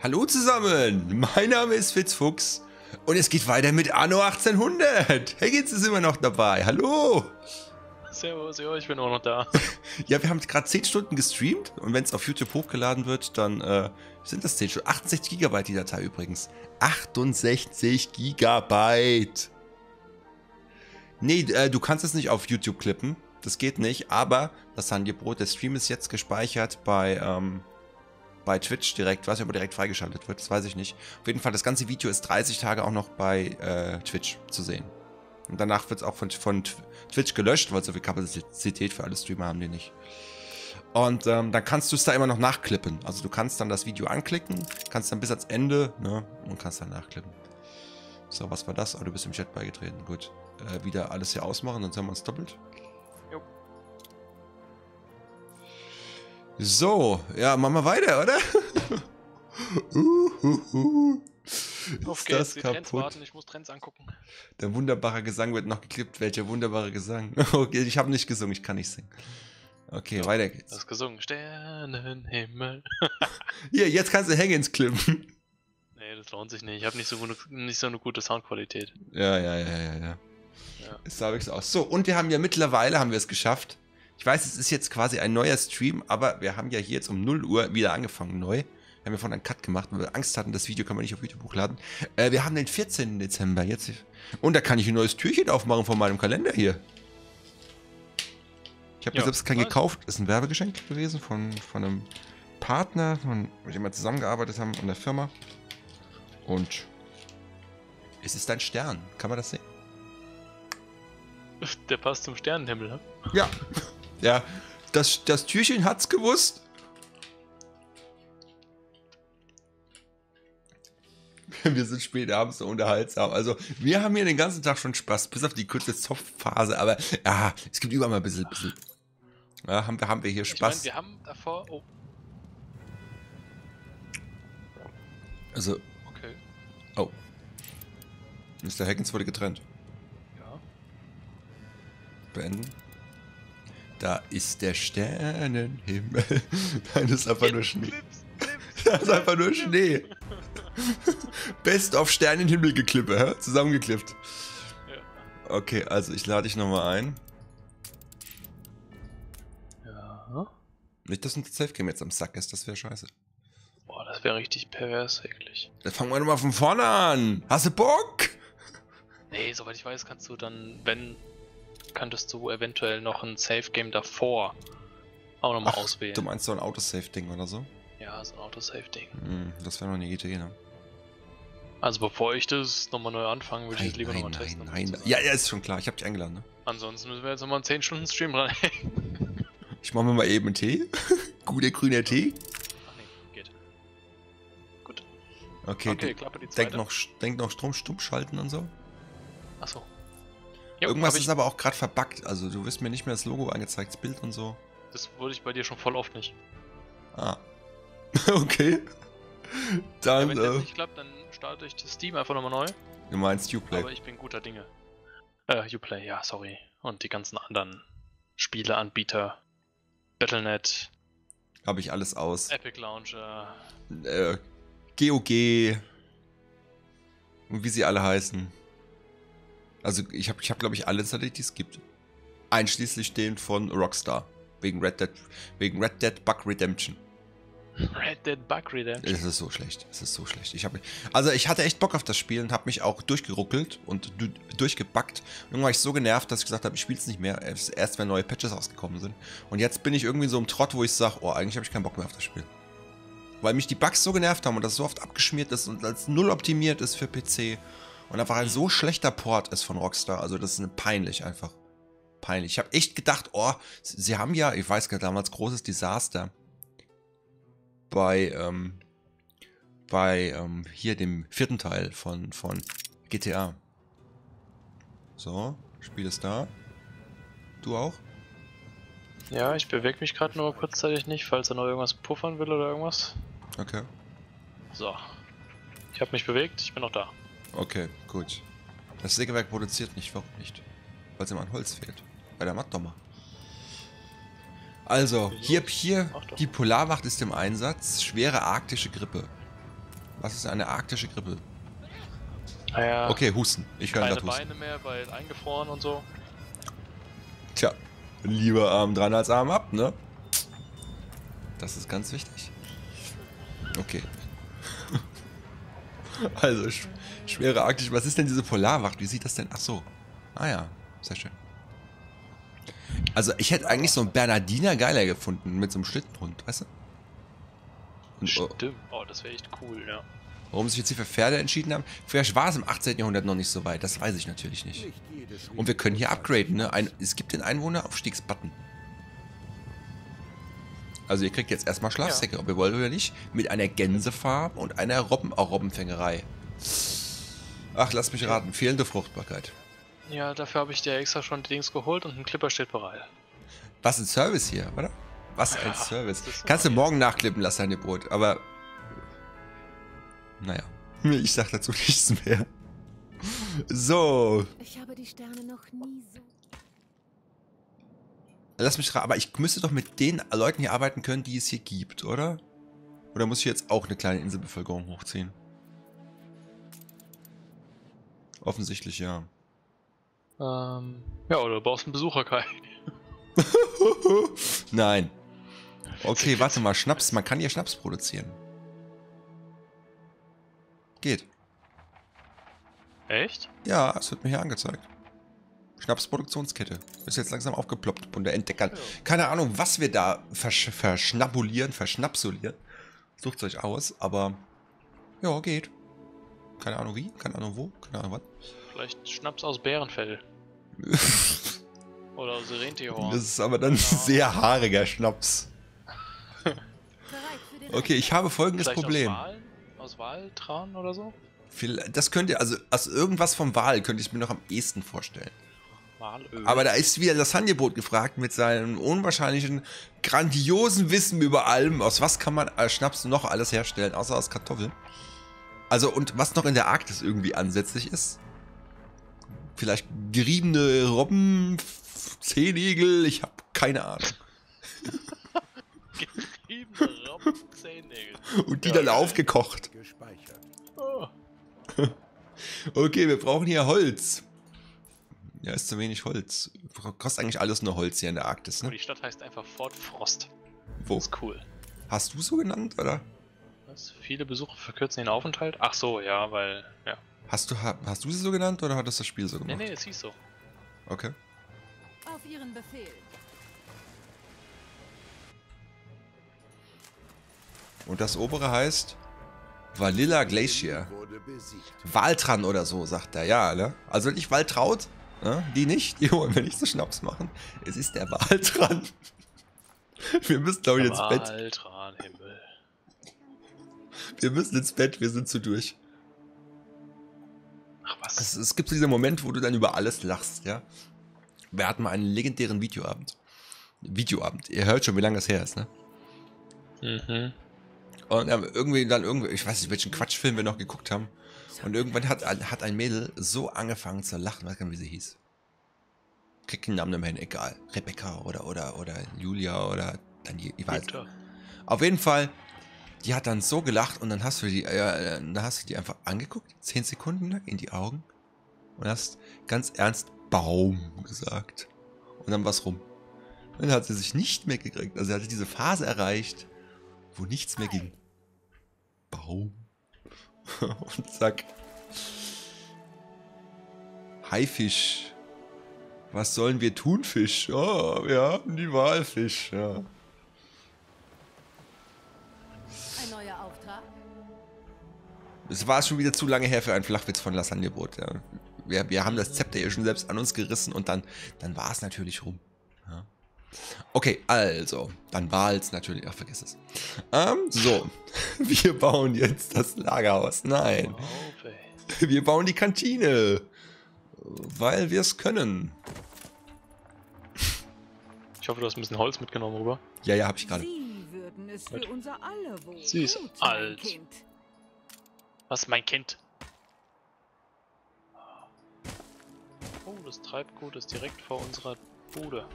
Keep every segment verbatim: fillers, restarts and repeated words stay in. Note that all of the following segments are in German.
Hallo zusammen, mein Name ist Fitzfuchs und es geht weiter mit Anno achtzehnhundert. Higgins ist immer noch dabei, hallo. Servus, ja, ich bin auch noch da. Ja, wir haben gerade zehn Stunden gestreamt und wenn es auf YouTube hochgeladen wird, dann äh, sind das zehn Stunden. achtundsechzig Gigabyte die Datei übrigens. achtundsechzig Gigabyte. Nee, äh, du kannst es nicht auf YouTube klippen. Das geht nicht, aber das Brot, der Stream ist jetzt gespeichert bei, ähm, bei Twitch direkt. Ich weiß nicht, ob er direkt freigeschaltet wird, das weiß ich nicht. Auf jeden Fall, das ganze Video ist dreißig Tage auch noch bei äh, Twitch zu sehen. Und danach wird es auch von, von Twitch gelöscht, weil so viel Kapazität für alle Streamer haben die nicht. Und ähm, dann kannst du es da immer noch nachklippen. Also du kannst dann das Video anklicken, kannst dann bis ans Ende, ne, und kannst dann nachklippen. So, was war das? Oh, du bist im Chat beigetreten. Gut. Äh, wieder alles hier ausmachen, sonst haben wir uns doppelt. Jo. So, ja, machen wir weiter, oder? uh, uh, uh. Auf Ist geht's, das die kaputt? Trends warten, ich muss Trends angucken. Der wunderbare Gesang wird noch geklippt. Welcher wunderbare Gesang? Okay, ich habe nicht gesungen, ich kann nicht singen. Okay, Ja, weiter geht's. Du hast gesungen, Sternenhimmel. Hier, jetzt kannst du Higgins klippen. Nee, das lohnt sich nicht. Ich habe nicht so, gute, nicht so eine gute Soundqualität. Ja, ja, ja, ja, ja. Ja. Ist sah ich so aus. So, und wir haben ja mittlerweile haben wir es geschafft. Ich weiß, es ist jetzt quasi ein neuer Stream, aber wir haben ja hier jetzt um null Uhr wieder angefangen neu. Wir haben ja vorhin einen Cut gemacht, weil wir Angst hatten, das Video kann man nicht auf YouTube hochladen. Äh, wir haben den vierzehnten Dezember jetzt. Und da kann ich ein neues Türchen aufmachen von meinem Kalender hier. Ich habe mir Ja, selbst kein nice. gekauft. Das ist ein Werbegeschenk gewesen von, von einem Partner, von, mit dem wir zusammengearbeitet haben in der Firma. Und es ist ein Stern. Kann man das sehen? Der passt zum Sternenhimmel, ne? Ja. Ja. Das, das Türchen hat's gewusst. Wir sind spät abends so unterhaltsam. Also, wir haben hier den ganzen Tag schon Spaß, bis auf die kurze Zoff-Phase. Aber ja, es gibt überall mal ein bisschen. bisschen. Ja, haben wir, haben wir hier Ich Spaß. meine, wir haben davor... Oh, Also, okay. oh. Mister Higgins wurde getrennt. Ja. Beenden. Da ist der Sternenhimmel. Nein, das ist einfach nur Schnee. Clips, Clips. Das ist einfach nur Schnee. Best auf Sternenhimmel geklippe, hä? Zusammengeklippt. Ja. Okay, also ich lade dich nochmal ein. Ja. Nicht, dass ein Safe Game jetzt am Sack ist, das wäre scheiße. Boah, das wäre richtig pervers, wirklich. Dann fangen wir nochmal von vorne an. Hast du Bock? Nee, soweit ich weiß, kannst du dann, wenn, könntest du eventuell noch ein Safe-Game davor auch nochmal auswählen. Du meinst so ein Autosave-Ding oder so? Ja, so ein Autosave-Ding. Hm, das wäre noch eine Idee, ne? Also bevor ich das nochmal neu anfange, würde ich Nein, das lieber nein, nochmal nein, testen. um nein. zu sagen. Ja, ja, ist schon klar. Ich hab dich eingeladen, ne? Ansonsten müssen wir jetzt nochmal einen zehn Stunden Stream reinhängen. Ich mache mir mal eben einen Tee. Guter grüner Tee. Ach nee, geht. Gut. Okay, Okay, du- Klappe die zweite. denk noch, denk noch Strom stumm schalten und so. Achso. Ja, Irgendwas hab ich, ist aber auch gerade verbuggt. Also du wirst mir nicht mehr das Logo angezeigt, das Bild und so. das wurde ich bei dir schon voll oft nicht. Ah. Okay. Ja, Dann, wenn das äh, nicht klappt, dann starte ich das Steam einfach nochmal neu. du meinst Uplay. Aber ich bin guter Dinge. Äh, Uplay, ja, sorry. Und die ganzen anderen Spieleanbieter. Battle Punkt net, Habe ich alles aus. Epic Launcher. Äh, G O G. Und wie sie alle heißen. Also ich habe, ich hab, glaube ich, alle installiert, die es gibt. Einschließlich den von Rockstar. Wegen Red Dead, wegen Red Dead Bug Redemption. Red Dead Bug Redemption. Es ist so schlecht. Es ist so schlecht. Ich hab, also ich hatte echt Bock auf das Spiel und habe mich auch durchgeruckelt und du, durchgebackt. Irgendwann war ich so genervt, dass ich gesagt habe, ich spiele es nicht mehr. Erst wenn neue Patches rausgekommen sind. Und jetzt bin ich irgendwie so im Trott, wo ich sage, oh, eigentlich habe ich keinen Bock mehr auf das Spiel. Weil mich die Bugs so genervt haben und das so oft abgeschmiert ist und als null optimiert ist für P C. Und einfach ein so schlechter Port ist von Rockstar. Also das ist eine peinlich einfach. Peinlich. Ich habe echt gedacht, oh, sie haben ja, ich weiß gar nicht, damals großes Desaster. Bei, ähm, bei, ähm, hier dem vierten Teil von, von G T A. So, Spiel ist da. Du auch? Ja, ich bewege mich gerade nur kurzzeitig nicht, falls er noch irgendwas puffern will oder irgendwas. Okay. So. Ich habe mich bewegt, ich bin noch da. Okay, gut. Das Sägewerk produziert nicht, warum nicht? Weil es ihm an Holz fehlt. Bei der Matt doch mal. Also, hier, hier, Mach doch. die Polarwacht ist im Einsatz. Schwere arktische Grippe. Was ist eine arktische Grippe? Naja, Okay, Husten. Ich höre keine gerade Husten. Beine mehr, weil eingefroren und so. Tja, lieber Arm dran als Arm ab, ne? Das ist ganz wichtig. Okay. Also, sch schwere Arktisch. Was ist denn diese Polarwacht? Wie sieht das denn? Ach so. Ah ja, sehr schön. Also, ich hätte eigentlich so einen Bernardiner geiler gefunden mit so einem Schlittenhund, weißt du? Und, Stimmt. Oh, das wäre echt cool, ja. warum sich jetzt hier für Pferde entschieden haben? Vielleicht war es im achtzehnten Jahrhundert noch nicht so weit. Das weiß ich natürlich nicht. Und wir können hier upgraden, ne? Ein, es gibt den Einwohneraufstiegsbutton. Also ihr kriegt jetzt erstmal Schlafsäcke, ja. Ob ihr wollt oder nicht, mit einer Gänsefarm und einer Robben, auch Robbenfängerei. Ach, lass mich raten, fehlende Fruchtbarkeit. Ja, dafür habe ich dir extra schon die Dings geholt und ein Clipper steht bereit. Was ein Service hier, oder? Was ein Ja, Service. so Kannst du nice. morgen nachklippen lassen, deine Brot, aber... Naja, ich sag dazu nichts mehr. So. Ich habe die Sterne noch nie so... Lass mich raten, aber ich müsste doch mit den Leuten hier arbeiten können, die es hier gibt, oder? Oder muss ich jetzt auch eine kleine Inselbevölkerung hochziehen? Offensichtlich ja. Ähm, ja, oder du baust einen Besucherkai. Nein. Okay, warte mal, Schnaps, man kann hier Schnaps produzieren. Geht. Echt? Ja, es wird mir hier angezeigt. Schnapsproduktionskette. Ist jetzt langsam aufgeploppt und der Entdecker. Ja. Keine Ahnung, was wir da versch verschnabulieren, verschnapsulieren. Sucht euch aus, aber ja, geht. Keine Ahnung wie, keine Ahnung wo, keine Ahnung was. Vielleicht Schnaps aus Bärenfell. Oder aus Rentierhorn. Das ist aber dann ein sehr haariger Schnaps. Bereit für den Okay, ich habe folgendes Vielleicht Problem. aus Walen? Aus Waltran oder so? Viel- Das könnt ihr, also aus irgendwas vom Wal könnte ich mir noch am ehesten vorstellen. Walöl. Aber da ist wieder das Lasagnebrot gefragt mit seinem unwahrscheinlichen, grandiosen Wissen über allem. Aus was kann man als Schnaps noch alles herstellen, außer aus Kartoffeln? Also, und was noch in der Arktis irgendwie ansätzlich ist. Vielleicht geriebene Robben, Zehennägel, ich habe keine Ahnung. Geriebene Robbenzehennägel. Und die Ja, dann geil. aufgekocht. Gespeichert. Oh. Okay, wir brauchen hier Holz. Ja, ist zu wenig Holz. Kostet eigentlich alles nur Holz hier in der Arktis, Und ne? die Stadt heißt einfach Fort Frost. Wo? Das ist cool. Hast du so genannt, oder? Was? Viele Besucher verkürzen den Aufenthalt? Ach so, ja, weil, ja. Hast du, ha- hast du sie so genannt, oder hat das das Spiel so Nee, gemacht? nee, es hieß so. Okay. Auf Ihren Befehl. Und das obere heißt Valilla Glacier. Wurde besiegt. Waltran oder so, sagt er. Ja, ne? Also nicht Waltraud, ne? Die nicht, die wollen wir nicht so Schnaps machen. Es ist der Waltran. Wir müssen, glaube ich, ins Bett. Waltran, Himmel. Wir müssen ins Bett, wir sind zu durch. Ach was. Es, es gibt so diesen Moment, wo du dann über alles lachst, ja? Wir hatten mal einen legendären Videoabend. Videoabend. Ihr hört schon, wie lange das her ist, ne? Mhm. Und ähm, irgendwie dann irgendwie, ich weiß nicht, welchen Quatschfilm wir noch geguckt haben. Und irgendwann hat, hat ein Mädel so angefangen zu lachen, weiß gar nicht, wie sie hieß. Krieg den Namen nicht mehr hin, egal. Rebecca oder, oder, oder Julia oder Daniel, ich weiß. Günther. Auf jeden Fall, die hat dann so gelacht und dann hast du die, äh, dann hast du die einfach angeguckt, zehn Sekunden lang in die Augen und hast ganz ernst Baum gesagt. Und dann war's rum. Dann hat sie sich nicht mehr gekriegt. Also sie hatte diese Phase erreicht, wo nichts mehr ging. Baum. Und zack. Haifisch. Was sollen wir tun, Fisch? Oh, wir haben die Wahl, Fisch. Ja. Ein neuer Auftrag. Es war schon wieder zu lange her für einen Flachwitz von Lasagnebrot. Ja. Wir, wir haben das Zepter ja schon selbst an uns gerissen und dann, dann war es natürlich rum. Ja. Okay, also, dann war es natürlich, ach, vergiss es. Ähm, so, wir bauen jetzt das Lagerhaus. Nein, Wow, ey. wir bauen die Kantine, weil wir es können. Ich hoffe, du hast ein bisschen Holz mitgenommen rüber. Ja, ja, hab ich gerade. Sie würden es für Gut. unser aller Wohl Sie ist tun, mein alt. Kind. Was, mein Kind? Oh, das Treibgut ist direkt vor unserer Bude.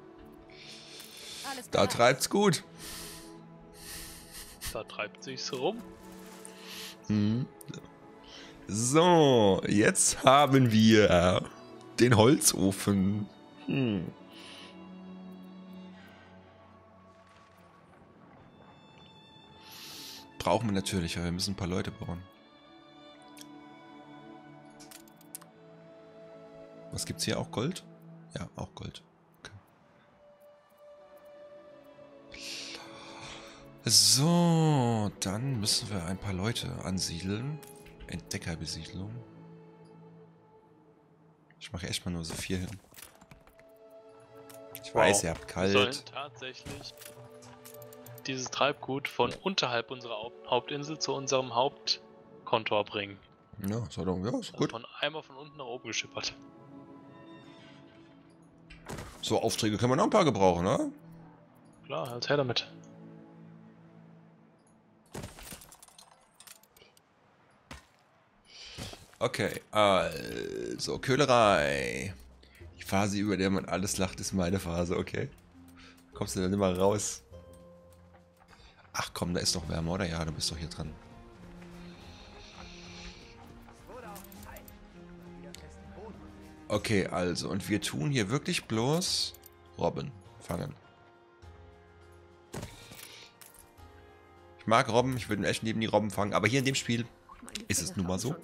Alles Da bereit. treibt's gut. Da treibt sich's rum. Hm. So, jetzt haben wir den Holzofen. Hm. Brauchen wir natürlich, aber wir müssen ein paar Leute bauen. Was gibt's hier? Auch Gold? Ja, auch Gold. Okay. So, dann müssen wir ein paar Leute ansiedeln. Entdeckerbesiedlung. Ich mache echt mal nur so vier hin. Ich Wow. weiß, ihr habt Wir sollen kalt. tatsächlich dieses Treibgut von unterhalb unserer Haupt Hauptinsel zu unserem Hauptkontor bringen. Ja, so, ja, ist Also gut. von einmal von unten nach oben geschippert. So, Aufträge können wir noch ein paar gebrauchen, ne? Klar, als her damit. Okay, also, Köhlerei. Die Phase, über der man alles lacht, ist meine Phase, okay. Kommst du dann immer raus? Ach komm, da ist doch wärmer, oder? Ja, du bist doch hier dran. Okay, also, und wir tun hier wirklich bloß Robben fangen. Ich mag Robben, ich würde im echten Leben nie Robben fangen, aber hier in dem Spiel ist es nun mal so.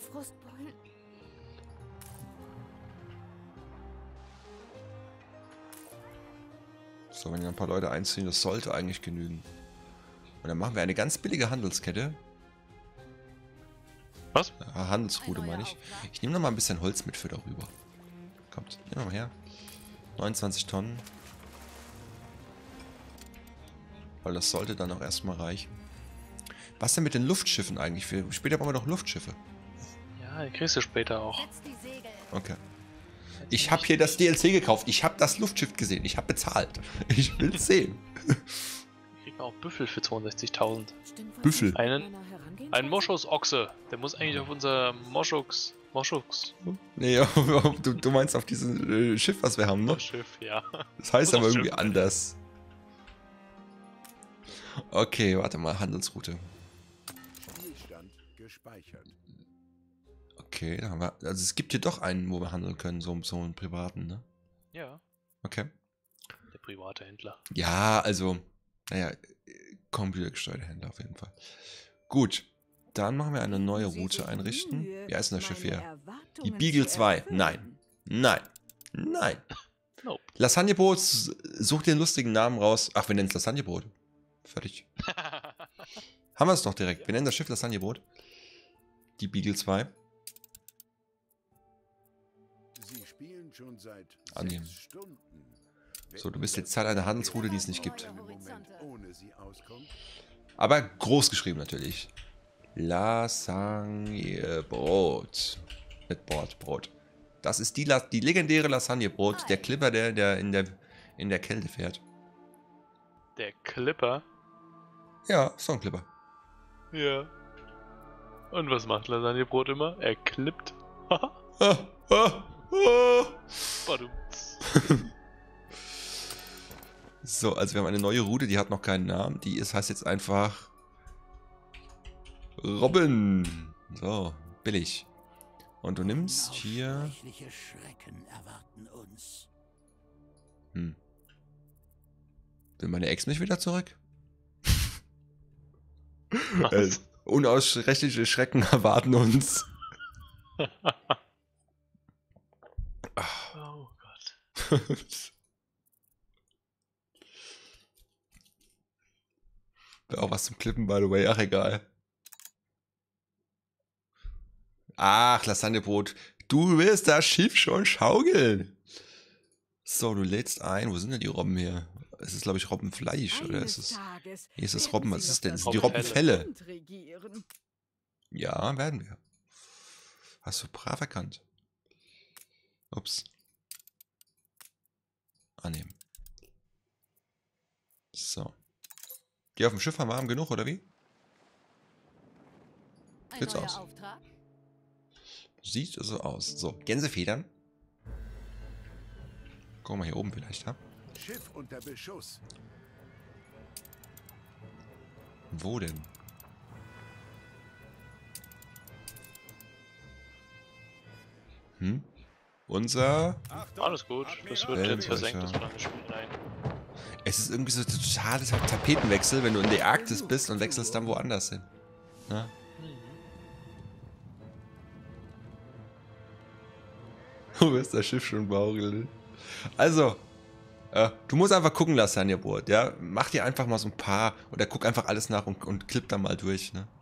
So, wenn wir ein paar Leute einziehen, das sollte eigentlich genügen. Und dann machen wir eine ganz billige Handelskette. Was? Ja, Handelsroute meine ich. Ich nehme noch mal ein bisschen Holz mit für darüber. Kommt, nehmen wir mal her. neunundzwanzig Tonnen. Weil das sollte dann auch erstmal reichen. Was denn mit den Luftschiffen eigentlich? Für, später brauchen wir doch Luftschiffe. Ja, die kriegst du später auch. Okay. Ich habe hier das D L C gekauft. Ich habe das Luftschiff gesehen. Ich habe bezahlt. Ich will es sehen. Ich krieg auch Büffel für zweiundsechzigtausend. Büffel. Einen, ein Moschusochse. Der muss eigentlich auf unser Moschus... Moschus... Nee, du, du meinst auf dieses äh, Schiff, was wir haben, ne? Schiff, ja. Das heißt Muss aber aufs irgendwie Schiff. anders. Okay, warte mal. Handelsroute. Spielstand gespeichert. Okay, da haben wir... Also es gibt hier doch einen, wo wir handeln können. So, so einen privaten, ne? Ja, Okay. der private Händler. Ja, also... Naja, computergesteuerte Händler auf jeden Fall. Gut. Dann machen wir eine neue Route einrichten. Wie heißt denn das Schiff hier? Die Beagle zwei. Nein. Nein. Nein. Nope. Lasagnebrot, such dir einen lustigen Namen raus. Ach, wir nennen es Lasagnebrot. Fertig. Haben wir es doch direkt. Wir nennen das Schiff Lasagnebrot. Die Beagle zwei. Sie spielen schon seit Annehmen. sechs Stunden. So, du bist jetzt Teil einer Handelsroute, die es nicht gibt. Wenn im Moment ohne sie auskommt. Aber groß geschrieben natürlich. Lasagnebrot. Mit Brot, Brot. Das ist die, La die legendäre Lasagnebrot. Der Clipper, der, der, in der in der Kälte fährt. Der Clipper? Ja, so ein Clipper. Ja. Und was macht Lasagnebrot immer? Er klippt. Ah, ah, ah. Badumts. So, also wir haben eine neue Route, die hat noch keinen Namen. Die ist, heißt jetzt einfach Robin. So, billig. Und du nimmst hier... Schrecken erwarten uns. Hm. Will meine Ex mich wieder zurück? Was? Äh, unaussprechliche Schrecken erwarten uns. Oh Gott. Wäre auch was zum Klippen, by the way. Ach, egal. Ach, Lasagnebrot. Du willst das Schiff schon schaukeln. So, du lädst ein. Wo sind denn die Robben hier? Es ist, glaube ich, Robbenfleisch, oder ist es... Hier ist es Robben. Was ist denn? Das sind die Robbenfelle. Ja, werden wir. Hast du brav erkannt. Ups. Annehmen. So. Die auf dem Schiff haben warm genug, oder wie? Sieht's aus. Auftrag? Sieht so aus. So, Gänsefedern. Gucken wir mal hier oben vielleicht, ha? Schiff unter Beschuss. Wo denn? Hm? Unser... Alles gut, das wird Wellenbrecher. jetzt versenkt, das lange Spiel. Nein. Es ist irgendwie so ein totaler Tapetenwechsel, wenn du in der Arktis bist und wechselst dann woanders hin. Ne? Du bist das Schiff schon bauchelt. Also, äh, du musst einfach gucken lassen, Anja Burt, ja? Mach dir einfach mal so ein paar oder guck einfach alles nach und, und klipp da mal durch, ne?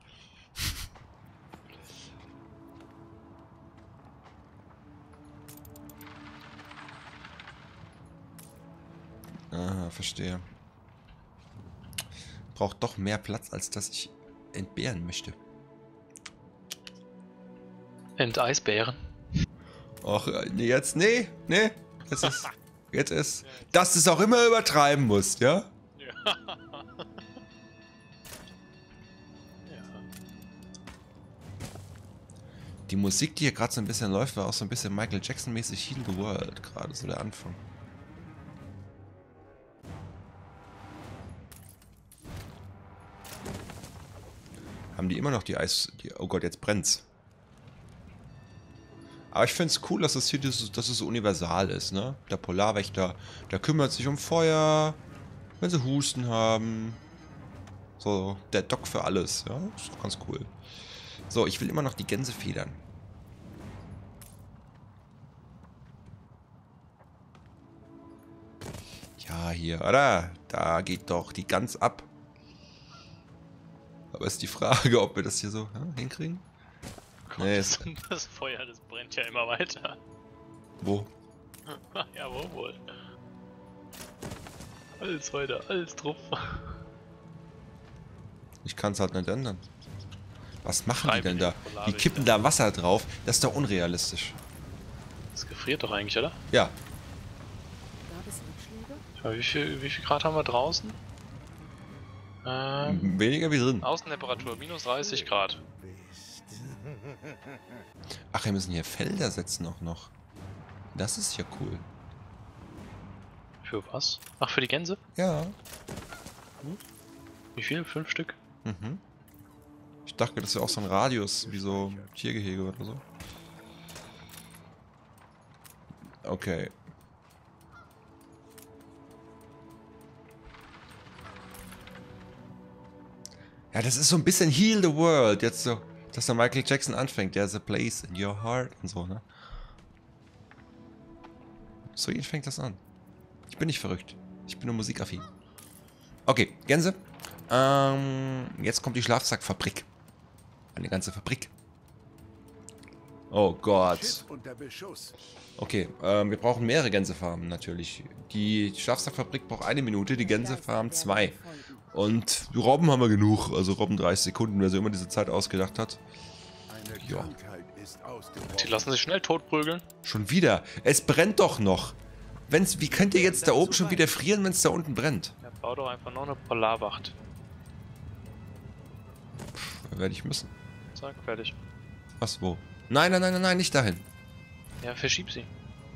Aha, verstehe. Braucht doch mehr Platz, als dass ich entbehren möchte. Enteisbären. Och, nee, jetzt, nee, nee. Jetzt ist, jetzt ist, dass du es auch immer übertreiben musst, ja? Ja. Ja. Die Musik, die hier gerade so ein bisschen läuft, war auch so ein bisschen Michael Jackson-mäßig Heal the World, gerade so der Anfang. Haben die immer noch die Eis... Die, oh Gott, jetzt brennt's. Aber ich finde es cool, dass es hier dieses, dass es so universal ist, ne? Der Polarwächter, der kümmert sich um Feuer, wenn sie Husten haben. So, der Doc für alles, ja? Ist doch ganz cool. So, ich will immer noch die Gänsefedern. Ja, hier, oder? Da geht doch die Gans ab. Aber ist die Frage, ob wir das hier so ja, hinkriegen? Gott, Nee, das, das Feuer, das brennt ja immer weiter. Wo? Ja, wo wohl? Alles weiter, alles drauf. Ich kann es halt nicht ändern. Was machen die denn Freiwillig da? Die Polarwächter. kippen da Wasser drauf. Das ist doch unrealistisch. Das gefriert doch eigentlich, oder? Ja. Gab es Rückschläge? Ja, wie viel, wie viel Grad haben wir draußen? Ähm, Weniger wie drin. Außentemperatur minus dreißig Grad. Ach, wir müssen hier Felder setzen auch noch. Das ist ja cool. Für was? Ach, für die Gänse? Ja. Wie viel? Fünf Stück? Mhm. Ich dachte, das wäre auch so ein Radius, wie so Tiergehege oder so. Okay. Ja, das ist so ein bisschen Heal the World. Jetzt so, dass der Michael Jackson anfängt. There's a place in your heart und so, ne? So jetzt fängt das an. Ich bin nicht verrückt. Ich bin nur musikaffin. Okay, Gänse. Ähm, jetzt kommt die Schlafsackfabrik. Eine ganze Fabrik. Oh Gott. Schiff unter Beschuss. Okay, ähm, wir brauchen mehrere Gänsefarmen natürlich. Die Schlafsackfabrik braucht eine Minute, die Gänsefarm zwei. Und die Robben haben wir genug. Also Robben dreißig Sekunden, wer so immer diese Zeit ausgedacht hat. Eine Ja. Krankheit ist ausgebrochen. Die lassen sich schnell totprügeln. Schon wieder. Es brennt doch noch. Wenn's, wie könnt ihr jetzt da oben schon wieder frieren, wenn es da unten brennt? Ja, bau doch einfach noch eine Polarwacht. Werde ich müssen. Zack, fertig. Was, wo? Nein, nein, nein, nein, nein, nicht dahin. Ja, verschieb sie.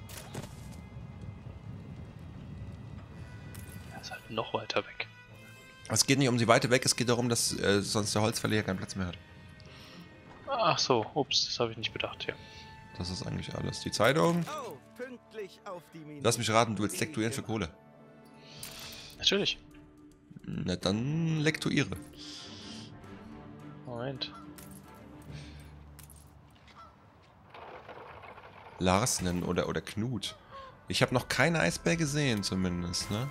Er ist halt noch weiter weg. Es geht nicht um sie weiter weg, es geht darum, dass äh, sonst der Holzfäller hier keinen Platz mehr hat. Ach so, ups, das habe ich nicht bedacht hier. Das ist eigentlich alles. Die Zeitung. Oh, pünktlich auf die Minute. Lass mich raten, du willst lektuieren für Kohle. Natürlich. Na dann lektuiere. Moment. Larsen oder, oder Knut. Ich habe noch keinen Eisbär gesehen zumindest, ne?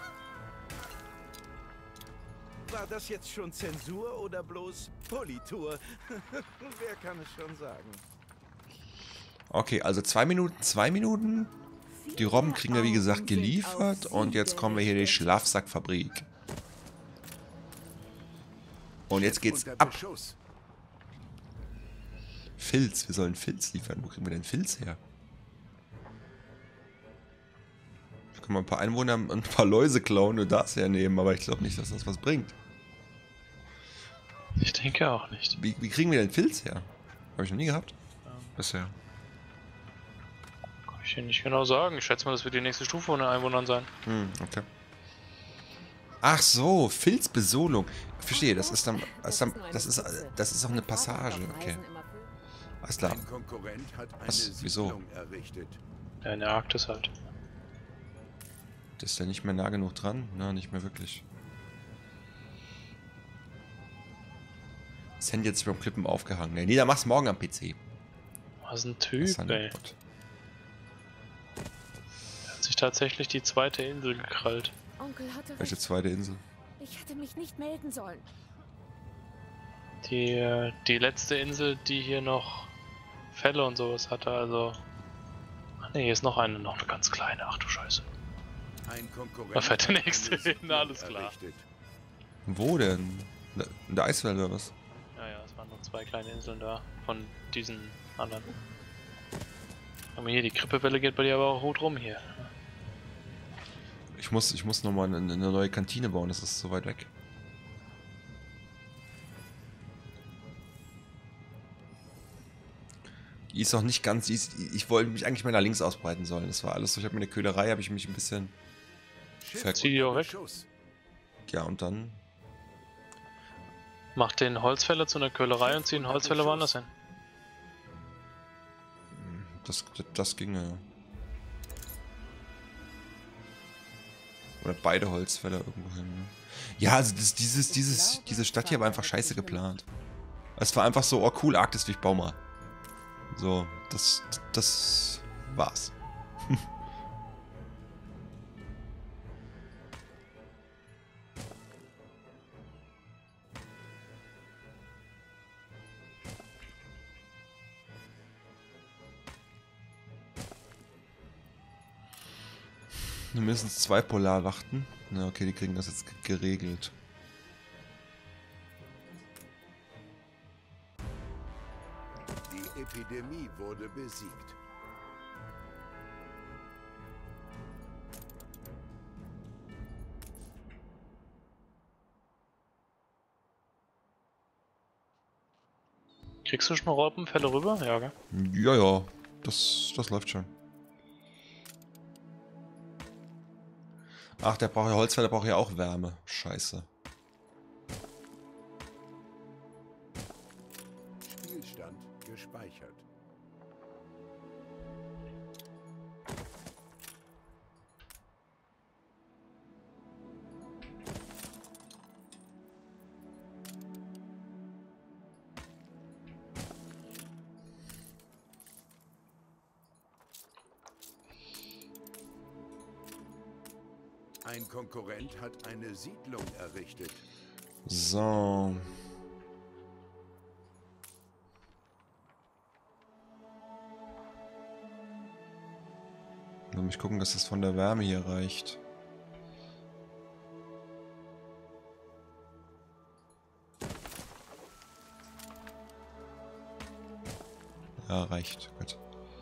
War das jetzt schon Zensur oder bloß Politur? Wer kann es schon sagen? Okay, also zwei Minuten, zwei Minuten. Die Robben kriegen wir wie gesagt geliefert und jetzt kommen wir hier in die Schlafsackfabrik. Und jetzt geht's Unter ab. Beschuss. Filz, wir sollen Filz liefern. Wo kriegen wir denn Filz her? Wir können mal ein paar Einwohner und ein paar Läuse klauen und das hernehmen, aber ich glaube nicht, dass das was bringt. Ich denke auch nicht. Wie, wie kriegen wir denn Filz her? Habe ich noch nie gehabt. Ähm, Bisher. Kann ich dir nicht genau sagen. Ich schätze mal, das wird die nächste Stufe von den Einwohnern sein. Hm, okay. Ach so, Filzbesolung. Verstehe, das ist dann, das ist, dann, das ist, das ist auch eine Passage, okay. Alles klar. Ein Konkurrent hat eine Was? Wieso? Siedlung errichtet. Ja, in der Arktis halt. Das ist ja nicht mehr nah genug dran. Na, nicht mehr wirklich. Das Handy jetzt beim Klippen aufgehangen. Nee, da mach's morgen am P C. Was ein Was Typ, ist denn ey. Gott? Er hat sich tatsächlich die zweite Insel gekrallt. Onkel hatte Welche recht. zweite Insel? Ich hätte mich nicht melden sollen. Die, äh, die letzte Insel, die hier noch Fälle und sowas hatte, also... Ach ne, hier ist noch eine, noch eine ganz kleine. Ach du Scheiße. Ein Konkurrent Da fährt der hat nächste eine hin, Siedlung alles klar. errichtet. Wo denn? In der Eiswelt oder was? Ja, ja, es waren noch zwei kleine Inseln da, von diesen anderen. Aber hier, die Krippewelle geht bei dir aber auch gut rum hier. Ich muss, ich muss nochmal eine, eine neue Kantine bauen, das ist so weit weg. Die ist noch nicht ganz, die ist, ich wollte mich eigentlich mal nach links ausbreiten sollen. Das war alles so, ich habe mit der Köhlerei, habe ich mich ein bisschen... Schiff Zieh die auch unter weg. Beschuss. Ja, und dann... Mach den Holzfäller zu einer Köhlerei und zieh den Holzfäller woanders hin. Das, das, das ginge, ja. Oder beide Holzfäller irgendwo hin. Ne? Ja, also das, dieses, dieses, diese Stadt hier war einfach scheiße geplant. Es war einfach so, oh cool, Arktis, ich bau mal. So, das, das war's. Mindestens zwei Polarwachten. Na okay, die kriegen das jetzt geregelt. Die Epidemie wurde besiegt. Kriegst du schon Raupenfälle rüber? Ja, gell? Ja, ja, das, das läuft schon. Ach, der braucht ja Holzfäller, braucht ja auch Wärme. Scheiße. Spielstand gespeichert. Ein Konkurrent hat eine Siedlung errichtet. So. Lass mich gucken, dass das von der Wärme hier reicht. Ja, reicht. Gut.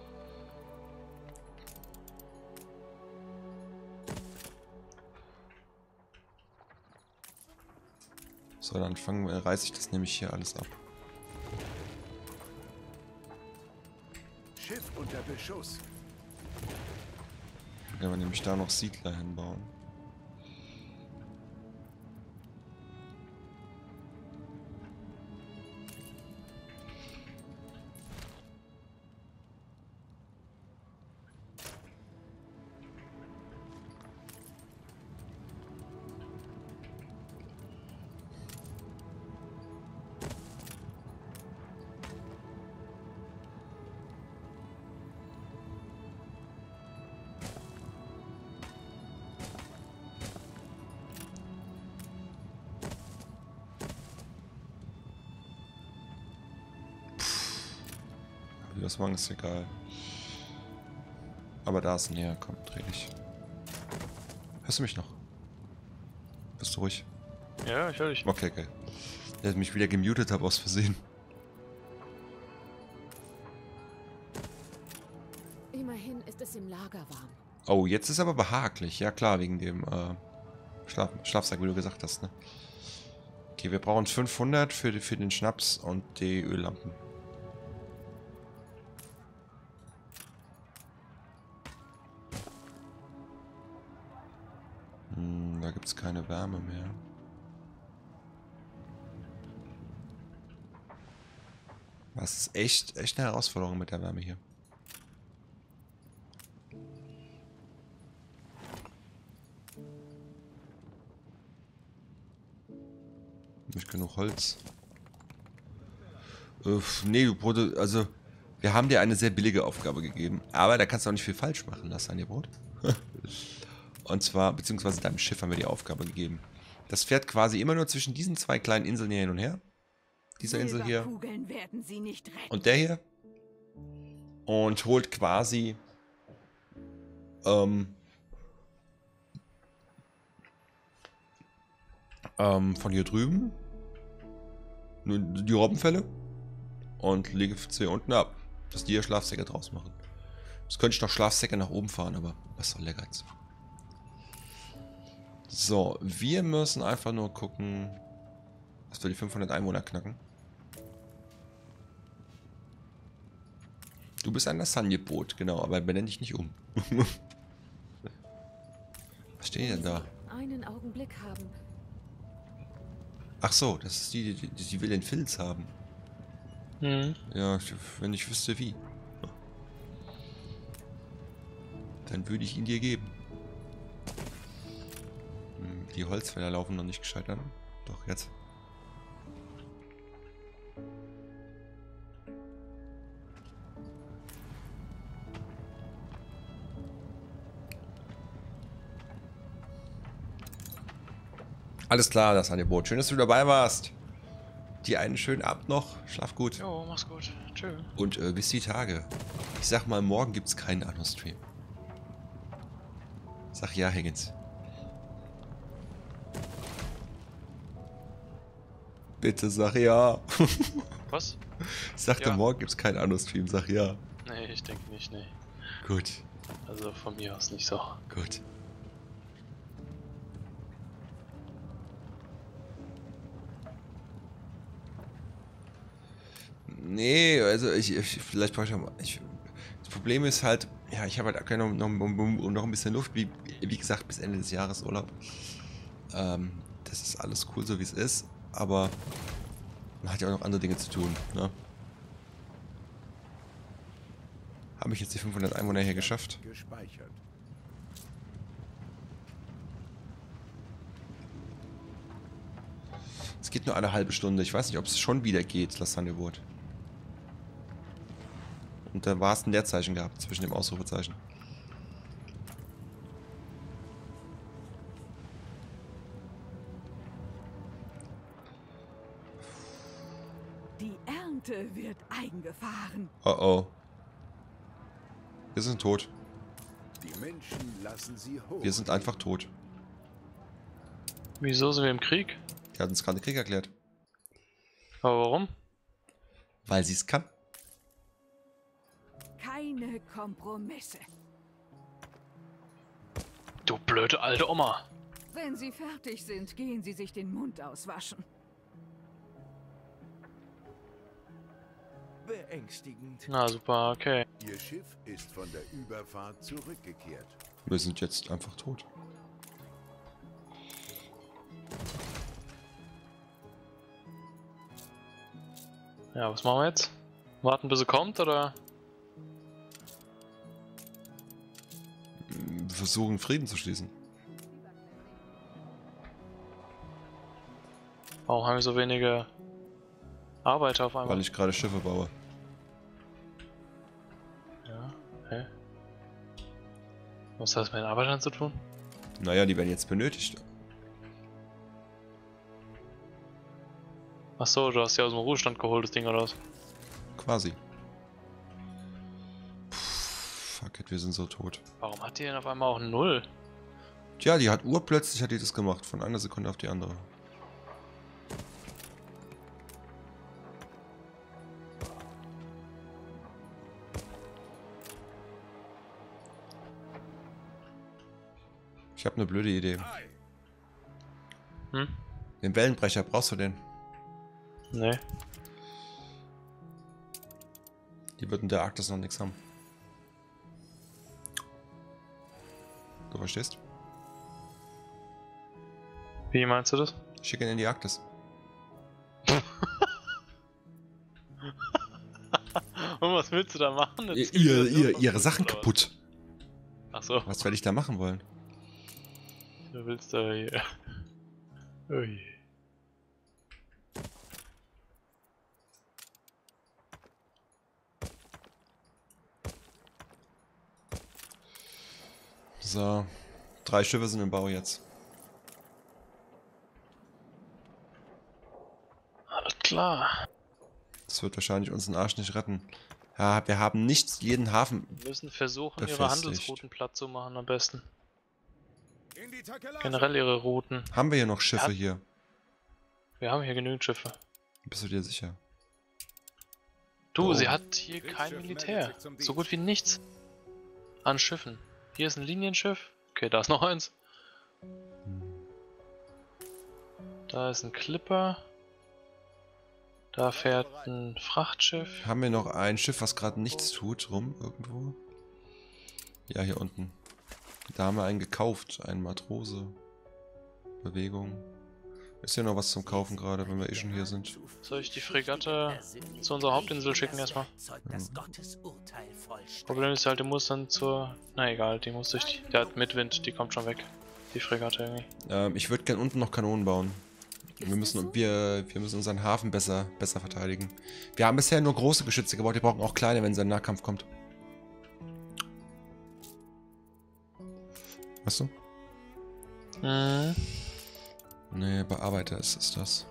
So, dann fangen wir, reiße ich das nämlich hier alles ab. Schiff unter Beschuss. Dann können wir nämlich da noch Siedler hinbauen. Wie wir das machen, ist egal. Aber da es näher kommt, dreh dich. Hörst du mich noch? Bist du ruhig? Ja, ich höre dich. Okay, geil. Der hat mich wieder gemutet, habe aus Versehen. Immerhin ist es im Lager warm. Oh, jetzt ist aber behaglich. Ja klar, wegen dem äh, Schlaf Schlafsack, wie du gesagt hast, ne? Okay, wir brauchen fünfhundert für, die, für den Schnaps und die Öllampen. Hm, da gibt es keine Wärme mehr. Das ist echt, echt eine Herausforderung mit der Wärme hier. Nicht genug Holz. Uff, nee, du Brote, also wir haben dir eine sehr billige Aufgabe gegeben, aber da kannst du auch nicht viel falsch machen, Lasagnebrot. Und zwar, beziehungsweise deinem Schiff haben wir die Aufgabe gegeben. Das fährt quasi immer nur zwischen diesen zwei kleinen Inseln hier hin und her. Dieser Insel hier werden sie nicht retten. und der hier. Und holt quasi ähm, ähm, von hier drüben nur die Robbenfälle und lege sie hier unten ab, dass die hier Schlafsäcke draus machen. Jetzt könnte ich noch Schlafsäcke nach oben fahren, aber was soll der Geiz? So, wir müssen einfach nur gucken, dass wir die fünfhundert Einwohner knacken. Du bist ein Lasagneboot, genau, aber benenn dich nicht um. Was steht denn da? Einen Augenblick haben. Ach so, das ist die, die, die will den Filz haben. Mhm. Ja, wenn ich wüsste wie. Dann würde ich ihn dir geben. Hm, die Holzfäller laufen noch nicht gescheit an. Doch, jetzt. Alles klar, das Angebot. Schön, dass du dabei warst. Dir einen schönen Abend noch. Schlaf gut. Jo, mach's gut. Tschö. Und äh, bis die Tage. Ich sag mal, morgen gibt's keinen Anno-Stream. Sag ja, Higgins. Bitte sag ja. Was? Ich sagte, Ja. morgen gibt's keinen Anno-Stream. Sag ja. Nee, ich denke nicht, nee. Gut, Also von mir aus nicht so. gut. Nee, also ich, ich vielleicht brauche ich auch mal. Ich, das Problem ist halt, ja, ich habe halt aktuell noch, noch, noch ein bisschen Luft, wie, wie gesagt, bis Ende des Jahres Urlaub. Ähm, das ist alles cool, so wie es ist, aber man hat ja auch noch andere Dinge zu tun, ne? Habe ich jetzt die fünfhundert Einwohner hier geschafft? Gespeichert. Es geht nur eine halbe Stunde. Ich weiß nicht, ob es schon wieder geht, Lasagnebrot. Und da war es ein Leerzeichen gehabt zwischen dem Ausrufezeichen. Die Ernte wird eingefahren. Oh oh. Wir sind tot. Die Menschen lassen sie hoch. Wir sind einfach tot. Wieso sind wir im Krieg? Die hat uns gerade Krieg erklärt. Aber warum? Weil sie es kann. Keine Kompromisse. Du blöde alte Oma. Wenn Sie fertig sind, gehen Sie sich den Mund auswaschen. Beängstigend. Na super, okay. Ihr Schiff ist von der Überfahrt zurückgekehrt. Wir sind jetzt einfach tot. Ja, was machen wir jetzt? Warten bis sie kommt oder? Wir versuchen Frieden zu schließen. Warum haben wir so wenige Arbeiter auf einmal? Weil ich gerade Schiffe baue. Ja, hä? Was hat das mit den Arbeitern zu tun? Naja, die werden jetzt benötigt. Achso, du hast ja aus dem Ruhestand geholt, das Ding oder was? Quasi. Puh, fuck it, wir sind so tot. Warum hat die denn auf einmal auch null? Tja, die hat urplötzlich hat die das gemacht. Von einer Sekunde auf die andere. Ich habe eine blöde Idee. Hm? Den Wellenbrecher, brauchst du den? Nee. Die wird in der Arktis noch nichts haben. Du verstehst? Wie meinst du das? Schick ihn in die Arktis. Und was willst du da machen? Eine Ihr, ihr, ihr, ihre Zivilisation Sachen oder was? kaputt. Achso, Was werde ich da machen wollen? du willst da hier. Ui. So, drei Schiffe sind im Bau jetzt. Alles klar. Das wird wahrscheinlich uns den Arsch nicht retten. Ja, wir haben nicht jeden Hafen. Wir müssen versuchen, ihre Befestigt. Handelsrouten platt zu machen am besten. In die Takelage. Generell ihre Routen. Haben wir hier noch Schiffe Ja. hier? Wir haben hier genügend Schiffe. Bist du dir sicher? Du, Oh. sie hat hier kein Militär. So gut wie nichts. An Schiffen. Hier ist ein Linienschiff. Okay, da ist noch eins. Da ist ein Clipper. Da fährt ein Frachtschiff. Haben wir noch ein Schiff, was gerade nichts tut, rum irgendwo? Ja, hier unten. Da haben wir einen gekauft, einen Matrose. Bewegung. Ist hier noch was zum Kaufen gerade, wenn wir eh schon hier sind? Soll ich die Fregatte zu unserer Hauptinsel schicken erstmal? Problem ist halt, die muss dann zur... Na egal, die muss durch die... Der hat Mitwind, die kommt schon weg. Die Fregatte irgendwie. Ähm, ich würde gern unten noch Kanonen bauen. Wir müssen, wir, wir müssen unseren Hafen besser, besser verteidigen. Wir haben bisher nur große Geschütze gebaut, wir brauchen auch kleine, wenn es ein Nahkampf kommt. Weißt du? Mhm. Nee, Bearbeiter ist, ist das.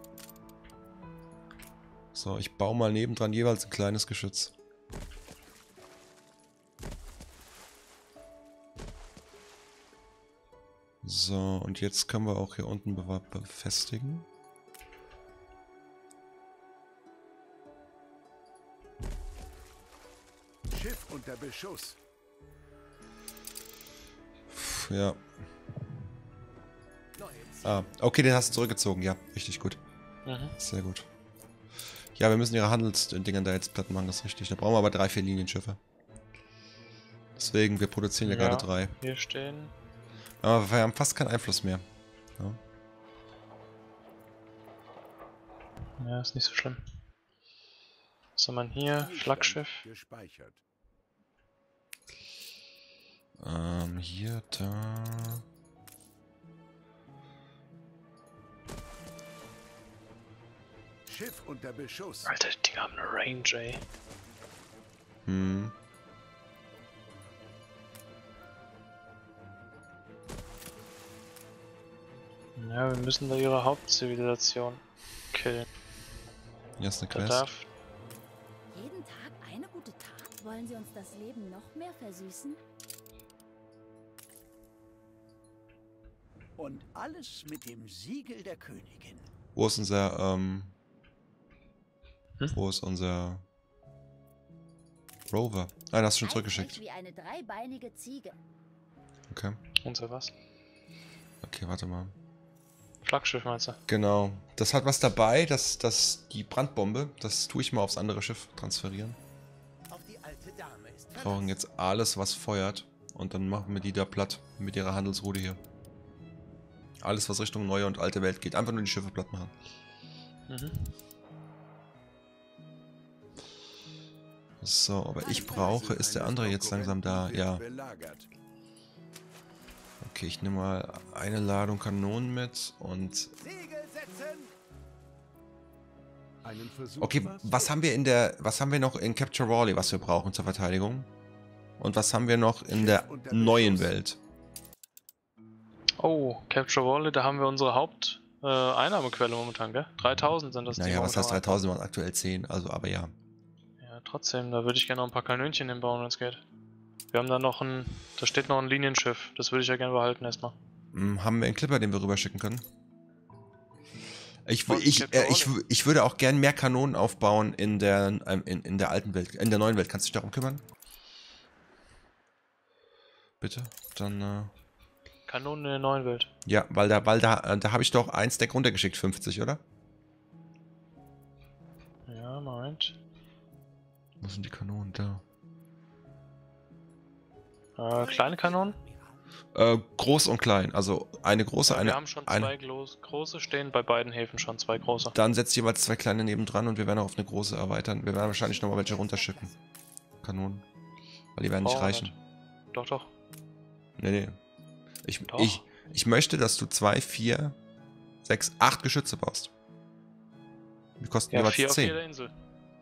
So, ich baue mal nebendran jeweils ein kleines Geschütz. So, und jetzt können wir auch hier unten be befestigen. Schiff unter Beschuss. Puh, ja. Ah, okay, den hast du zurückgezogen. Ja, richtig gut. Mhm. Sehr gut. Ja, wir müssen ihre Handelsdinger da jetzt platt machen, das ist richtig. Da brauchen wir aber drei, vier Linienschiffe. Deswegen, wir produzieren ja, Ja. gerade drei. Hier stehen. Aber wir haben fast keinen Einfluss mehr. Ja. Ja, ist nicht so schlimm. Was haben wir hier? Flaggschiff. Gespeichert. Ähm, hier, da. Schiff unter Beschuss. Alter, die haben eine Range, ey. Hm. Ja, wir müssen da ihre Hauptzivilisation killen. Hier ist eine Da Quest. darf... Jeden Tag eine gute Tat? Wollen Sie uns das Leben noch mehr versüßen? Und alles mit dem Siegel der Königin. Wo ist unser, ähm... Hm? Wo ist unser... Rover? Ah, das hast du schon Eifrig zurückgeschickt. wie eine dreibeinige Ziege. Okay. Unser was? Okay, warte mal. Flaggschiff meinst du? Genau. Das hat was dabei, dass das die Brandbombe, das tue ich mal aufs andere Schiff transferieren. Auch die alte Dame ist Wir brauchen jetzt alles, was feuert. Und dann machen wir die da platt mit ihrer Handelsroute hier. Alles, was Richtung neue und alte Welt geht. Einfach nur die Schiffe platt machen. Mhm. So, aber ich brauche, ist der andere jetzt langsam da? Ja. Belagert. Okay, ich nehme mal eine Ladung Kanonen mit und... Segel setzen! Einen Versuch Okay, war's. was haben wir in der... Was haben wir noch in Capture Raleigh, was wir brauchen zur Verteidigung? Und was haben wir noch in der neuen Welt? Oh, Capture Wallet, da haben wir unsere Haupt äh, Einnahmequelle momentan, gell? dreitausend sind das. die Naja, was heißt momentan dreitausend, waren aktuell zehn, also aber ja. Ja, trotzdem, da würde ich gerne noch ein paar Kanönchen hinbauen, wenn es geht. Wir haben da noch ein, da steht noch ein Linienschiff, das würde ich ja gerne behalten erstmal. Hm, haben wir einen Clipper, den wir rüberschicken können? Ich, wü- Und ich, Capture äh, ich, wü- ich würde auch gern mehr Kanonen aufbauen in der, ähm, in, in der alten Welt, in der neuen Welt. Kannst du dich darum kümmern? Bitte? Dann, äh, Kanonen in der neuen Welt. ja, weil da, weil da, äh, da habe ich doch ein Stack runtergeschickt, fünfzig, oder? Ja, Moment. Wo sind die Kanonen? Da. Äh, kleine Kanonen? Äh, groß und klein. Also eine große, Wir eine. haben schon eine. zwei groß, große stehen, bei beiden Häfen schon zwei große. Dann setzt jeweils zwei kleine nebendran und wir werden auch auf eine große erweitern. Wir werden wahrscheinlich nochmal welche runterschippen. Kanonen. Weil die werden nicht Brauchen wir reichen. nicht. Doch, doch. Nee, nee. Ich, Doch. ich, ich möchte, dass du zwei, vier, sechs, acht Geschütze baust. Die kosten Ja, jeweils vier auf zehn. jeder Insel.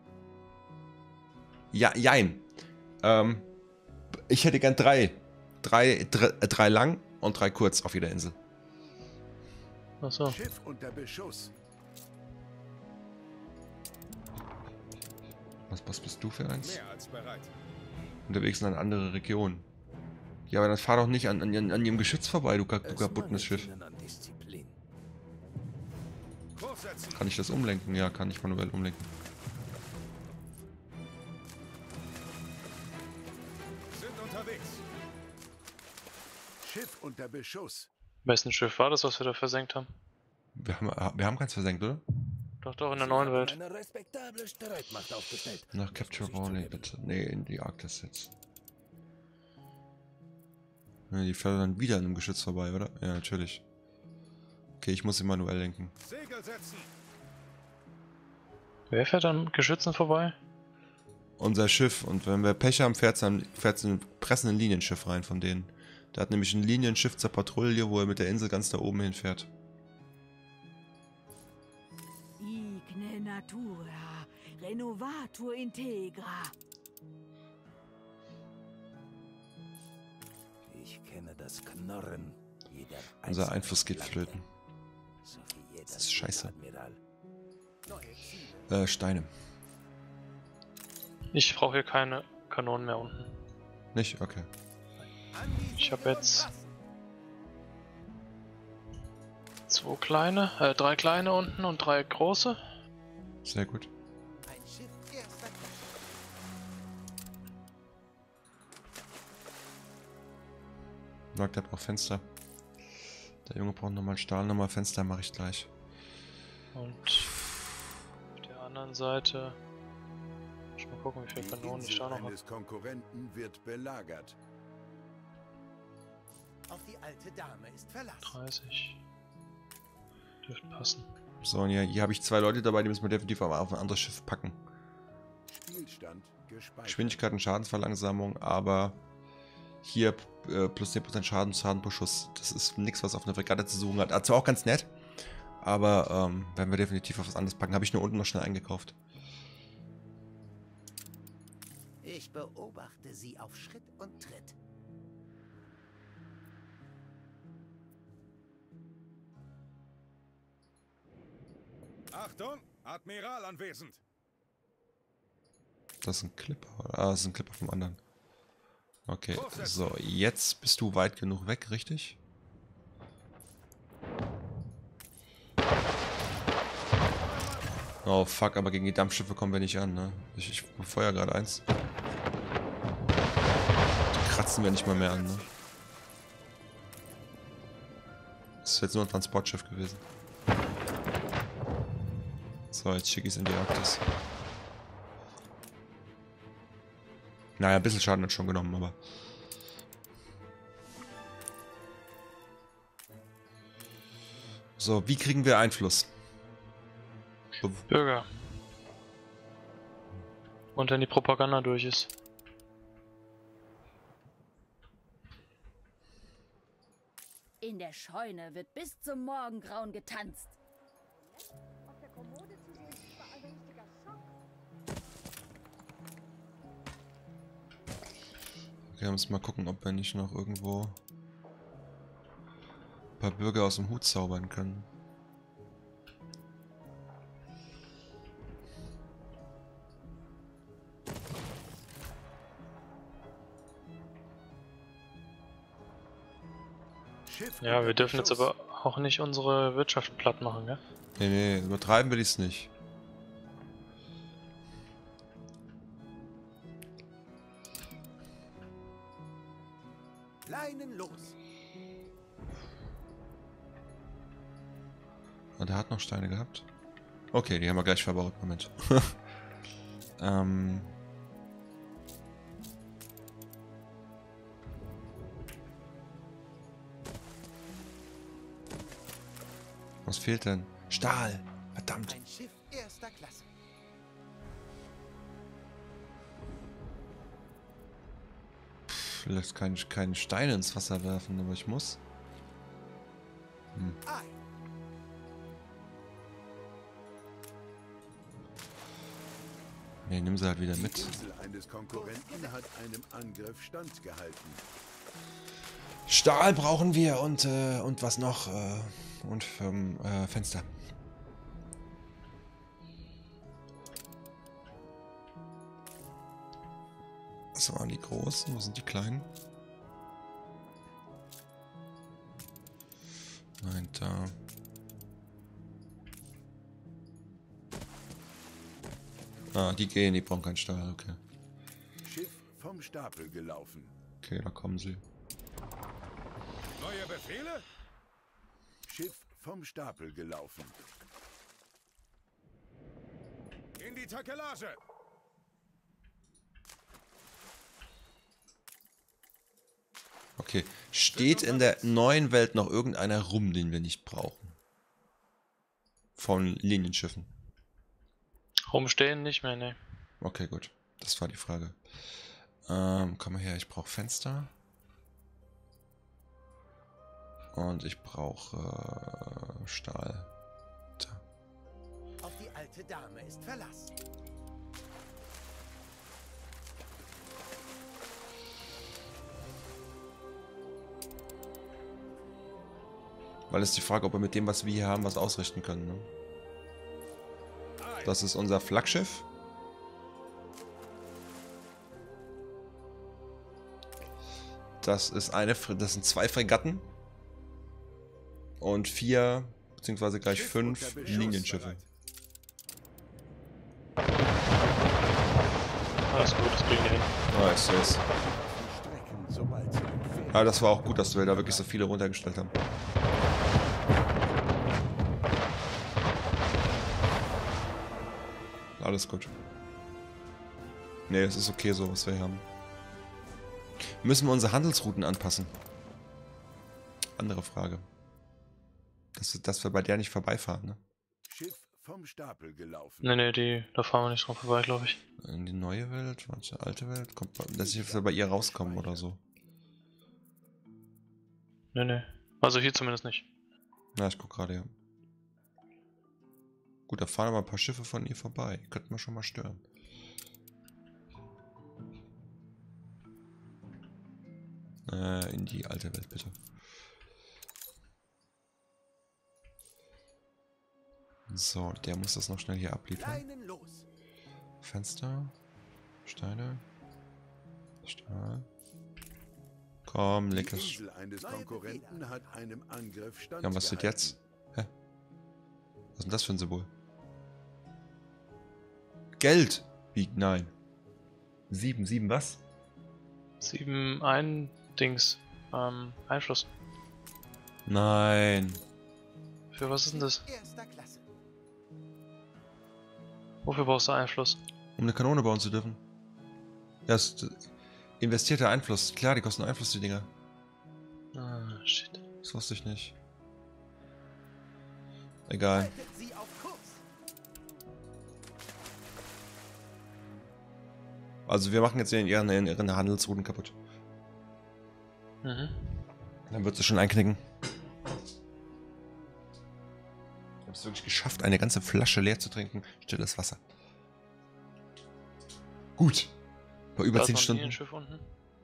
Ja, jein. Ähm, ich hätte gern drei. Drei, drei, drei lang und drei kurz auf jeder Insel. Achso. Schiff unter Beschuss. Was, was bist du für eins? Mehr als bereit. Unterwegs in eine andere Region. Ja, aber dann fahr doch nicht an, an, an ihrem Geschütz vorbei, du, du kabuttenes Schiff. Hochsetzen. Kann ich das umlenken? Ja, kann ich manuell umlenken. Sind unterwegs. Schiff unter Beschuss. Wessen Schiff war das, was wir da versenkt haben? Wir haben, wir haben keins versenkt, oder? Doch, doch, in der neuen Welt. Eine respektable Streitmacht aufgestellt. Nach Capture Raleigh, bitte. Nee, in die Arktis jetzt. Ja, die fährt dann wieder an einem Geschütz vorbei, oder? Ja, natürlich. Okay, ich muss sie manuell lenken. Segel setzen. Wer fährt an Geschützen vorbei? Unser Schiff. Und wenn wir Pech haben, fährt es ein, fährt's ein pressen ein Linienschiff rein von denen. Der hat nämlich ein Linienschiff zur Patrouille, wo er mit der Insel ganz da oben hinfährt. Igne natura, renovatur integra. Ich kenne das Knurren jeder Unser einzelnen Einfluss geht Flanke. flöten. So wie jeder Das ist scheiße. Admiral. Neue Ziele. Äh, Steine. Ich brauche hier keine Kanonen mehr unten. Nicht? Okay. Ich habe jetzt zwei kleine, äh, drei kleine unten und drei große. Sehr gut. Ein Schiff erster Klasse. Sagt, der braucht Fenster. Der Junge braucht nochmal Stahl, nochmal Fenster, mache ich gleich. Und auf der anderen Seite. Ich mal gucken, wie viele Die Kanonen ich Insel da noch habe. eines Konkurrenten wird belagert. Auf die alte Dame ist Verlass. dreißig. Dürfte passen. So, und hier, hier habe ich zwei Leute dabei, die müssen wir definitiv auf auf ein anderes Schiff packen. Spielstand gespeichert. Geschwindigkeit und Schadensverlangsamung, aber hier äh, plus zehn Prozent Schaden, Schaden pro Schuss. Das ist nichts, was auf einer Fregatte zu suchen hat. Also auch ganz nett, aber ähm, werden wir definitiv auf was anderes packen. Habe ich nur unten noch schnell eingekauft. Ich beobachte sie auf Schritt und Tritt. Achtung, Admiral anwesend. Das ist ein Clipper. Ah, das ist ein Clipper vom anderen. Okay, so, jetzt bist du weit genug weg, richtig? Oh fuck, aber gegen die Dampfschiffe kommen wir nicht an, ne? Ich, ich befeuere gerade eins. Die kratzen wir nicht mal mehr an, ne? Das ist jetzt nur ein Transportschiff gewesen. So, jetzt schicke ich es in die Arktis. Naja, ein bisschen Schaden hat schon genommen, aber... So, wie kriegen wir Einfluss? Bürger. Und wenn die Propaganda durch ist. In der Scheune wird bis zum Morgengrauen getanzt. Auf der Kommode zu sehen, war ein richtiger Schock. Okay, wir müssen mal gucken, ob wir nicht noch irgendwo ein paar Bürger aus dem Hut zaubern können. Schiff Ja, unter wir dürfen jetzt Beschuss. aber auch nicht unsere Wirtschaft platt machen, gell? Nee, nee, übertreiben wir dies nicht. Leinen los. Ah, der hat noch Steine gehabt. Okay, die haben wir gleich verbaut. Moment. ähm... Was fehlt denn? Stahl. Verdammt. Ein Schiff erster Klasse. Ich will jetzt keinen kein Stein ins Wasser werfen, aber ich muss. Hm. Ei. Ne, nimm sie halt wieder Die mit. Insel eines Konkurrenten hat einem Angriff standgehalten. Stahl brauchen wir und, äh, und was noch? Äh, und ähm, äh, Fenster. Was waren die großen? Wo sind die kleinen? Nein, da. Ah, die gehen, die brauchen keinen Stahl, okay. Schiff vom Stapel gelaufen. Okay, da kommen sie. Neue Befehle? Schiff vom Stapel gelaufen. In die Takelage. Okay, steht in der neuen Welt noch irgendeiner rum, den wir nicht brauchen? Von Linienschiffen. Rumstehen nicht mehr, ne. Okay, gut. Das war die Frage. Ähm, komm mal her, ich brauche Fenster. Und ich brauche äh, Stahl. Da. Auf die alte Dame ist Verlass. Weil es die Frage, ob wir mit dem, was wir hier haben, was ausrichten können. Ne? Das ist unser Flaggschiff. Das ist eine, das sind zwei Fregatten. Und vier, beziehungsweise gleich fünf Linienschiffe. Alles gut, das kriegen wir hin. Nice, yes. Strecken, sobald sie entfernt. Ja, das war auch gut, dass wir da wirklich so viele runtergestellt haben. Alles gut. Ne, es ist okay so, was wir hier haben. Müssen wir unsere Handelsrouten anpassen? Andere Frage. Dass, dass wir bei der nicht vorbeifahren, ne? Schiff vom Stapel gelaufen. Ne, ne, die, da fahren wir nicht dran vorbei, glaube ich. In die neue Welt, manche alte Welt, kommt, dass wir bei ihr rauskommen oder so. Ne, ne. Also hier zumindest nicht. Na, ich guck gerade, ja. Gut, da fahren aber ein paar Schiffe von ihr vorbei. Könnten wir schon mal stören. Äh, in die alte Welt, bitte. So, der muss das noch schnell hier abliefern. Leinen los. Fenster. Steine. Stahl. Komm, Die leckeres. Insel eines Konkurrenten hat einem Angriff standgehalten. Ja, und was steht jetzt? Hä? Was ist denn das für ein Symbol? Geld! Wie? Nein. Sieben, sieben was? Sieben, ein Dings. Ähm, Einfluss. Nein. Für was ist denn das? Erster Klasse. Wofür brauchst du Einfluss? Um eine Kanone bauen zu dürfen. Ja, ist äh, investierter Einfluss. Klar, die kosten Einfluss, die Dinger. Ah, shit. Das wusste ich nicht. Egal. Haltet sie auf Kurs. Also wir machen jetzt ihren, ihren, ihren Handelsrouten kaputt. Mhm. Dann wird sie schon einknicken. Ich habe es wirklich geschafft, eine ganze Flasche leer zu trinken. Stilles Wasser. Gut. Bei über Da ist zehn noch ein Stunden. Linienschiff unten.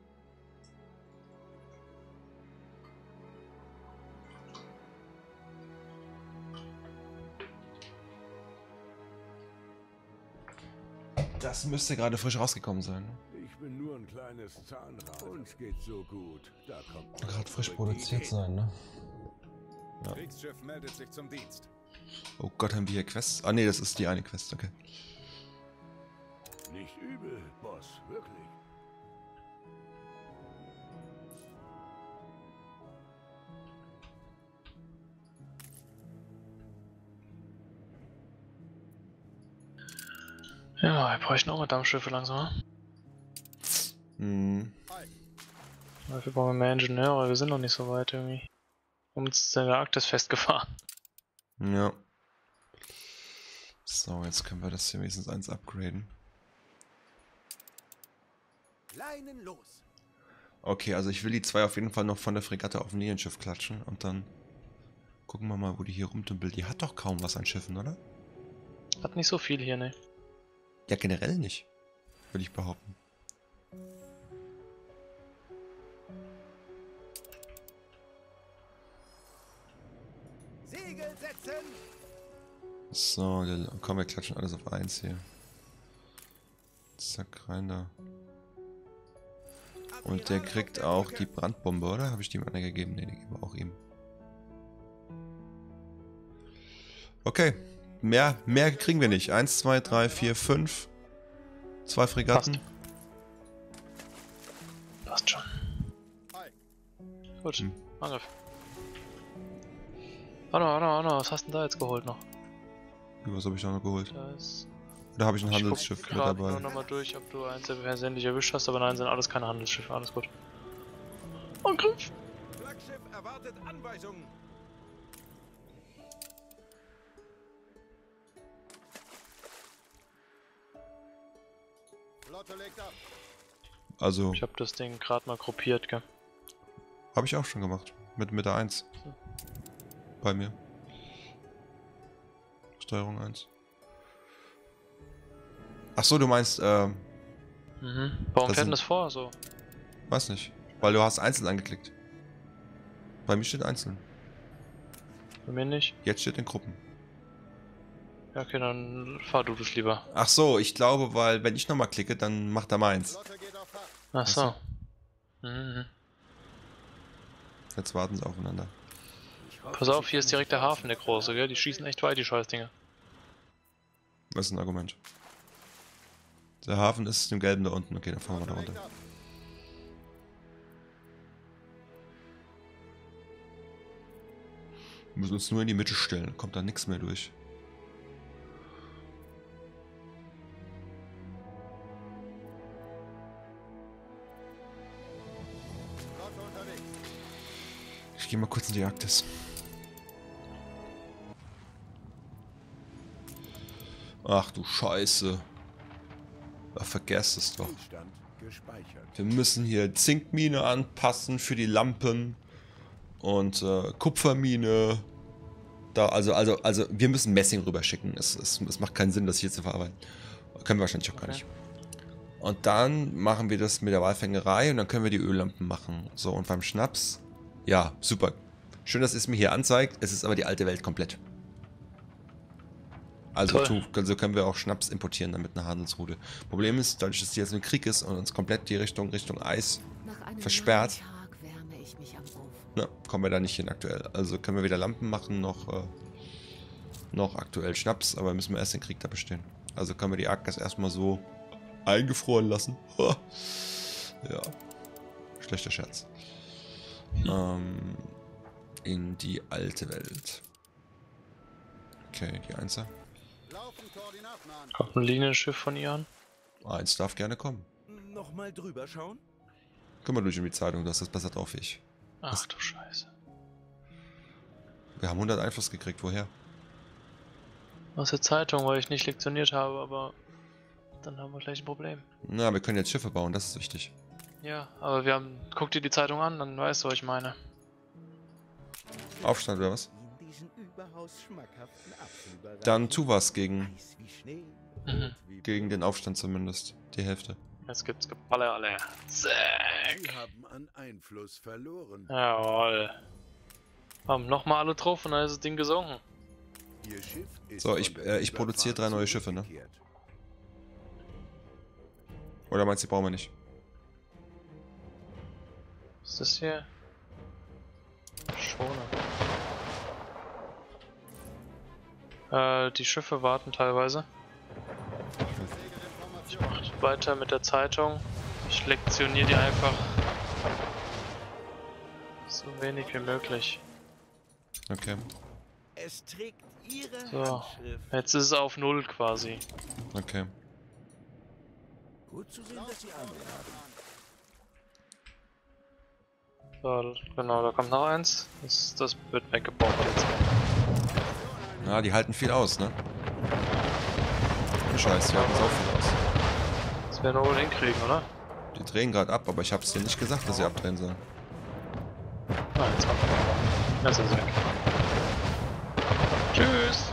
Das müsste gerade frisch rausgekommen sein. Ich bin nur ein kleines Zahnrad. Uns geht's so gut. Da kommt Gerade frisch zurück produziert die sein, ne? Ja. Kriegsschiff meldet sich zum Dienst. Oh Gott, haben wir hier Quests? Ah ne, das ist die eine Quest, okay. Idee. Nicht übel, Boss. Wirklich. Ja, wir bräuchten auch mal Dampfschiffe langsam. Hm. Dafür brauchen wir mehr Ingenieure, wir sind noch nicht so weit irgendwie. Um uns in der Arktis festgefahren. Ja. So, jetzt können wir das hier wenigstens eins upgraden. Leinen los. Okay, also ich will die zwei auf jeden Fall noch von der Fregatte auf ein Linienschiff klatschen und dann gucken wir mal, wo die hier rumdümpelt. Die hat doch kaum was an Schiffen, oder? Hat nicht so viel hier, ne? Ja, generell nicht, würde ich behaupten. Segel setzen. So, dann komm, wir klatschen alles auf eins hier. Zack, rein da. Und der kriegt auch die Brandbombe, oder? Habe ich die ihm gegeben? Ne, die geben wir auch ihm. Okay. Mehr, mehr kriegen wir nicht. Eins, zwei, drei, vier, fünf. Zwei Fregatten. Passt schon. Gut, Hm. Angriff. Warte mal, warte mal, warte mal, was hast du denn da jetzt geholt noch? Was habe ich da noch geholt? Da ist... Da habe ich ein Ich Handelsschiff guck mit grad nur dabei. nochmal durch, ob du eins persönlich erwischt hast, aber nein, sind alles keine Handelsschiffe, alles gut. Angriff! Flaggschiff erwartet Anweisungen. Flotte legt ab. Also, Ich habe das Ding gerade mal gruppiert, gell? habe ich auch schon gemacht. Mit, mit der eins. Bei mir. Steuerung eins. Ach so, du meinst, ähm, Mhm. Warum Das fährt denn sind- das vor, so? weiß nicht. Weil du hast einzeln angeklickt. Bei mir steht einzeln. Bei mir nicht? Jetzt steht in Gruppen. Ja, okay, dann fahr du das lieber. Ach so, ich glaube, weil wenn ich nochmal klicke, dann macht er meins. Flotte geht auf Fahrt. Ach so. Mhm. Jetzt warten sie aufeinander. Ich hoffe, Pass auf, Sie hier ist können direkt der nicht Hafen, der große, gell? Die schießen echt weit, die Scheißdinger. Das ist ein Argument. Der Hafen ist im Gelben da unten. Okay, dann fahren wir da runter. Wir müssen uns nur in die Mitte stellen. Dann kommt da nichts mehr durch. Flotte unterwegs. Ich gehe mal kurz in die Arktis. Ach du Scheiße. Ach, vergesst es doch. Zustand gespeichert. Wir müssen hier Zinkmine anpassen für die Lampen. Und äh, Kupfermine. Da, also, also, also, wir müssen Messing rüberschicken. Es, es, es macht keinen Sinn, das hier zu verarbeiten. Können wir wahrscheinlich auch gar nicht. Und dann machen wir das mit der Walfängerei und dann können wir die Öllampen machen. So, und beim Schnaps, ja, super. Schön, dass es mir hier anzeigt. Es ist aber die alte Welt komplett. Also, tu, also können wir auch Schnaps importieren, damit eine Handelsroute. Problem ist, dadurch, dass hier jetzt ein Krieg ist und uns komplett die Richtung Richtung Eis Nach einem versperrt. langen Tag wärme ich mich am Ofen. Ne, kommen wir da nicht hin aktuell. Also können wir weder Lampen machen, noch, äh, noch aktuell Schnaps, aber müssen wir erst den Krieg da bestehen. Also können wir die Arktis erstmal so eingefroren lassen. Ja. Schlechter Scherz. Ähm, in die alte Welt. Okay, die Einser. Laufen Koordinaten an. Kommt ein Linienschiff von ihr an? Eins darf gerne kommen. Nochmal drüber schauen. Können wir durch in die Zeitung, du hast das besser drauf wie ich. Ach du Scheiße. Wir haben hundert Einfluss gekriegt, woher? Aus der Zeitung, weil ich nicht lektioniert habe, aber dann haben wir gleich ein Problem. Na, wir können jetzt Schiffe bauen, das ist wichtig. Ja, aber wir haben... Guck dir die Zeitung an, dann weißt du, was ich meine. Aufstand oder was? Ihnen diesen überaus schmackhaften Apfel überreichen. Dann tu was gegen, Eis wie Schnee, Mhm. rot wie gegen den Aufstand zumindest. Die Hälfte. Jetzt gibt's Geballe, alle. Zack. Sie haben an Einfluss verloren. Jawohl. Haben nochmal alle drauf und dann ist das Ding gesunken. Ihr Schiff ist So, ich- von der äh, ich produziere drei neue Schiffe, ne? zurückgekehrt. Oder meinst du, die brauchen wir nicht? Was ist das hier? Schoner. Äh, die Schiffe warten teilweise. Ich mach weiter mit der Zeitung. Ich lektioniere die einfach so wenig wie möglich. Okay, Es trägt ihre So. Handschrift. Jetzt ist es auf null quasi. okay. Gut zu sehen, dass Sie Ahnung haben. So, genau, da kommt noch eins. Das, das wird weggebaut jetzt. Ja, die halten viel aus, ne? Scheiße, die halten so viel aus. Das werden wir wohl hinkriegen, oder? Die drehen gerade ab, aber ich hab's dir nicht gesagt, dass sie abdrehen sollen. Ah, jetzt kommt er. Jetzt ist er weg. Tschüss!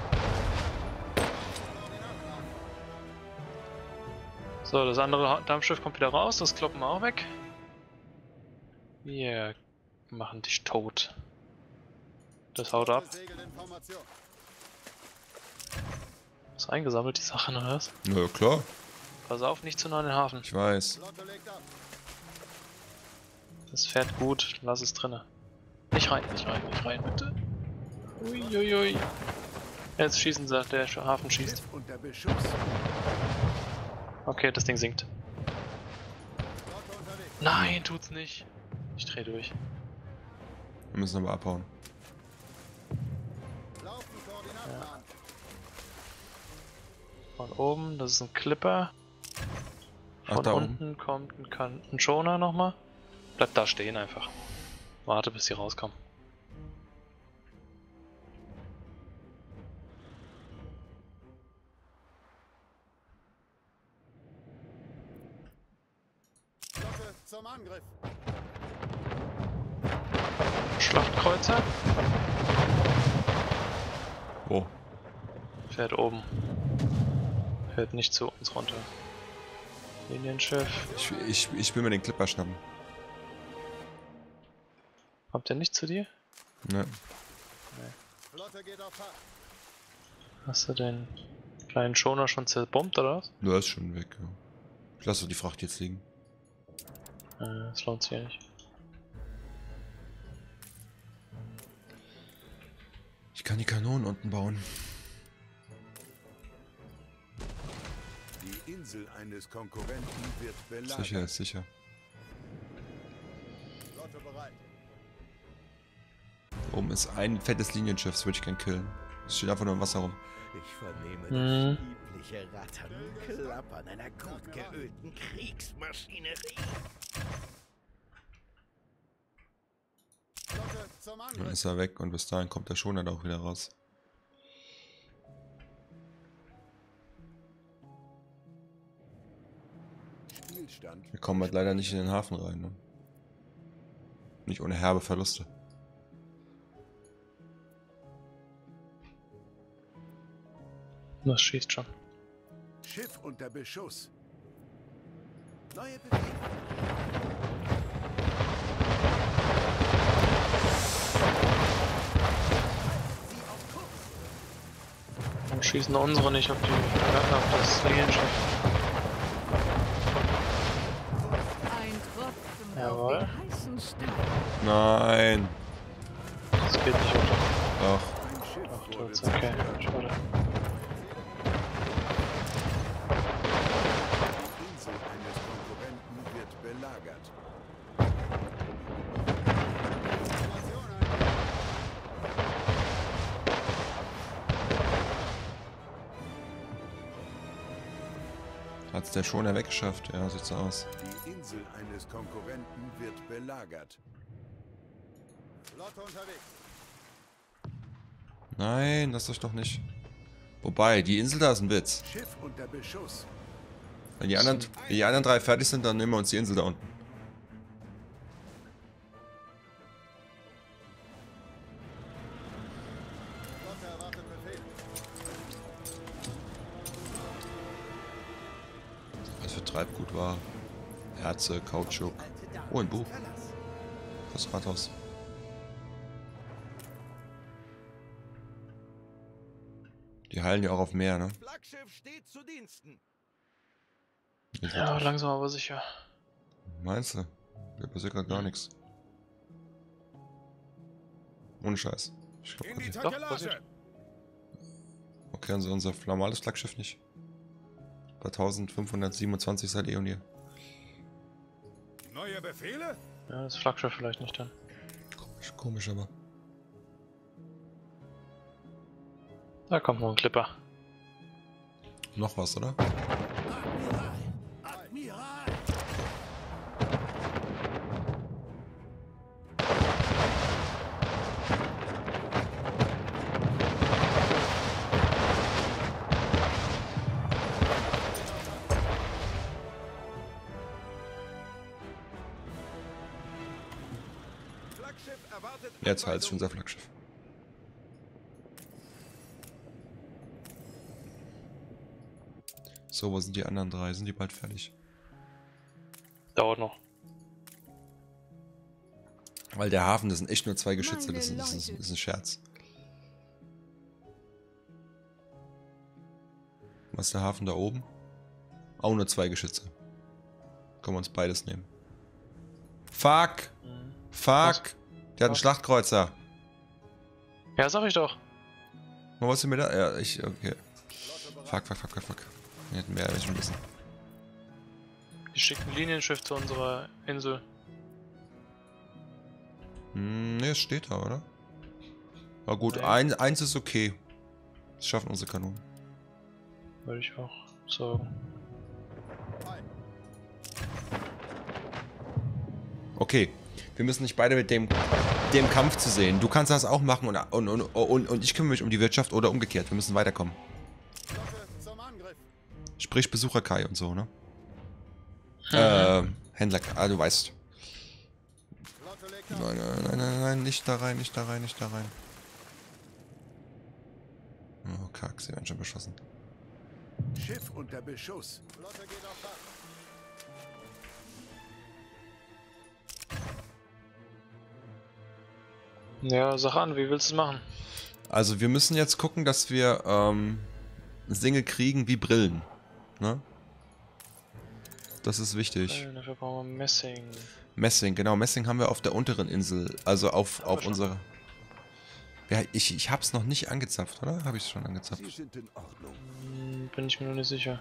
So, das andere Dampfschiff kommt wieder raus, das kloppen wir auch weg. Wir machen dich tot. Das haut ab. Ist eingesammelt, die Sache, oder was? Na ja, klar, Pass auf, nicht zu nah an den Hafen. ich weiß. Das fährt gut, lass es drinne. Nicht rein, nicht rein, nicht rein, bitte. Uiuiui. Jetzt schießen sie, der Hafen schießt. Schiff unter Beschuss. Okay, das Ding sinkt. Nein, tut's nicht. Ich dreh durch. Wir müssen aber abhauen. Von oben, das ist ein Clipper. Ach, Von da unten oben. kommt ein, kan ein Schoner nochmal. Bleib da stehen einfach. Warte, bis sie rauskommen. Zum Angriff. Schlachtkreuzer Wo? fährt oben. Fährt nicht zu uns runter. Linienschiff. Ich, ich, ich will mir den Clipper schnappen. Kommt der nicht zu dir? Ne. Flotte geht auf Fahrt. Hast du den kleinen Schoner schon zerbombt oder was? Du ist schon weg, ja. Ich lasse die Fracht jetzt liegen. Äh, das lohnt sich ja nicht. Ich kann die Kanonen unten bauen. Die Insel eines Konkurrenten wird belagert. Sicher ist sicher. Flotte bereit. Da oben ist ein fettes Linienschiff, das würde ich gern killen. Es steht einfach nur im Wasser rum. Ich vernehme Hm. das liebliche Rattern und Klappern einer gut geölten Kriegsmaschinerie. Flotte zum Dann Angriff. ist er weg und bis dahin kommt der Schoner da auch wieder raus. Spielstand. Wir kommen halt leider nicht in den Hafen rein, ne? Nicht ohne herbe Verluste. Das schießt schon. Schiff unter Beschuss. Neue Bewegung. Und schießen unsere nicht auf die auf das Linienschiff. Ein Tropfen Jawohl. auf den heißen Stein. Nein! Das geht nicht unter. Doch. Ein Schiff Ach, wurde tut's. Okay, zerstört. schade. Die Insel eines Konkurrenten wird belagert. Hat's der Schoner weggeschafft? Ja, sieht so aus. Die Insel eines Konkurrenten wird belagert. Flotte unterwegs. Nein, lass euch doch nicht. Wobei, die Insel da ist ein Witz. Schiff unter Beschuss. Wenn die anderen, wenn die anderen drei fertig sind, dann nehmen wir uns die Insel da unten. Flotte erwartet Befehl. Was für Treibgut war. Erze, Kautschuk. Oh, ein Buch. Das Rathaus. Die heilen ja auch auf Meer, ne? Flaggschiff steht zu Diensten. Nicht Ja, wirklich. langsam aber sicher. Meinst du? Da passiert gerade gar nichts. Ohne Scheiß. Ich glaub, In die okay. Doch, Takelage. passiert. Okay, also unser normales Flaggschiff nicht. Bei eintausendfünfhundertsiebenundzwanzig seid ihr und ihr. Neue Befehle? Ja, das Flaggschiff vielleicht nicht dann. Komisch, komisch aber. Da kommt noch ein Clipper. Noch was, oder? Admiral! Admiral! erwartet Jetzt halt Anweisung. unser Flaggschiff. So, wo sind die anderen drei? Sind die bald fertig? Dauert noch. Weil der Hafen, das sind echt nur zwei Geschütze, Meine das ist, das ist, Leute. das ist ein Scherz. Was ist der Hafen da oben? Auch nur zwei Geschütze. Können wir uns beides nehmen. Fuck! Mhm. Fuck! Der hat einen Was? Schlachtkreuzer. Ja, sag ich doch. Was wolltest du mir da? Ja, ich, okay. Fuck, fuck, fuck, fuck, fuck. Wir hätten mehr schon wissen. Die schicken ein Linienschiff zu unserer Insel. Hm, ne, es steht da, oder? Aber gut, Nee. ein, eins ist okay. Das schaffen unsere Kanonen. Würde ich auch sagen. Okay, wir müssen nicht beide mit dem, dem Kampf zu sehen. Du kannst das auch machen und, und, und, und, und ich kümmere mich um die Wirtschaft oder umgekehrt. Wir müssen weiterkommen. Flotte zum Angriff. Sprich Besucher Kai und so, ne? Mhm. Äh, Händler Kai, ah, du weißt. Flotte legt auf. Nein, nein, nein, nein, nein, nicht da rein, nicht da rein, nicht da rein. Oh, kack, sie werden schon beschossen. Schiff unter Beschuss. Flotte geht auf Fahrt. Ja, sag an, wie willst du es machen? Also wir müssen jetzt gucken, dass wir ähm, Dinge kriegen wie Brillen. Ne? Das ist wichtig. Äh, dafür brauchen wir Messing. Messing, genau, Messing haben wir auf der unteren Insel. Also auf, auf schon. unserer... Ja, ich, ich hab's noch nicht angezapft, oder? Habe ich es schon angezapft? Sie sind in Ordnung. Hm, bin ich mir noch nicht sicher.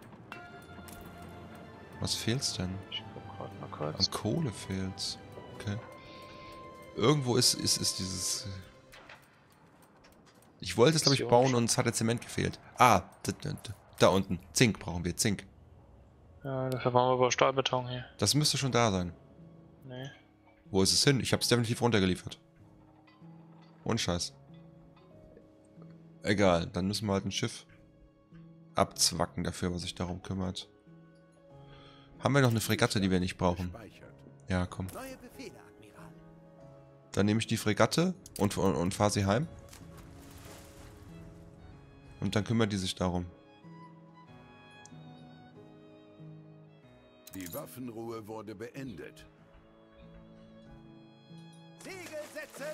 Was fehlt's denn? Ich guck grad mal kurz. An Kohle fehlt's. Okay. Irgendwo ist, ist, ist dieses... Ich wollte es, glaube ich, bauen und es hatte Zement gefehlt. Ah, da, da, da unten. Zink brauchen wir, Zink. Ja, dafür brauchen wir aber Stahlbeton hier. Das müsste schon da sein. Nee. Wo ist es hin? Ich habe es definitiv runtergeliefert. Ohne Scheiß. Egal, dann müssen wir halt ein Schiff abzwacken dafür, was sich darum kümmert. Haben wir noch eine Fregatte, die wir nicht brauchen? Gespeichert. Ja, komm. Neue Befehle, Admiral. Dann nehme ich die Fregatte und, und, und fahre sie heim. Und dann kümmert die sich darum. Die Waffenruhe wurde beendet. Segel setzen.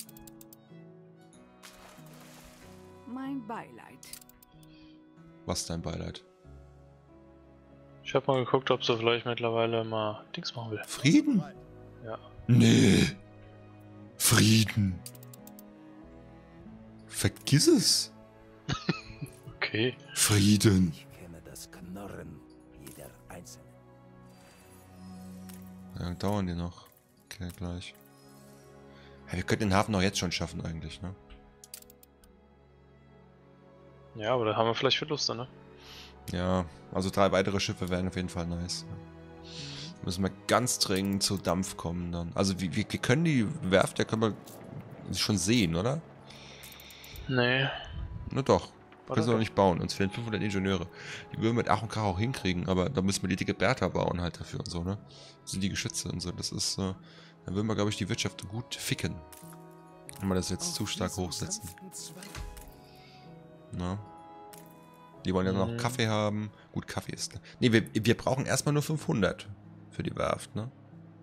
Mein Beileid. Was ist dein Beileid? Ich habe mal geguckt, ob sie vielleicht mittlerweile mal Dings machen will. Frieden? Bereit. Ja. Nee. Frieden. Vergiss es. Okay. Frieden. Ich kenne das Knurren jeder Einzelnen. Ja, wie lange dauern die noch? Okay, gleich. Ja, wir könnten den Hafen auch jetzt schon schaffen eigentlich, ne? Ja, aber da haben wir vielleicht Verluste, ne? Ja, also drei weitere Schiffe wären auf jeden Fall nice. Müssen wir ganz dringend zu Dampf kommen dann. Also wir, wir, wir können die Werft, ja können wir schon sehen, oder? Nee. Na doch. Oder Können sie noch doch? nicht bauen. Uns fehlen fünfhundert Ingenieure. Die würden wir mit Ach und Krach auch hinkriegen, aber da müssen wir die dicke Bertha bauen halt dafür und so, ne? Das sind die Geschütze und so. Das ist, äh, dann würden wir, glaube ich, die Wirtschaft gut ficken. Wenn wir das jetzt zu stark hochsetzen. Na? Die wollen ja noch Mhm. Kaffee haben. Gut, Kaffee ist... Ne, wir, wir brauchen erstmal nur fünfhundert für die Werft, ne?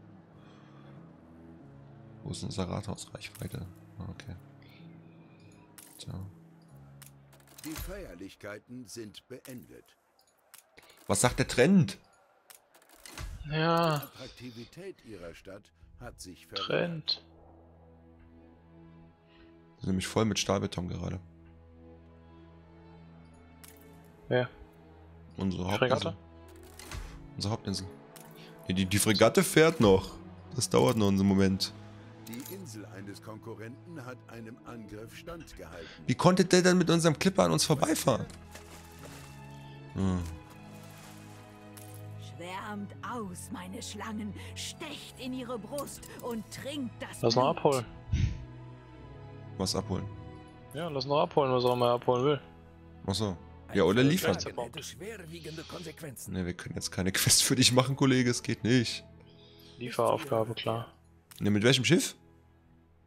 Wo ist unser Rathausreichweite? Ah, okay. So. Die Feierlichkeiten sind beendet. Was sagt der Trend? Die Ja. Attraktivität ihrer Stadt hat sich verringert. Trend. Wir sind nämlich voll mit Stahlbeton gerade. Ja. Unsere Hauptinsel. Fregatte? Unsere Hauptinsel. Nee, die, die Fregatte fährt noch. Das dauert noch einen Moment. Die Insel eines Konkurrenten hat einem Angriff standgehalten. Wie konnte der denn mit unserem Clipper an uns vorbeifahren? Hm. Schwärmt aus, meine Schlangen, stecht in ihre Brust und trinkt das Lass noch Blut. abholen. Was abholen? Ja, lass noch abholen, was auch immer er abholen will. Achso. Ja, oder liefern. Gleich. hätte schwerwiegende Konsequenzen. Ne, wir können jetzt keine Quest für dich machen, Kollege. Es geht nicht. Lieferaufgabe, klar. Ne, mit welchem Schiff?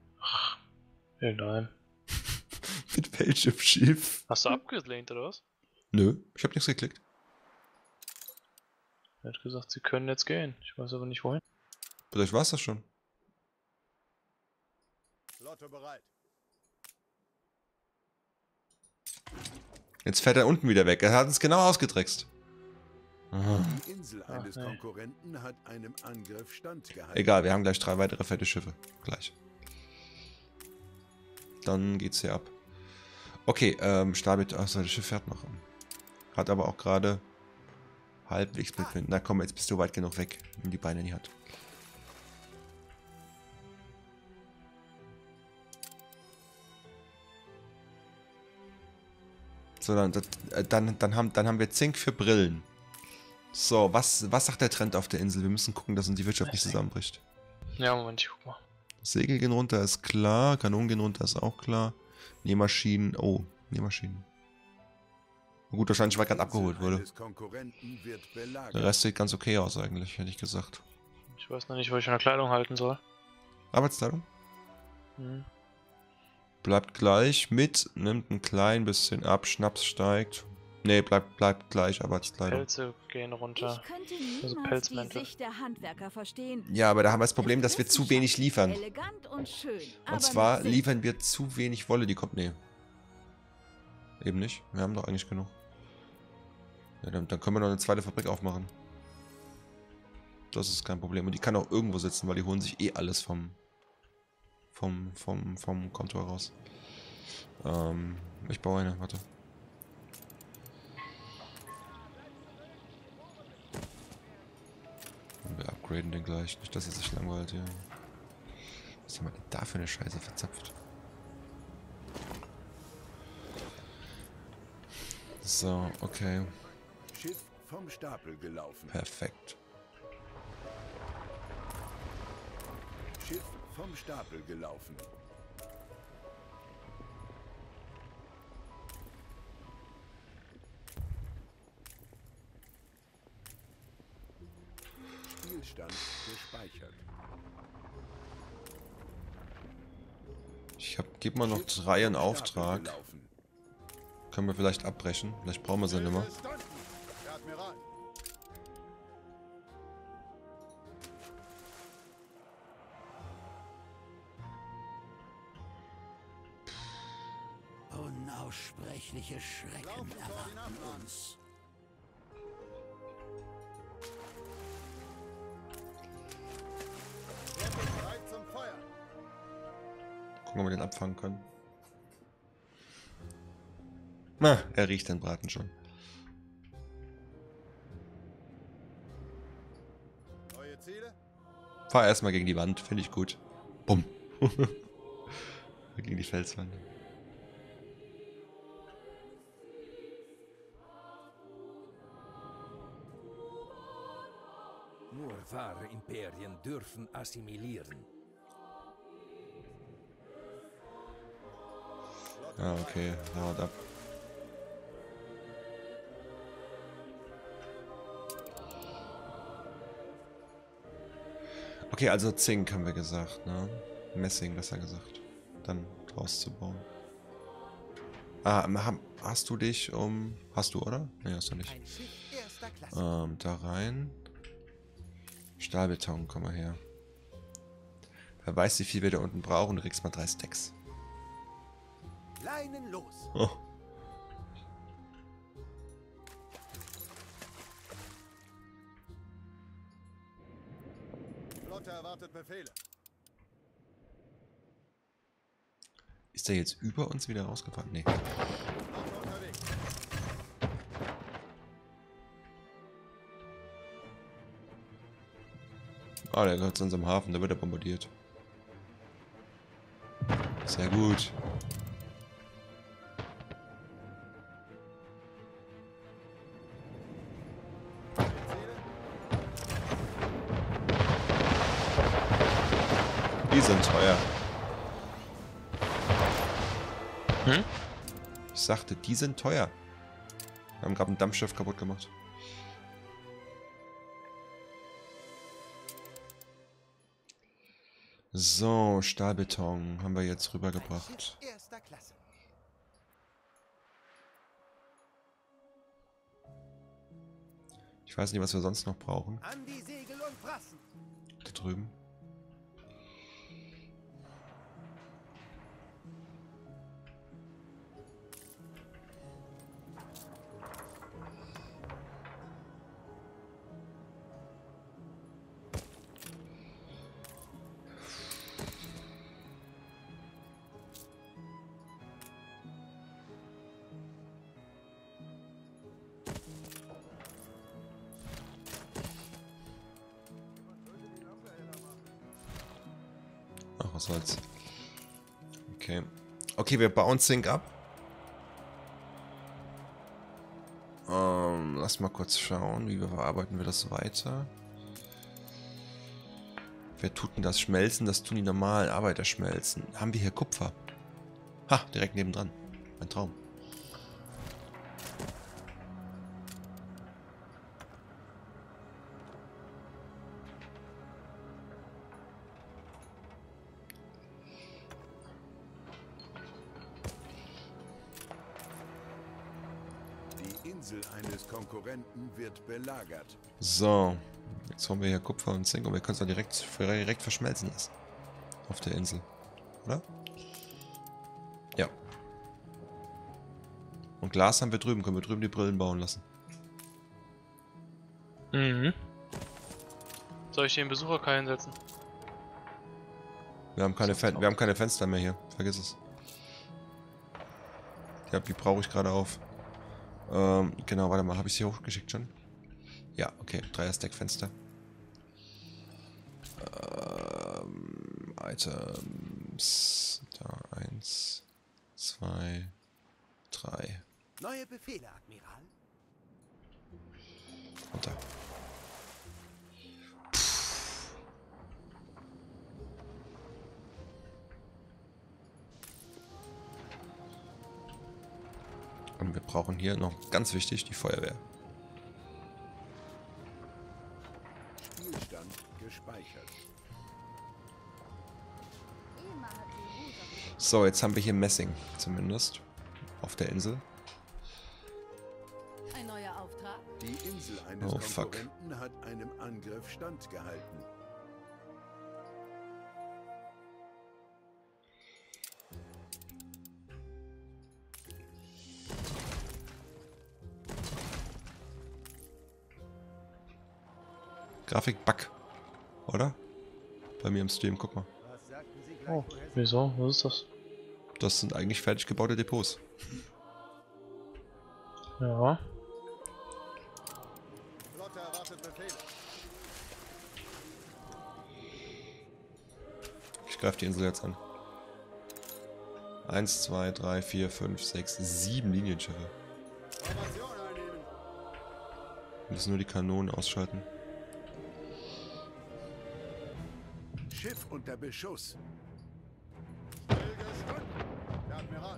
Nein. Mit welchem Schiff? Hast du abgelehnt oder was? Nö, ich hab nichts geklickt. Er hat gesagt, sie können jetzt gehen. Ich weiß aber nicht wohin. Vielleicht war's das schon. Flotte bereit. Jetzt fährt er unten wieder weg. Er hat uns genau ausgetrickst. Aha. Die Insel Ach, eines nee. Konkurrenten hat einem Angriff standgehalten. Egal, wir haben gleich drei weitere fette Schiffe. Gleich. Dann geht's hier ab. Okay, ähm, Stabit. Achso, das Schiff fährt noch. Hat aber auch gerade halbwegs mitfinden. Na komm, jetzt bist du weit genug weg. Nimm die Beine in die Hand. So, dann, dann, dann, haben, dann haben wir Zink für Brillen. So, was, was sagt der Trend auf der Insel? Wir müssen gucken, dass uns die Wirtschaft nicht zusammenbricht. Ja, Moment, ich guck mal. Segel gehen runter, ist klar. Kanonen gehen runter, ist auch klar. Nähmaschinen. Oh, Nähmaschinen. Gut, wahrscheinlich, weil gerade abgeholt wurde. Eines Konkurrenten wird belagert. Der Rest sieht ganz okay aus eigentlich, hätte ich gesagt. Ich weiß noch nicht, wo ich meine Kleidung halten soll. Arbeitsteilung? Hm. Bleibt gleich mit, nimmt ein klein bisschen ab, Schnaps steigt. Ne, bleibt, bleibt gleich, Arbeitskleidung. Pelze gehen runter. Ich könnte Also niemals die Pelzmäntel. Sicht der Handwerker verstehen. Ja, aber da haben wir das Problem, Es dass wir ist zu wenig liefern. Elegant und schön, aber Und zwar mit Sinn. liefern wir zu wenig Wolle, die kommt. Nee. Eben nicht. Wir haben doch eigentlich genug. Ja, dann, dann können wir noch eine zweite Fabrik aufmachen. Das ist kein Problem. Und die kann auch irgendwo sitzen, weil die holen sich eh alles vom vom, vom, vom Konto raus. Ähm, ich baue eine, warte. Und wir upgraden den gleich. Nicht, dass er sich langweilt hier. Was haben wir denn da für eine Scheiße verzapft? So, okay. Schiff vom Stapel gelaufen. Perfekt. Schiff vom Stapel gelaufen. Spielstand gespeichert. Ich hab, geb mal noch Schiff drei in vom Stapel Auftrag. gelaufen. Können wir vielleicht abbrechen? Vielleicht brauchen wir sie nicht mehr. Hilfe ist unten. Der Admiral. Unaussprechliche Schrecken Laufen vor die erwarten Nachbarn. uns. Flotte bereit zum Feuer. Gucken, ob wir den abfangen können. Na, er riecht den Braten schon. Neue Ziele? Fahr erstmal gegen die Wand, finde ich gut. Bumm. Gegen die Felswand. Nur wahre Imperien dürfen assimilieren. Ah, okay, haut ab. Okay, also Zink haben wir gesagt, ne? Messing, besser gesagt. Dann rauszubauen. Ah, ha- hast du dich um... Hast du, oder? Ne, hast du nicht. Ein Schiff erster Klasse. Ähm, da rein. Stahlbeton, komm mal her. Wer weiß, wie viel wir da unten brauchen, du kriegst mal drei Stacks. Leinen los. Oh. Flotte erwartet Befehle. Ist der jetzt über uns wieder rausgefahren? Nee. Flotte unterwegs. Ah, der gehört zu unserem Hafen, da wird er bombardiert. Sehr gut. Die sind teuer. Hm? Ich sagte, die sind teuer. Wir haben gerade ein Dampfschiff kaputt gemacht. So, Stahlbeton haben wir jetzt rübergebracht. Erster Klasse. Ich weiß nicht, was wir sonst noch brauchen. An die Segel und Brassen. Da drüben. Ach, was soll's. Okay. Okay, wir bauen Zink ab. Ähm, lass mal kurz schauen, wie wir verarbeiten wir das weiter. Wer tut denn das schmelzen? Das tun die normalen Arbeiter schmelzen. Haben wir hier Kupfer? Ha, direkt nebendran. Ein Traum. Die Insel eines Konkurrenten wird belagert. So, jetzt haben wir hier Kupfer und Zink und wir können es dann direkt, direkt verschmelzen lassen. Auf der Insel. Oder? Ja. Und Glas haben wir drüben. Können wir drüben die Brillen bauen lassen. Mhm. Soll ich den Besucherkai hinsetzen? Wir haben keine, Fen wir haben keine Fenster mehr hier. Vergiss es. Ja, die brauche ich gerade auf. Ähm, genau, warte mal. Habe ich sie hochgeschickt schon? Ja, okay. Dreier-Stack-Fenster. Ähm, Items. Da, eins, zwei, drei. Neue Befehle, Admiral. Runter. Und wir brauchen hier noch, ganz wichtig, die Feuerwehr. Spielstand gespeichert. So, jetzt haben wir hier Messing, zumindest. Auf der Insel. Ein neuer Auftrag? Die Insel eines Oh, fuck. Konkurrenten hat einem Angriff standgehalten. Grafik-Bug. Oder? Bei mir im Stream, guck mal. Was sagten Sie gleich, Oh, woher Sie- wieso? Was ist das? Das sind eigentlich fertig gebaute Depots. Ja. Flotte erwartet Befehle. Ich greife die Insel jetzt an. Eins, zwei, drei, vier, fünf, sechs, sieben Linienschiffe. Formation einnehmen. Wir müssen nur die Kanonen ausschalten. Schiff unter Beschuss. Stillgestanden. Der Admiral.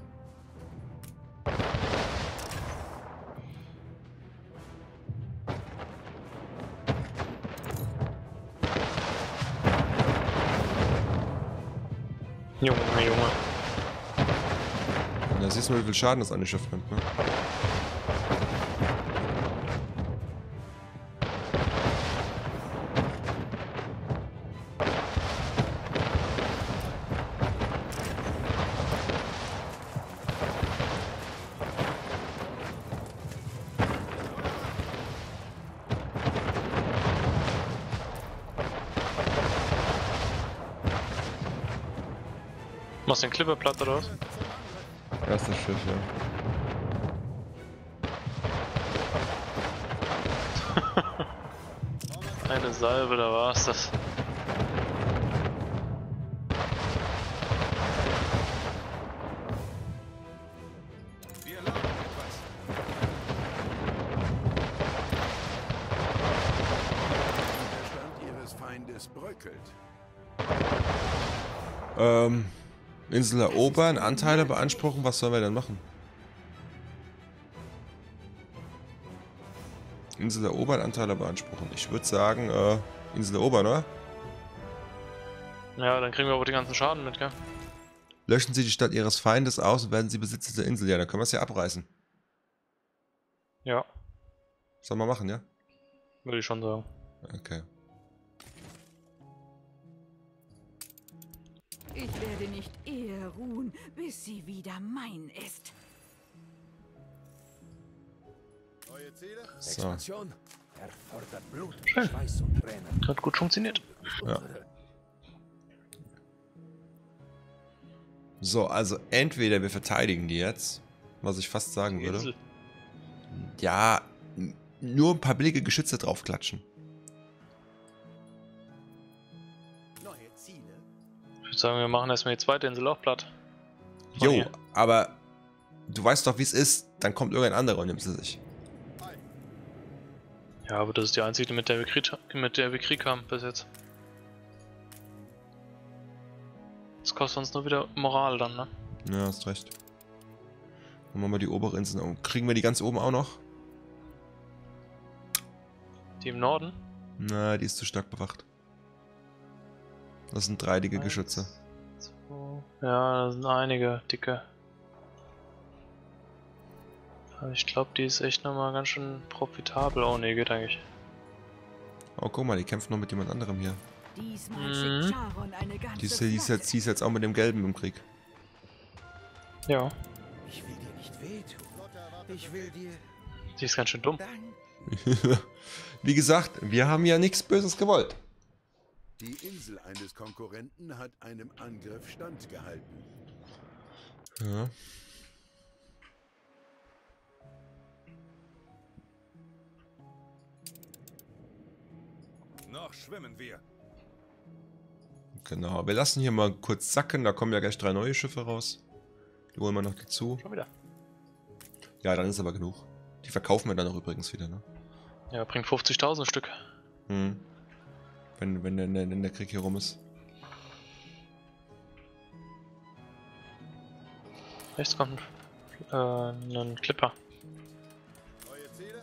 Junge, Junge. Und da siehst du mal, wie viel Schaden das eine Schiff nimmt, ne? Machst du den Clipper platt oder was? Erstes Schiff, ja. Eine Salve, da war's das. Wir laden etwas. Der Stand ihres Feindes bröckelt. Ähm, Insel erobern, Anteile beanspruchen, was sollen wir denn machen? Insel erobern, Anteile beanspruchen. Ich würde sagen, äh, Insel erobern, oder? Ja, dann kriegen wir aber die ganzen Schaden mit, gell? Löschen Sie die Stadt Ihres Feindes aus und werden Sie Besitzer der Insel. Ja, dann können wir es ja abreißen. Ja, Sollen wir machen, ja? würde ich schon sagen. Okay. Ich werde nicht eher ruhen, bis sie wieder mein ist. Neue Ziele? So. Expansion erfordert Blut, Schön. Schweiß und Tränen. Hat gut funktioniert. Ja. So, also entweder wir verteidigen die jetzt, was ich fast sagen würde. Insel. Ja, n- nur ein paar billige Geschütze draufklatschen. Neue Ziele? Ich würde sagen, wir machen erstmal die zweite Insel auch platt. Von Jo, hier. aber du weißt doch, wie es ist. Dann kommt irgendein anderer und nimmt sie sich. Ja, aber das ist die einzige, mit der wir Krieg, mit der wir Krieg haben bis jetzt. Das kostet uns nur wieder Moral dann, ne? Ja, hast recht. Dann machen wir die obere Insel. Und kriegen wir die ganz oben auch noch? Die im Norden? Na, die ist zu stark bewacht. Das sind drei dicke Geschütze. Eins, zwei. Ja, da sind einige dicke. Aber ich glaube, die ist echt nochmal ganz schön profitabel. Oh ne, geht eigentlich. Oh, guck mal, die kämpfen noch mit jemand anderem hier. Diesmal Mhm. schickt Charon eine ganze Die ist, die, ist jetzt, die ist jetzt auch mit dem Gelben im Krieg. Ja, Ich will dir nicht wehtun. Ich will dir die ist ganz schön dumm. danken. Wie gesagt, wir haben ja nichts Böses gewollt. Die Insel eines Konkurrenten hat einem Angriff standgehalten. Ja. Noch schwimmen wir. Genau, wir lassen hier mal kurz sacken. Da kommen ja gleich drei neue Schiffe raus. Die holen wir noch dazu. Schon wieder. Ja, dann ist aber genug. Die verkaufen wir dann auch übrigens wieder, ne? Ja, bringt fünfzigtausend Stück. Hm. Wenn, wenn, der, wenn der Krieg hier rum ist. Rechts kommt äh, ein Clipper. Neue Ziele?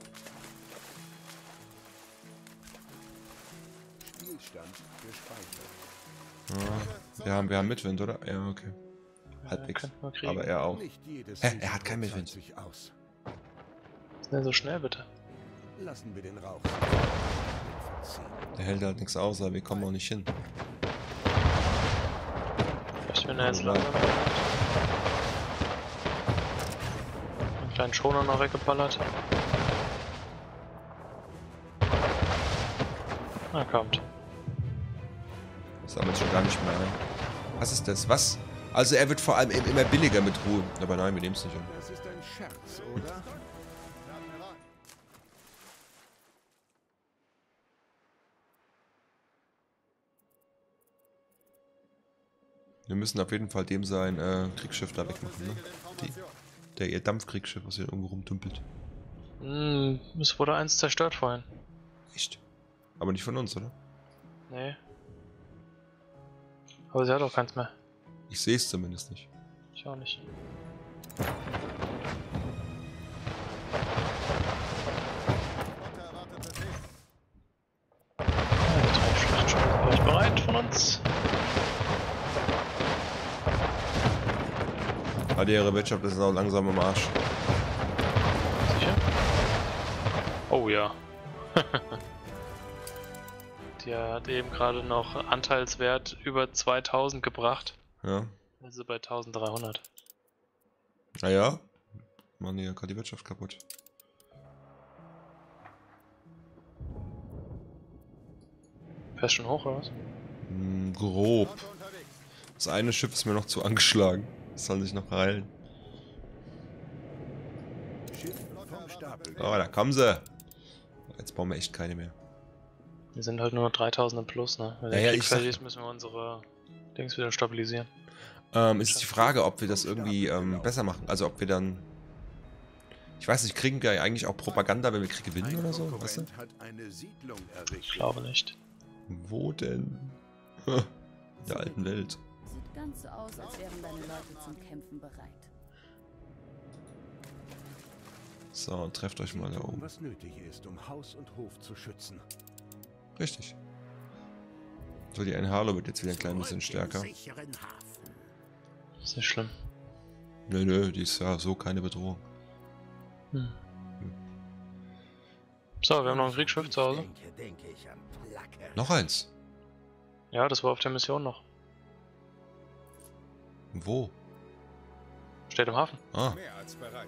Spielstand gespeichert. Ja, wir haben, wir haben Mitwind, oder? Ja, okay. Halbwegs. Könnten wir kriegen. Aber er auch. Nicht jedes Hä? Er hat kein Risiko Mitwind. zahlt sich aus. Ist nicht so schnell, bitte. Lassen wir den Rauch verziehen. Der hält halt nichts aus, aber wir kommen auch nicht hin. Vielleicht wenn er jetzt Ja. langsam einen kleinen Schoner noch weggeballert. Na, kommt. Das haben wir jetzt schon gar nicht mehr ein. Was ist das? Was? Also er wird vor allem im- immer billiger mit Ruhe. Aber nein, wir nehmen es nicht an. Das ist ein Scherz, oder? Admiral. Wir müssen auf jeden Fall dem sein äh, Kriegsschiff da wegmachen, ne? Segel in Die, Formation. der ihr Dampfkriegsschiff, was hier irgendwo rumtümpelt. Hm, es wurde eins zerstört vorhin. Echt? Aber nicht von uns, oder? Nee. Aber sie hat auch keins mehr. Ich sehe es zumindest nicht. Ich auch nicht. Flotte erwartet Befehl. Ja, die drei Schlachtschiffe sind gleich bereit von uns. Aber ihre Wirtschaft ist auch langsam im Arsch. Sicher? Oh ja. Die hat eben gerade noch Anteilswert über zweitausend gebracht. Ja. Also bei eintausenddreihundert. Naja. Machen die ja gerade die Wirtschaft kaputt. Fährst schon hoch oder was? Hm, grob. Flotte unterwegs. Das eine Schiff ist mir noch zu angeschlagen. Das soll sich noch heilen. Schiff vom Stapel. Oh, da kommen sie. Jetzt brauchen wir echt keine mehr. Wir sind halt nur dreitausend im Plus, ne? Wenn Ja, der ja, Krieg ich sag- fertig ist, müssen wir unsere Dings wieder stabilisieren. Ähm, ist die Frage, ob wir das irgendwie ähm, besser machen. Also ob wir dann... Ich weiß nicht, kriegen wir eigentlich auch Propaganda, wenn wir Krieg gewinnen Ein oder so? Weißt du? Konkurrent hat eine Siedlung Ich errichtet. glaube nicht. Wo denn? In der alten Welt. Sieht ganz so aus, als wären deine Leute zum Kämpfen bereit. So, trefft euch mal da oben. Was nötig ist, um Haus und Hof zu schützen. Richtig. So, die Einharlo wird jetzt wieder ein klein bisschen stärker. Ist nicht schlimm. Nö, nö, die ist ja so keine Bedrohung. Hm. So, wir haben noch ein Kriegsschiff zu Hause. Noch eins. Ja, das war auf der Mission noch. Wo? Steht im Hafen. Ah. Mehr als bereit.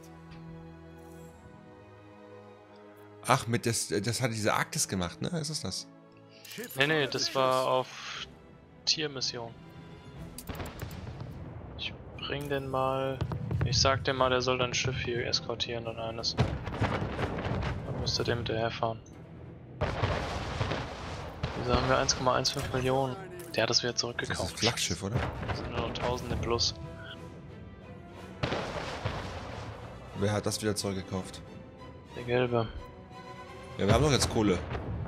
Ach, mit das, das hat diese Arktis gemacht, ne? Ist es das? Nee, nee, das war auf Tiermission. Ich bring den mal. Ich sag dem mal, der soll dein Schiff hier eskortieren, dann eines. Dann müsste der mit herfahren. Wieso haben wir eins Komma fünfzehn Millionen? Der hat das wieder Das zurückgekauft. ist das Flaggschiff, oder? Das sind nur noch Tausende plus. Wer hat das wieder zurückgekauft? Der gelbe. Ja, wir haben doch jetzt Kohle.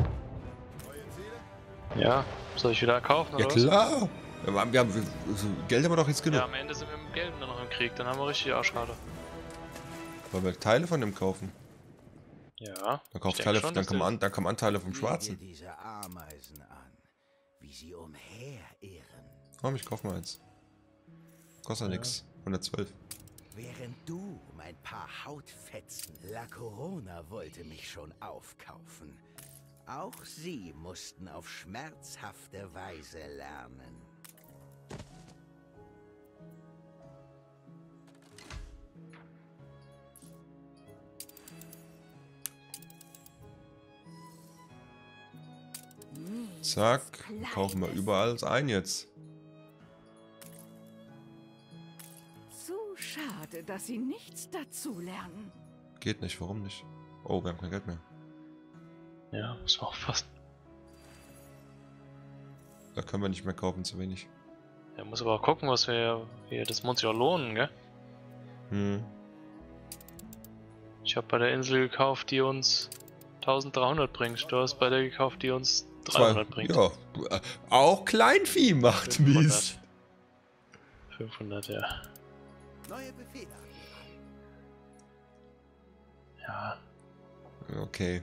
Ja, soll ich wieder kaufen oder Ja was? klar! Wir haben, wir haben wir, so Geld haben wir doch jetzt genug. Ja, am Ende sind wir mit dem Gelben dann noch im Krieg, dann haben wir richtig Arschkarte. Wollen wir Teile von dem kaufen? Ja. Dann kauft ich Teile, denke schon, dann dass kann der- man, dann kann man Anteile vom Schwarzen. Diese Ameisen an, wie sie umherirren. Komm, ich kauf mal eins. Kostet ja nix. hundertzwölf. Während du mein paar Hautfetzen. La Corona wollte mich schon aufkaufen. Auch sie mussten auf schmerzhafte Weise lernen. Zack. Kaufen wir überall ein jetzt. Zu schade, dass sie nichts dazulernen. Geht nicht, warum nicht? Oh, wir haben kein Geld mehr. Ja, muss man aufpassen. Da können wir nicht mehr kaufen, zu wenig. Er muss aber auch gucken, was wir hier. Das muss sich auch lohnen, gell? Hm. Ich habe bei der Insel gekauft, die uns dreizehnhundert bringt. Du hast bei der gekauft, die uns dreihundert bringt. Ja, äh, auch Kleinvieh macht mies. fünfhundert, ja. Neue Befehle. Ja. Okay.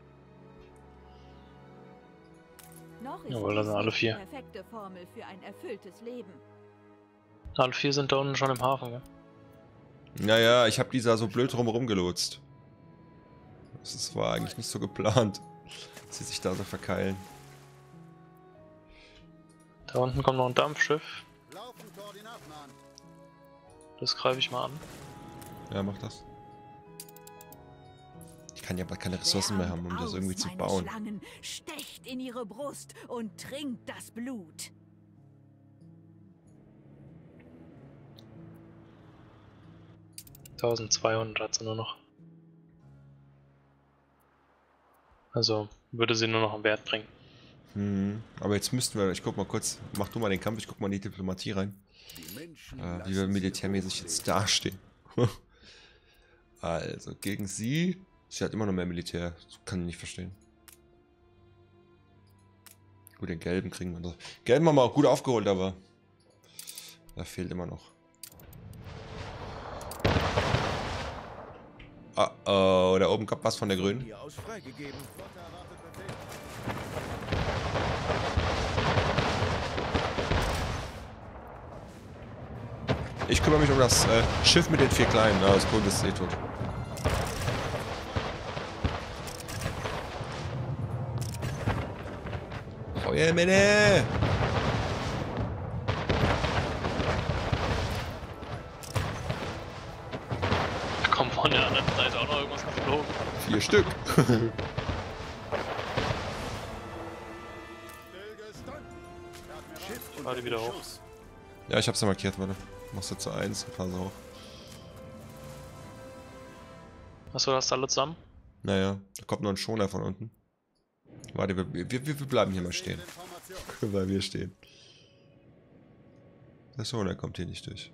Noch ist Jawohl, das sind dies alle nicht die vier. perfekte Formel für ein erfülltes Leben. Alle vier sind da unten schon im Hafen, gell? Naja, ich habe dieser so blöd drumherum gelotst. Das war eigentlich nicht so geplant, dass sie sich da so verkeilen. Da unten kommt noch ein Dampfschiff. Laufen Koordinaten an. Das greife ich mal an. Ja, mach das. Ich kann ja aber keine Ressourcen mehr haben, um das Aus, irgendwie zu meine bauen. Schlangen, stecht in ihre Brust und trinkt das Blut. eintausendzweihundert hat sie nur noch. Also würde sie nur noch einen Wert bringen. Hm, aber jetzt müssten wir, ich guck mal kurz, mach du mal den Kampf, ich guck mal in die Diplomatie rein. Die Menschen Äh, wie lassen wir sich militärmäßig jetzt dastehen. Also, gegen sie. Sie hat immer noch mehr Militär. Das kann ich nicht verstehen. Gut, den gelben kriegen wir noch. Gelben haben wir auch gut aufgeholt, aber da fehlt immer noch. Ah, oh, da oben kommt was von der grünen. Hier aus freigegeben. Flotte erwartet Befehl. Ich kümmere mich um das äh, Schiff mit den vier kleinen. Ah, das Grund ist eh tot. Feuermänner! Da kommt von der anderen Seite auch noch irgendwas geflogen. Vier Stück. Stillgestanden. Schiff Fahr die unter wieder hoch. Beschuss. Ja, ich hab's ja markiert, warte. Machst du zu eins und fahr sie hoch. Achso, hast du alle zusammen? Naja, da kommt noch ein Schoner von unten. Warte, wir, wir, wir wir bleiben hier mal stehen. Information. Weil wir stehen. Der Schoner kommt hier nicht durch.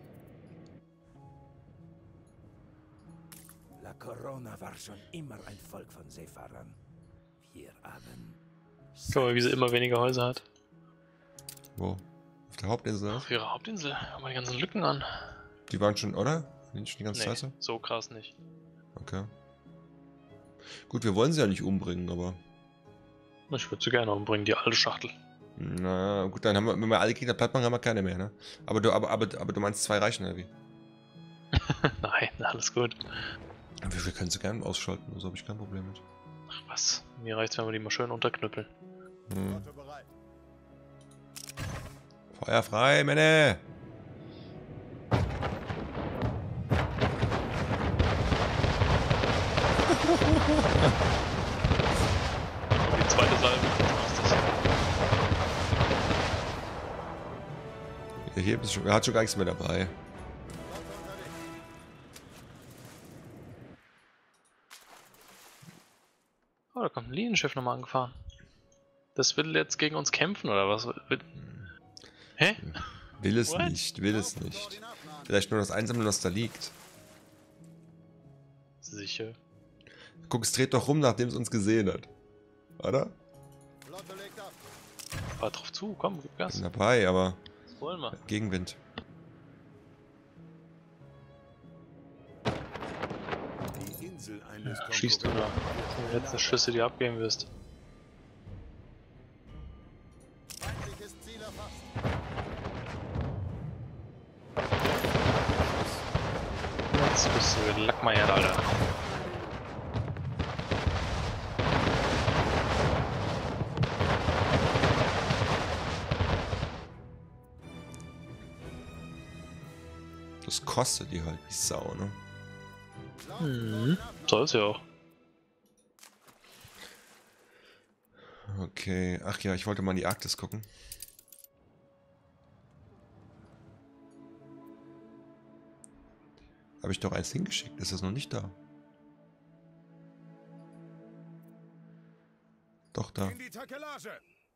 La Corona war schon immer ein Volk von Seefahrern. Wir haben... Guck mal, wie sie immer weniger Häuser hat. Wo? Auf der Hauptinsel? Auf ihrer Hauptinsel haben wir die ganzen Lücken an. Die waren schon, oder? Nicht schon die ganze Nee, Zeit so? so krass nicht. Okay. Gut, wir wollen sie ja nicht umbringen, aber... Ich würde sie gerne umbringen, die alte Schachtel. Na gut, dann haben wir, wenn wir alle Gegner platt machen, haben wir keine mehr, ne? Aber du, aber, aber, aber du meinst zwei reichen, oder wie? Nein, alles gut. Wir, wir können sie gerne ausschalten, also habe ich kein Problem mit. Ach was, mir reicht's, wenn wir die mal schön unterknüppeln. Hm. Flotte bereit. Feuer frei, Männer! Die zweite Salve. Ja, hier ist schon, er hat schon gar nichts mehr dabei. Flotte unterwegs. Oh, da kommt ein Linienschiff nochmal angefahren. Das will jetzt gegen uns kämpfen, oder was? Will... Hä? Will es What? nicht, will es nicht. Koordinaten an. Vielleicht nur das Einsammeln, was da liegt. Sicher. Guck, es dreht doch rum, nachdem es uns gesehen hat. Oder? Flotte legt ab. Fahr drauf zu, komm, gib Gas. Bin dabei, aber Was wollen wir? Gegenwind. Die Insel eines Schießt du da. Das sind die letzten Schüsse, die du abgeben wirst. Feindliches Ziel erfasst. Jetzt bist du Lackmeier, Alter. Das kostet die halt wie Sau, ne? Mhm. Soll es ja auch. Okay, ach ja, ich wollte mal in die Arktis gucken. Habe ich doch eins hingeschickt, ist das noch nicht da? Doch, da. In die Takelage!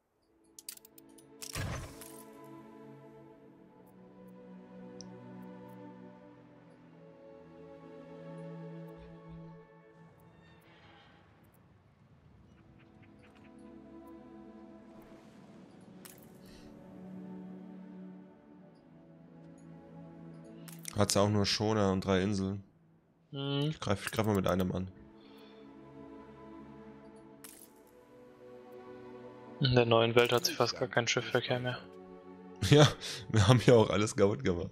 Hat sie auch nur Schoner und drei Inseln. Mhm. Ich greife ich greif mal mit einem an. In der neuen Welt hat sie fast gar keinen Schiffverkehr mehr. Ja, wir haben ja auch alles kaputt gemacht.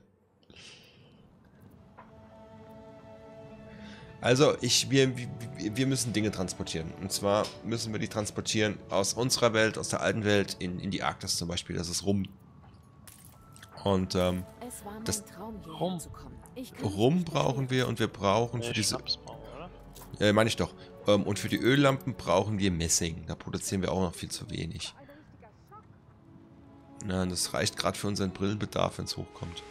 Also, ich, wir, wir, wir müssen Dinge transportieren. Und zwar müssen wir die transportieren aus unserer Welt, aus der alten Welt, in, in die Arktis zum Beispiel. Das ist Rum. Und ähm, Es war mein Das- Traum, hierher Rum. zu kommen. Ich kann Rum nicht brauchen verstehen. wir und wir brauchen für Nee, diese... Schnapsmaul, oder? Äh, meine ich doch. Ähm, und für die Öllampen brauchen wir Messing. Da produzieren wir auch noch viel zu wenig. Na, das reicht gerade für unseren Brillenbedarf, wenn es hochkommt.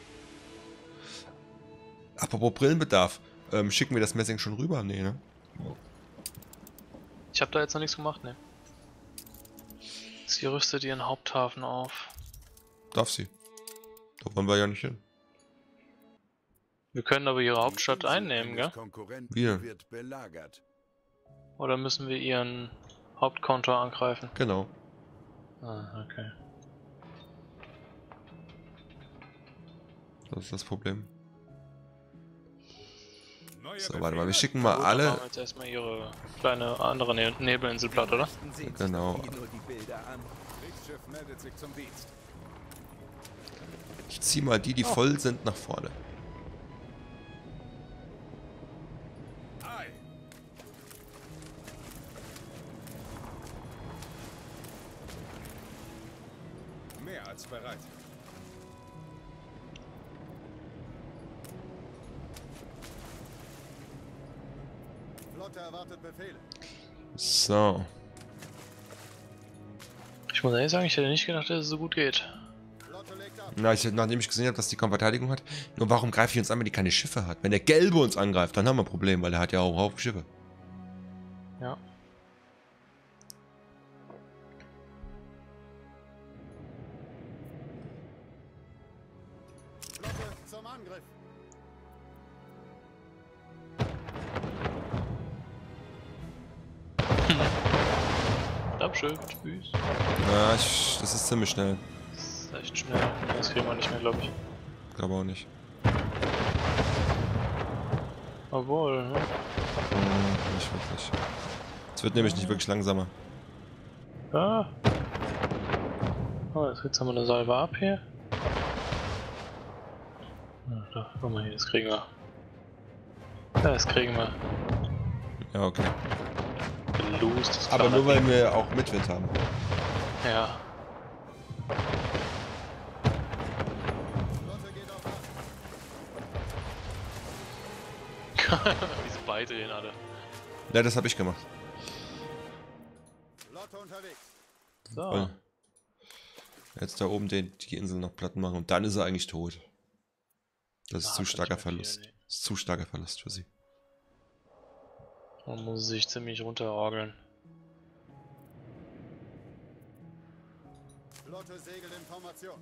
Apropos Brillenbedarf. Ähm, schicken wir das Messing schon rüber? Nee, ne? Ich habe da jetzt noch nichts gemacht, ne? Sie rüstet ihren Haupthafen auf. Darf sie. Da wollen wir ja nicht hin. Wir können aber ihre Die Hauptstadt Insel einnehmen, eines gell? Konkurrenten Wir. wird belagert. Oder müssen wir ihren Hauptkontor angreifen? Genau. Ah, okay. Das ist das Problem. Neue So, warte mal. Wir Befehle? schicken mal Gut, dann alle... machen wir jetzt erstmal ihre kleine andere ne Nebelinsel platt, oder? Sehen sich Genau. doch hier nur die Bilder an. Kriegsschiff meldet sich zum Dienst. Ich zieh mal die, die voll sind, nach vorne. Ei! Mehr als bereit. Flotte erwartet Befehle. So. Ich muss ehrlich sagen, ich hätte nicht gedacht, dass es so gut geht. Flotte legt ab. Na, ich, nachdem ich gesehen habe, dass die kaum Verteidigung hat. Nur warum greife ich uns an, wenn die keine Schiffe hat? Wenn der Gelbe uns angreift, dann haben wir ein Problem, weil er hat ja auch einen Haufen Schiffe. Ja. Flotte zum Angriff. Abschön, tschüss. Na, ich, das ist ziemlich schnell. Das ist echt schnell. Das kriegen wir nicht mehr, glaube ich. Glaube auch nicht. Obwohl, ne? Hm, nicht wirklich. Es wird nämlich nicht wirklich langsamer. Ah. Oh, jetzt haben wir eine Salve ab hier. Ja, da, guck mal hier, das kriegen wir. Ja, das kriegen wir. Ja, okay. Gelost, das Aber kleine nur weil Ding. wir auch Mitwind haben. Ja. Flotte geht auf Rast. Wie sie beidrehen alle. Ja, das habe ich gemacht. Flotte unterwegs. So. Weil jetzt da oben den, die Insel noch platt machen und dann ist er eigentlich tot. Das ist Ah, zu kann starker ich mit hier, Verlust. nee. Das ist zu starker Verlust für sie. Man muss sich ziemlich runterorgeln. Flotte segelt in Formation.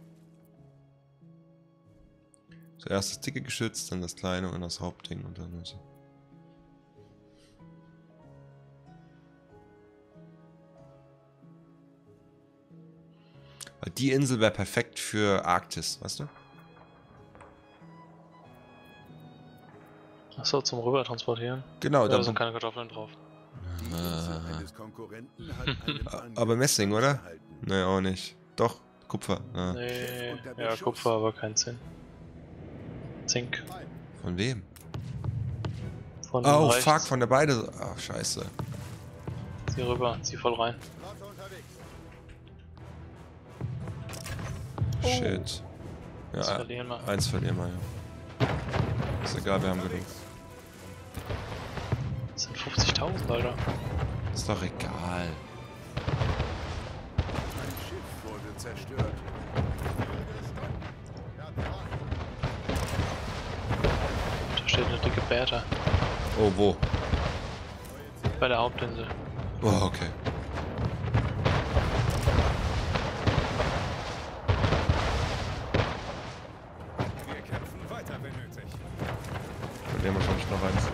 Zuerst das dicke Geschütz, dann das kleine und das Hauptding und dann so. Weil die Insel wäre perfekt für Arktis, weißt du? Achso, zum Rüber transportieren. Genau, Da da sind keine Kartoffeln drauf. Die Insel eines Konkurrenten hat einen Angriff aber Messing, oder? erhalten. Nee, auch nicht. Doch, Kupfer. Ja. Nee, unter ja, Beschuss. Kupfer, aber kein Zinn. Zink. Von wem? Von Oh, rechts. fuck, von der beide. Ach, scheiße. Zieh rüber, zieh voll rein. Flotte unterwegs. Shit. Das Ja, verlieren wir. eins verlieren wir, ja. Ist egal, wir haben genug. Das sind fünfzigtausend, Alter. Ist doch egal. Ein Schiff wurde zerstört. Fährt bereit. Da steht eine dicke Bärte. Oh, wo? Bei der Hauptinsel. Oh, okay. Wir kämpfen weiter, wenn nötig. Verlieren wir wahrscheinlich noch eins.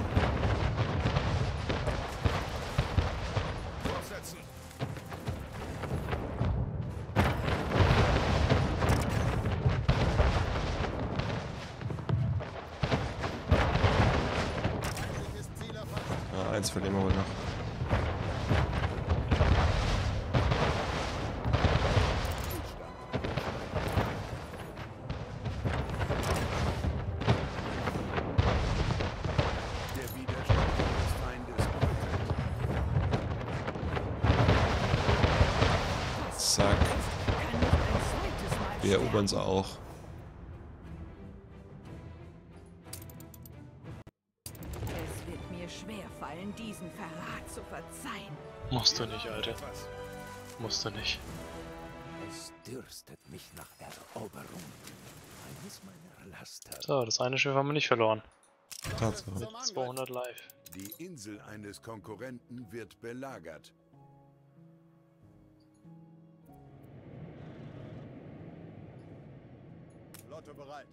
Fortsetzen. Feindliches Ziel erfasst. Ja, eins verlieren wir wohl noch. Der Widerstand des Feindes bröckelt. Zack. Kann nicht ein zweites Mal Wir erobern sie auch. Es wird mir schwerfallen, diesen Verrat zu verzeihen. Musst du nicht, Alter. Etwas. Musst du nicht. Es dürstet mich nach Eroberung. Eines meiner Laster. So, das eine Schiff haben wir nicht verloren. Tatsache. Zum Angriff. zweihundert live. Die Insel eines Konkurrenten wird belagert. Flotte bereit.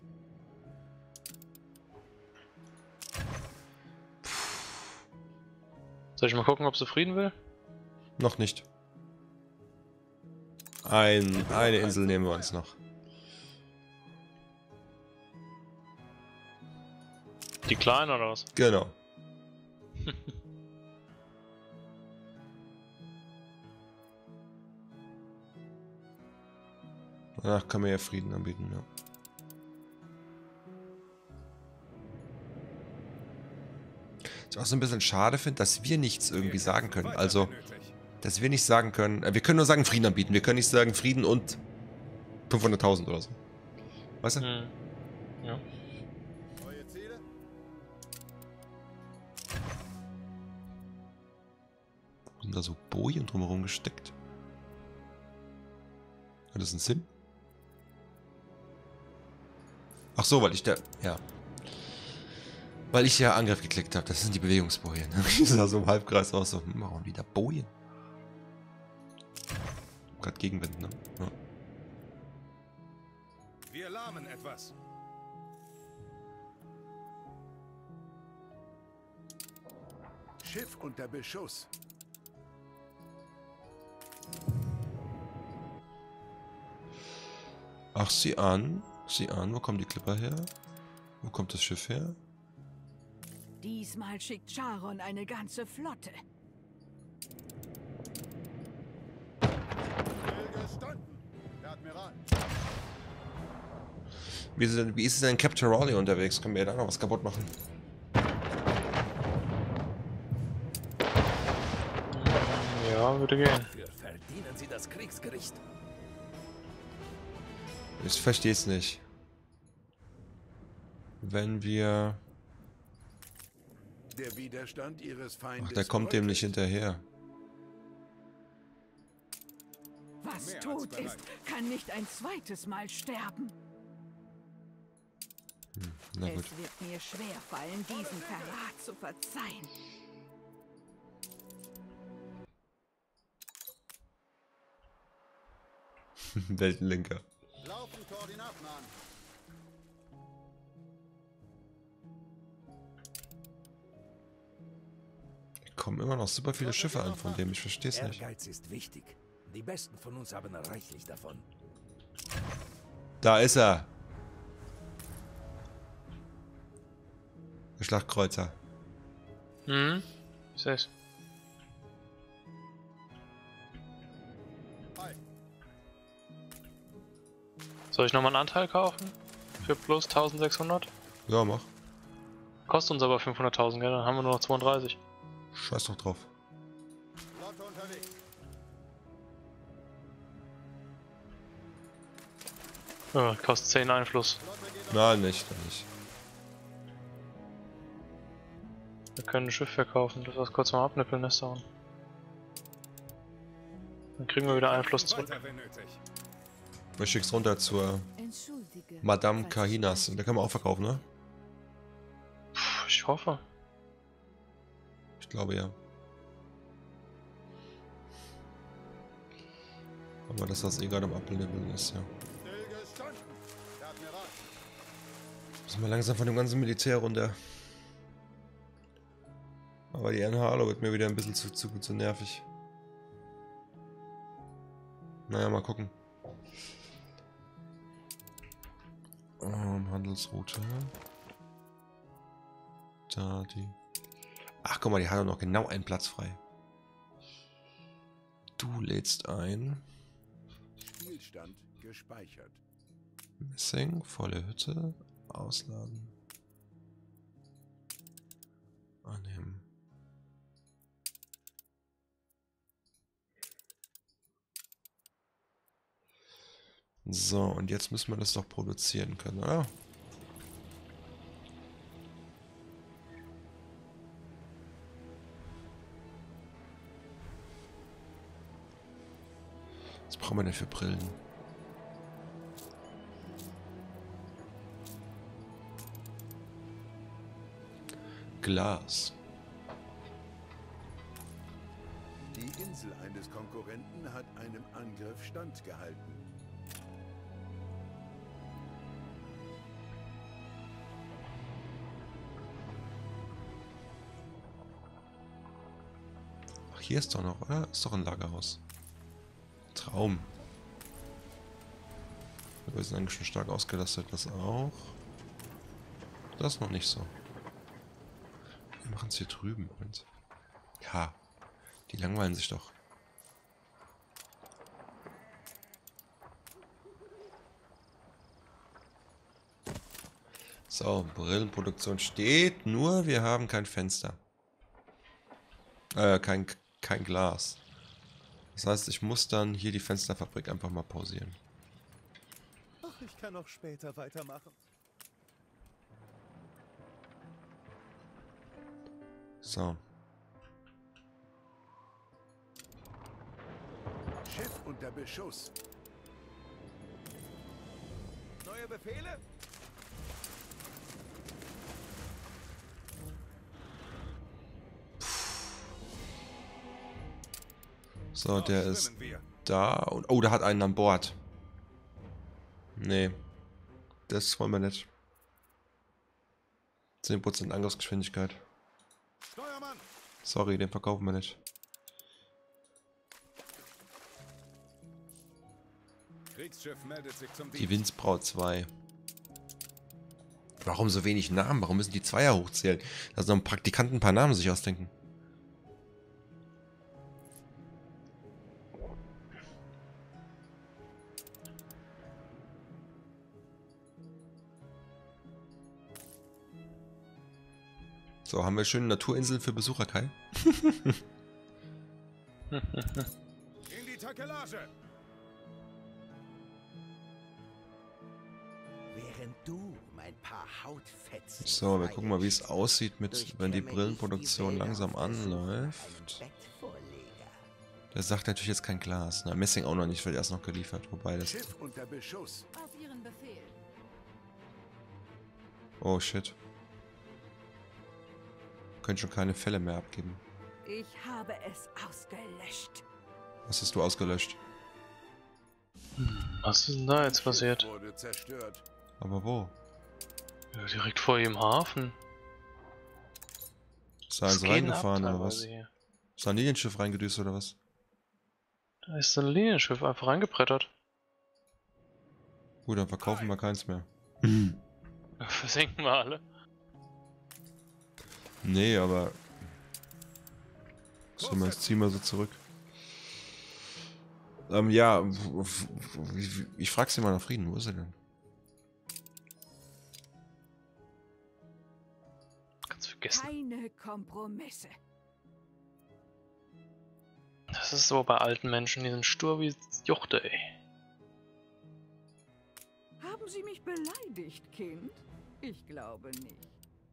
Soll ich mal gucken, ob sie Frieden will? Noch nicht. Ein, eine Insel nehmen wir uns noch. Die Kleine oder was? Genau. Danach kann man ja Frieden anbieten, ja. Was ich auch so ein bisschen schade finde, dass wir nichts irgendwie sagen können. Also, dass wir nicht sagen können, äh, wir können nur sagen Frieden anbieten. Wir können nicht sagen Frieden und fünfhunderttausend oder so. Weißt du? Hm. Ja. Neue Ziele? Wo sind da so Bojen drumherum gesteckt? Hat das einen Sinn? Ach so, weil ich da, ja. Weil ich ja Angriff geklickt habe. Das sind die Bewegungsbojen. Ich sah so im Halbkreis aus, so, hm, warum wieder Bojen? Gerade Gegenwind, ne? Ja. Wir lahmen etwas. Schiff unter Beschuss. Ach, sieh an. Sieh an, wo kommen die Clipper her? Wo kommt das Schiff her? Diesmal schickt Charon eine ganze Flotte. Stillgestanden. Herr Admiral. Wie ist, denn, wie ist es denn in Captain Raleigh unterwegs? Können wir da noch was kaputt machen? Ja, würde gehen. Dafür verdienen Sie das Kriegsgericht. Ich verstehe es nicht. Wenn wir... Der Widerstand ihres Feindes. Ach, der kommt dem nicht hinterher. Was Mehr als tot bereit. ist, kann nicht ein zweites Mal sterben. Na gut. Es wird mir schwerfallen, diesen Verrat zu verzeihen. Weltenlenker. Laufen Koordinaten an. Da kommen immer noch super viele Schiffe an von dem. Ich verstehe es nicht. Ehrgeiz ist wichtig. Die Besten von uns haben reichlich davon. Da ist er. Der Schlachtkreuzer. Hm? Ich seh's. Hi. Soll ich nochmal einen Anteil kaufen? Für plus eintausendsechshundert? Ja, mach. Kostet uns aber fünfhunderttausend, gell? Dann haben wir nur noch zweiunddreißig. Scheiß doch drauf. Flotte unterwegs. Ja, kostet zehn Einfluss. Flotte geht auf. Nein, nicht, nicht. Wir können ein Schiff verkaufen, das was kurz mal abnippeln lässt dauern. Dann kriegen wir wieder Einfluss zurück. Weiter, wenn nötig. Ich schick's runter zur Entschuldige. Madame falls- Kahinas. Und da kann man auch verkaufen, ne? Puh, ich hoffe. Ich glaube ja. Aber das, was eh gerade am Abnippeln ist, ja. Stillgestanden. Der Admiral. Müssen wir langsam von dem ganzen Militär runter. Aber die N Halo wird mir wieder ein bisschen zu, zu, zu nervig. Naja, mal gucken. Ähm, Handelsroute. Da die. Ach, guck mal, die hat noch genau einen Platz frei. Du lädst ein. Spielstand gespeichert. Missing, volle Hütte. Ausladen. Annehmen. So, und jetzt müssen wir das doch produzieren können, oder? Was brauchen wir denn für Brillen? Glas. Die Insel eines Konkurrenten hat einem Angriff standgehalten. Ach, hier ist doch noch, oder? Ist doch ein Lagerhaus. Traum. Wir sind eigentlich schon stark ausgelastet, das auch. Das noch nicht so. Wir machen es hier drüben. Und ja, die langweilen sich doch. So, Brillenproduktion steht, nur wir haben kein Fenster. Äh, kein, kein Glas. Das heißt, ich muss dann hier die Fensterfabrik einfach mal pausieren. Ach, ich kann auch später weitermachen. So. Schiff unter Beschuss. Neue Befehle? So, der ist Schwimmen wir. da. Und, oh, der hat einen an Bord. Nee. Das wollen wir nicht. zehn Prozent Angriffsgeschwindigkeit. Steuermann! Sorry, den verkaufen wir nicht. Kriegsschiff meldet sich zum Die Dienst. Windsbraut zwei. Warum so wenig Namen? Warum müssen die Zweier hochzählen? Da sollen Praktikanten ein paar Namen sich ausdenken. So, haben wir schöne Naturinseln für Besucher, Kai? In die Takelage! Während du mein paar Hautfetzen. So, wir gucken mal, wie es aussieht, mit, wenn die Brillenproduktion langsam anläuft. Der sagt natürlich jetzt kein Glas. Na, Messing auch noch nicht, wird erst noch geliefert. Wobei das... Schiff unter Beschuss. Auf Ihren Befehl. Oh, shit. Können schon keine Fälle mehr abgeben. Ich habe es ausgelöscht. Was hast du ausgelöscht? Was ist denn da jetzt passiert? Wurde zerstört. Aber wo? Ja, direkt vor ihrem Hafen. Ist da eins Was geht denn reingefahren ab oder was? teilweise hier? Ist da ein Linienschiff reingedüst oder was? Da ist ein Linienschiff einfach reingebrettert. Gut, dann verkaufen wir keins mehr. Versenken wir alle. Nee, aber... So, jetzt ziehen wir sie zurück. Ähm, ja, ich frag sie mal nach Frieden, wo ist sie denn? Ganz vergessen. Keine Kompromisse. Das ist so bei alten Menschen, die sind stur wie Juchte, ey. Haben Sie mich beleidigt, Kind? Ich glaube nicht.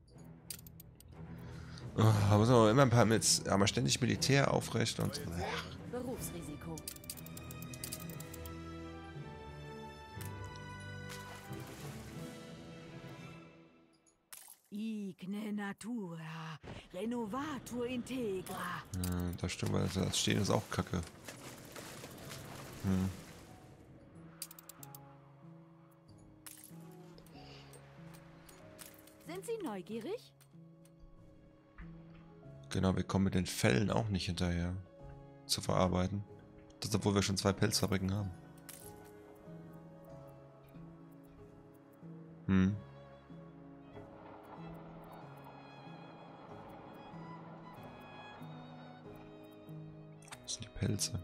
Oh, aber so, immer ein paar mit, haben wir ständig Militär aufrecht und... Berufsrisiko. Igne natura, renovatur integra. Ja, das stimmt, weil das Stehen ist auch kacke. Hm. Sind Sie neugierig? Genau, wir kommen mit den Fällen auch nicht hinterher zu verarbeiten. Das, obwohl wir schon zwei Pelzfabriken haben. Hm. Das sind die Pelze.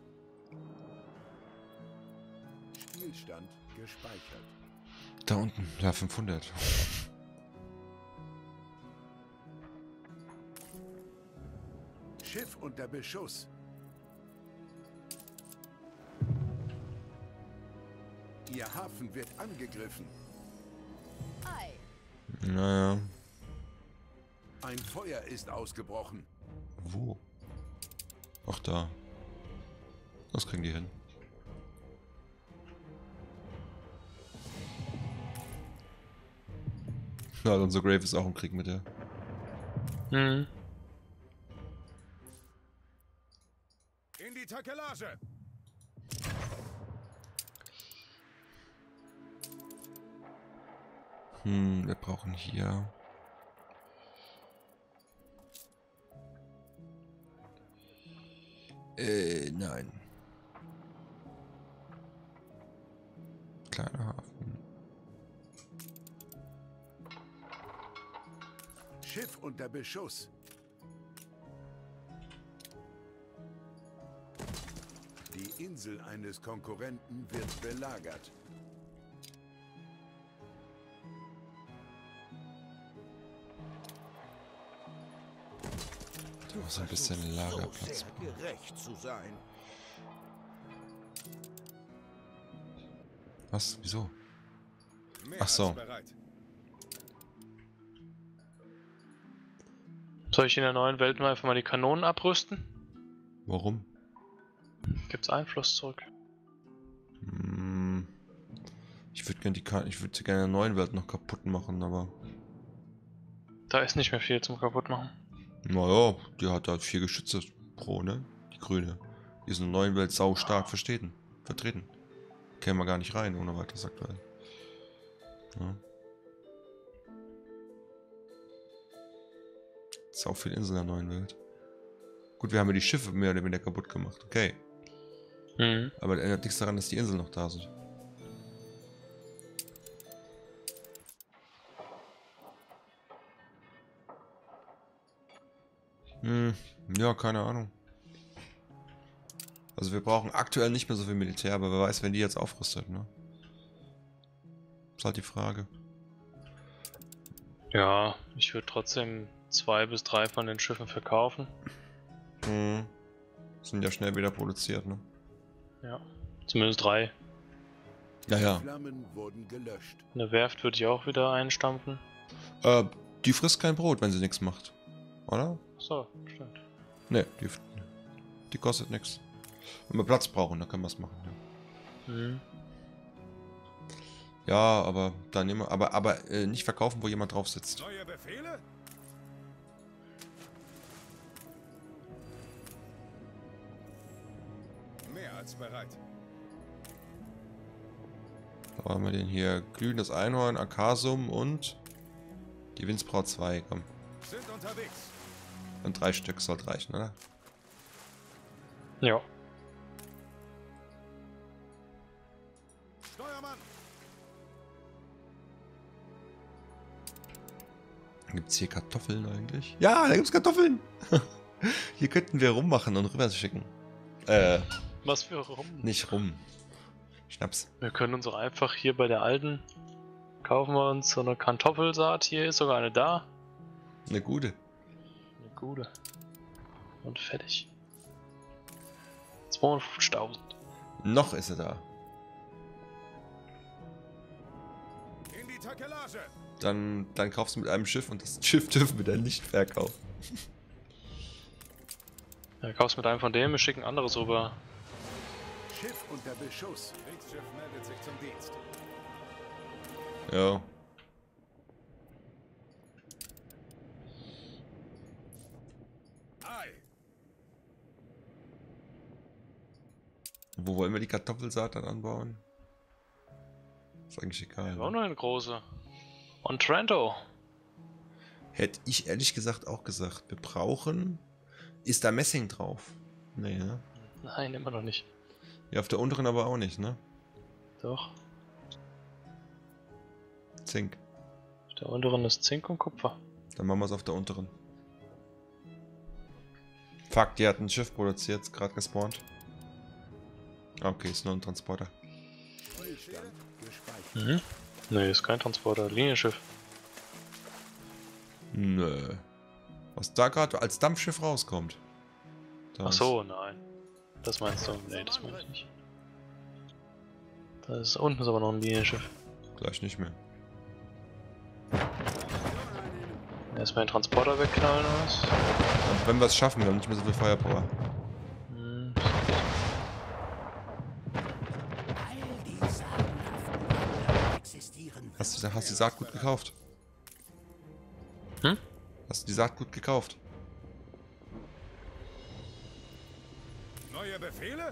Spielstand gespeichert. Da unten, ja, fünfhundert. Schiff unter Beschuss. Ihr Hafen wird angegriffen. Ei. Naja. Ein Feuer ist ausgebrochen. Wo? Ach, da. Das kriegen die hin. Ja, unser Grave ist auch im Krieg mit der. Mhm. In die Takelage. Hm, wir brauchen hier... Äh, nein. Kleiner Hafen. Schiff unter Beschuss. Die Insel eines Konkurrenten wird belagert. Du hast ein bisschen Lagerplatz. So sehr gerecht zu sein. Was? Wieso? Mehr Ach so. als bereit. Soll ich in der neuen Welt mal einfach mal die Kanonen abrüsten? Warum? Gibt's Einfluss zurück? Hm, ich würde gerne die Ka ich würde gerne in der neuen Welt noch kaputt machen, aber... Da ist nicht mehr viel zum kaputt machen. Naja, die hat halt vier Geschütze pro, ne? Die grüne. Die ist in der neuen Welt sau stark vertreten. Vertreten. Kämen wir gar nicht rein, ohne weiteres aktuell. Ja. Sau viel Inseln in der neuen Welt. Gut, wir haben ja die Schiffe mehr oder weniger kaputt gemacht, okay. Mhm. Aber das ändert nichts daran, dass die Inseln noch da sind. Hm, ja, keine Ahnung. Also wir brauchen aktuell nicht mehr so viel Militär, aber wer weiß, wenn die jetzt aufrüstet, ne? Ist halt die Frage. Ja, ich würde trotzdem zwei bis drei von den Schiffen verkaufen. Hm. Sind ja schnell wieder produziert, ne? Ja, zumindest drei. Ja, ja. Flammen wurden gelöscht. Eine Werft würde ich auch wieder einstampfen. Äh, die frisst kein Brot, wenn sie nichts macht. Oder? So, stimmt. Ne, die, die kostet nichts. Wenn wir Platz brauchen, dann können wir es machen. Ja, Mhm. ja aber dann immer. Aber, aber äh, nicht verkaufen, wo jemand drauf sitzt. Neue Befehle? Mehr als bereit. Da haben wir den hier. Glühendes Einhorn, Akasum und die Windsbraut zwei. Komm. Sind unterwegs. Und drei Stück sollte reichen, oder? Ja. Steuermann! Gibt es hier Kartoffeln eigentlich? Ja, da gibt es Kartoffeln! Hier könnten wir rummachen und rüber schicken. Äh, Was für rum? nicht rum. Schnaps. Wir können uns auch einfach hier bei der alten kaufen wir uns so eine Kartoffelsaat. Hier ist sogar eine da. Eine gute. Eine gute. Und fertig. zweihundertfünfzigtausend. Noch ist er da. In die Takelage! Dann, dann kaufst du mit einem Schiff und das Schiff dürfen wir dann nicht verkaufen. Ja, kaufst mit einem von dem, wir schicken anderes rüber. Schiff unter Beschuss. Kriegsschiff meldet sich zum Dienst. Ja. Ei! Wo wollen wir die Kartoffelsaat dann anbauen? Ist eigentlich egal. Wir haben auch Ne? noch eine große. Und Trento. Hätte ich ehrlich gesagt auch gesagt. Wir brauchen... Ist da Messing drauf? Nee, ne? Nein, immer noch nicht. Ja, auf der unteren aber auch nicht, ne? Doch. Zink. Der unteren ist Zink und Kupfer. Dann machen wir es auf der unteren. Fuck, die hat ein Schiff produziert, ist gerade gespawnt. Okay, ist nur ein Transporter. Vollstand gespeichert. Mhm. Nee, ist kein Transporter, Linienschiff. Nö. Was da gerade als Dampfschiff rauskommt. Da Ach ist- so, nein. Das meinst du? Nee, das meine ich nicht. Da ist unten ist aber noch ein Linienschiff. Gleich nicht mehr. Erstmal den Transporter wegknallen oder was? Und wenn wir es schaffen, wir haben nicht mehr so viel Firepower. Hm. All die sagenhaften Wunder existieren. Hast du, hast du die Saatgut gekauft? Hm? Hast du die Saatgut gekauft? Neue Befehle?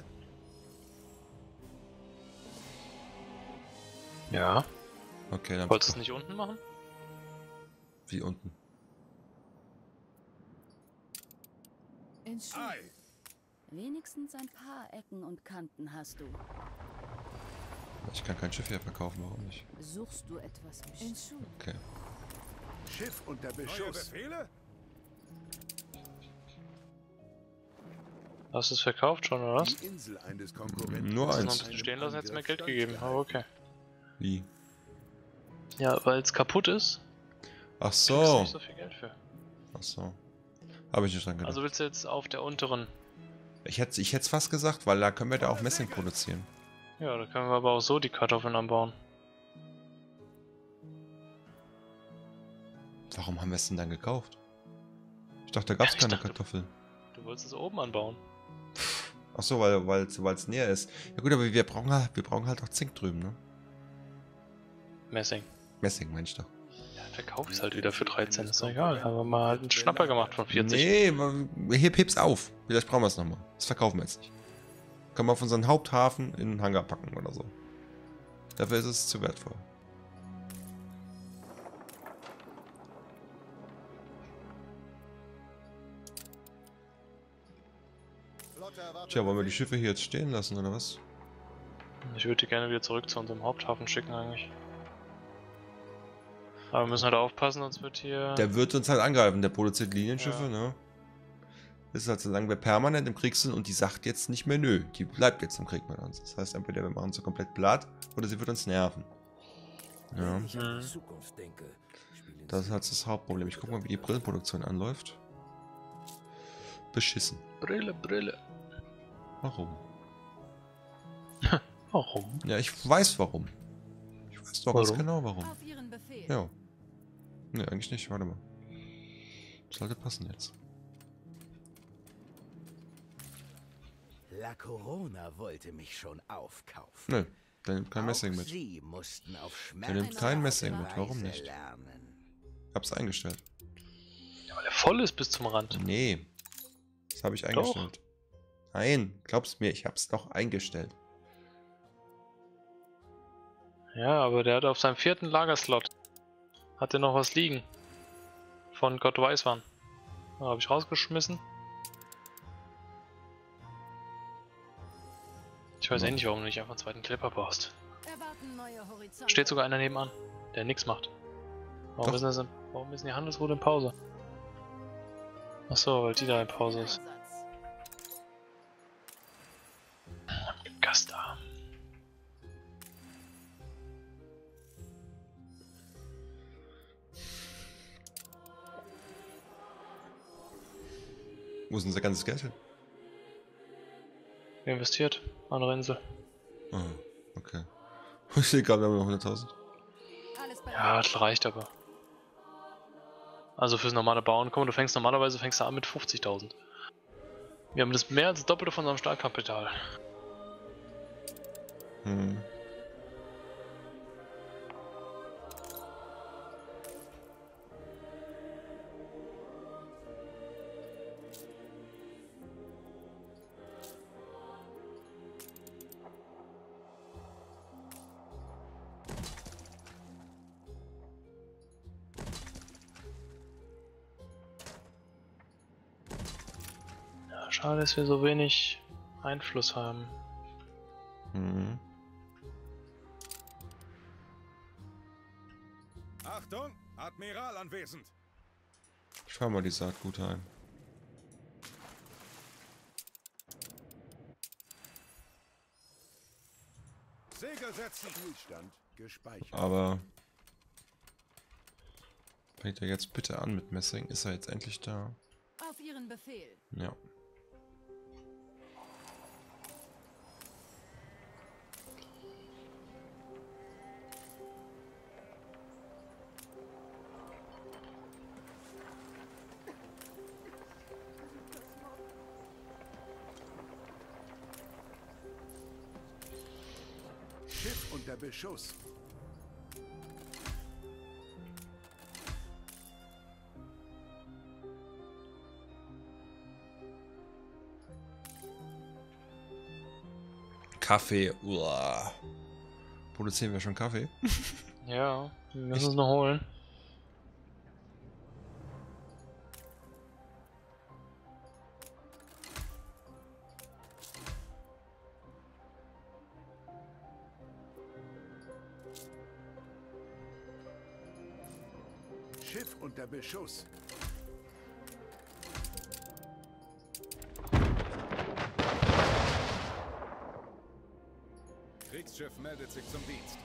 Ja. Okay, dann Wolltest du es nicht unten machen? wie unten. Ei! Wenigstens ein paar Ecken und Kanten hast du. Ich kann kein Schiff hier verkaufen, warum nicht? Suchst du etwas in Schuh? Okay. Schiff unter Beschuss. Neue Befehle? Hast du es verkauft schon, oder was? Die Insel eines Konkurrenten. Nur Hast du eins. noch ein bisschen stehen lassen, hättest du mir Geld gegeben, aber okay. Wie? Ja, weil es kaputt ist, Ach kriegst du so. nicht so viel Geld für. Ach so. Habe ich nicht dran gedacht. Also willst du jetzt auf der unteren? ich hätte ich es fast gesagt, weil da können wir da auch Messing produzieren. Ja, da können wir aber auch so die Kartoffeln anbauen. Warum haben wir es denn dann gekauft? Ich dachte, da gab es Ja, ich keine dachte- Kartoffeln. Du wolltest es oben anbauen. Ach so, weil weil es näher ist. Ja gut, aber wir brauchen halt, wir brauchen halt auch Zink drüben, ne? Messing. Messing, meine ich doch. Ja, verkauf es halt wieder für dreizehn, ist doch egal. Haben wir mal halt einen Schnapper gemacht von vierzig. Nee, wir- heb, heb's auf. Vielleicht brauchen wir es nochmal. Das verkaufen wir jetzt nicht. Können wir auf unseren Haupthafen in den Hangar packen oder so. Dafür ist es zu wertvoll. Tja, wollen wir die Schiffe hier jetzt stehen lassen, oder was? Ich würde die gerne wieder zurück zu unserem Haupthafen schicken eigentlich. Aber wir müssen halt aufpassen, sonst wird hier... Der wird uns halt angreifen, der produziert Linienschiffe, Ja. ne? Das ist halt, solange wir permanent im Krieg sind und die sagt jetzt nicht mehr nö. Die bleibt jetzt im Krieg mit uns. Das heißt, entweder wir machen sie komplett platt oder sie wird uns nerven. Ja. Wenn ich an Mhm. die Zukunft denke, spielen Das ist Sie. halt das Hauptproblem. Ich guck mal, wie die Brillenproduktion anläuft. Beschissen. Brille, Brille. Warum? Warum? Ja, ich weiß warum. Ich weiß doch ganz Warum? genau warum. Auf Ihren Befehl. Ja. Ne, eigentlich nicht. Warte mal. Sollte passen jetzt. La Corona wollte mich schon aufkaufen. Nö, der nimmt kein Auch Messing mit. Sie mussten auf Der nimmt kein Messing mit. schmerzhafte Warum Weise nicht? lernen. Hab's eingestellt. Ja, weil er voll ist bis zum Rand. Nee. Das habe ich Doch. eingestellt. Nein, glaub's mir, ich hab's doch eingestellt. Ja, aber der hat auf seinem vierten Lagerslot. Hat er noch was liegen. Von Gott weiß wann. Da habe ich rausgeschmissen. Ich weiß Ja. eh nicht, warum du nicht einfach einen zweiten Clipper baust. Erwarten neue Horizonte. Steht sogar einer nebenan, der nichts macht. Warum Doch. ist, das in, warum ist denn die Handelsroute in Pause? Achso, weil die da in Pause ist. Einsatz. Gast da. Wo ist unser ganzes Geld hin? Investiert. Andere Insel. Ah, okay. Ich sehe gerade, wir haben noch hunderttausend. Alles bereit. Ja, das reicht aber. Also fürs normale Bauen. Guck mal, du fängst normalerweise fängst du an mit fünfzigtausend. Wir haben das mehr als das Doppelte von unserem Startkapital. Hm. Ja, schade, dass wir so wenig Einfluss haben. Hm. Achtung, Admiral anwesend. Ich fahr mal die Saatgute ein. Segel setzen. Spielstand gespeichert. Aber fängt er jetzt bitte an mit Messing? Ist er jetzt endlich da? Auf Ihren Befehl. Ja. Schiff unter Beschuss. Kaffee. Uah. Produzieren wir schon Kaffee? Ja, wir müssen Echt? uns noch holen. Schiff unter Beschuss. Kriegsschiff meldet sich zum Dienst.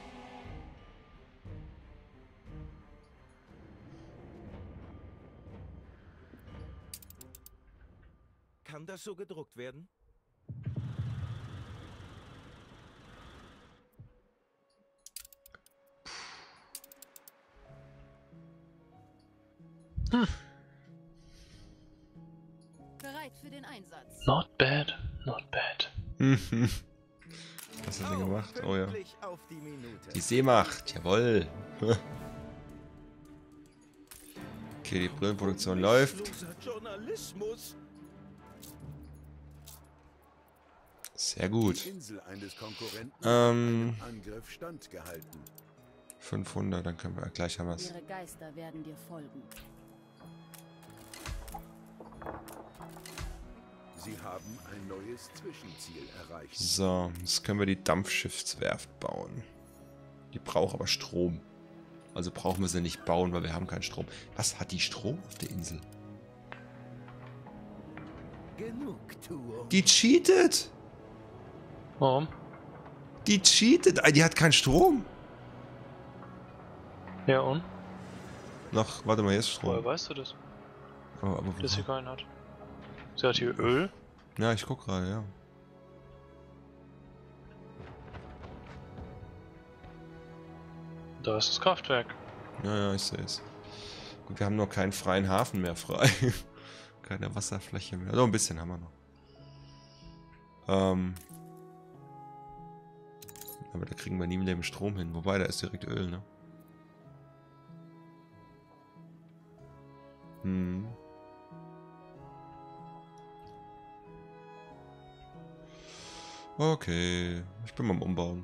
Kann das so gedruckt werden? Bereit für den Einsatz. Not bad, not bad. Was hat er denn gemacht? Oh ja. Pünktlich auf die Minute. Die Seemacht, jawohl. Okay, die Brillenproduktion läuft. Loser Journalismus. Sehr Die gut. Insel eines Konkurrenten Ähm. hat einem Angriff standgehalten. fünfhundert, dann können wir gleich haben wir's. Ihre Geister werden dir folgen. Sie haben ein neues Zwischenziel erreicht. So, jetzt können wir die Dampfschiffswerft bauen. Die braucht aber Strom. Also brauchen wir sie nicht bauen, weil wir haben keinen Strom. Was, hat die Strom auf der Insel? Genugtuung. Die cheatet! Warum? Die cheatet! Ah, die hat keinen Strom! Ja und? Noch, warte mal, hier ist Woher Strom. weißt du das? Aber, aber, Dass sie keinen hat. Sie hat hier Öl. ja, ich guck gerade, ja. Da ist das Kraftwerk. Ja, ja, ich sehe es. Gut, wir haben noch keinen freien Hafen mehr frei. Keine Wasserfläche mehr. Also ein bisschen haben wir noch. Ähm. Aber da kriegen wir nie mit dem Strom hin. Wobei, da ist direkt Öl, ne? Hm. Okay. Ich bin mal am Umbauen.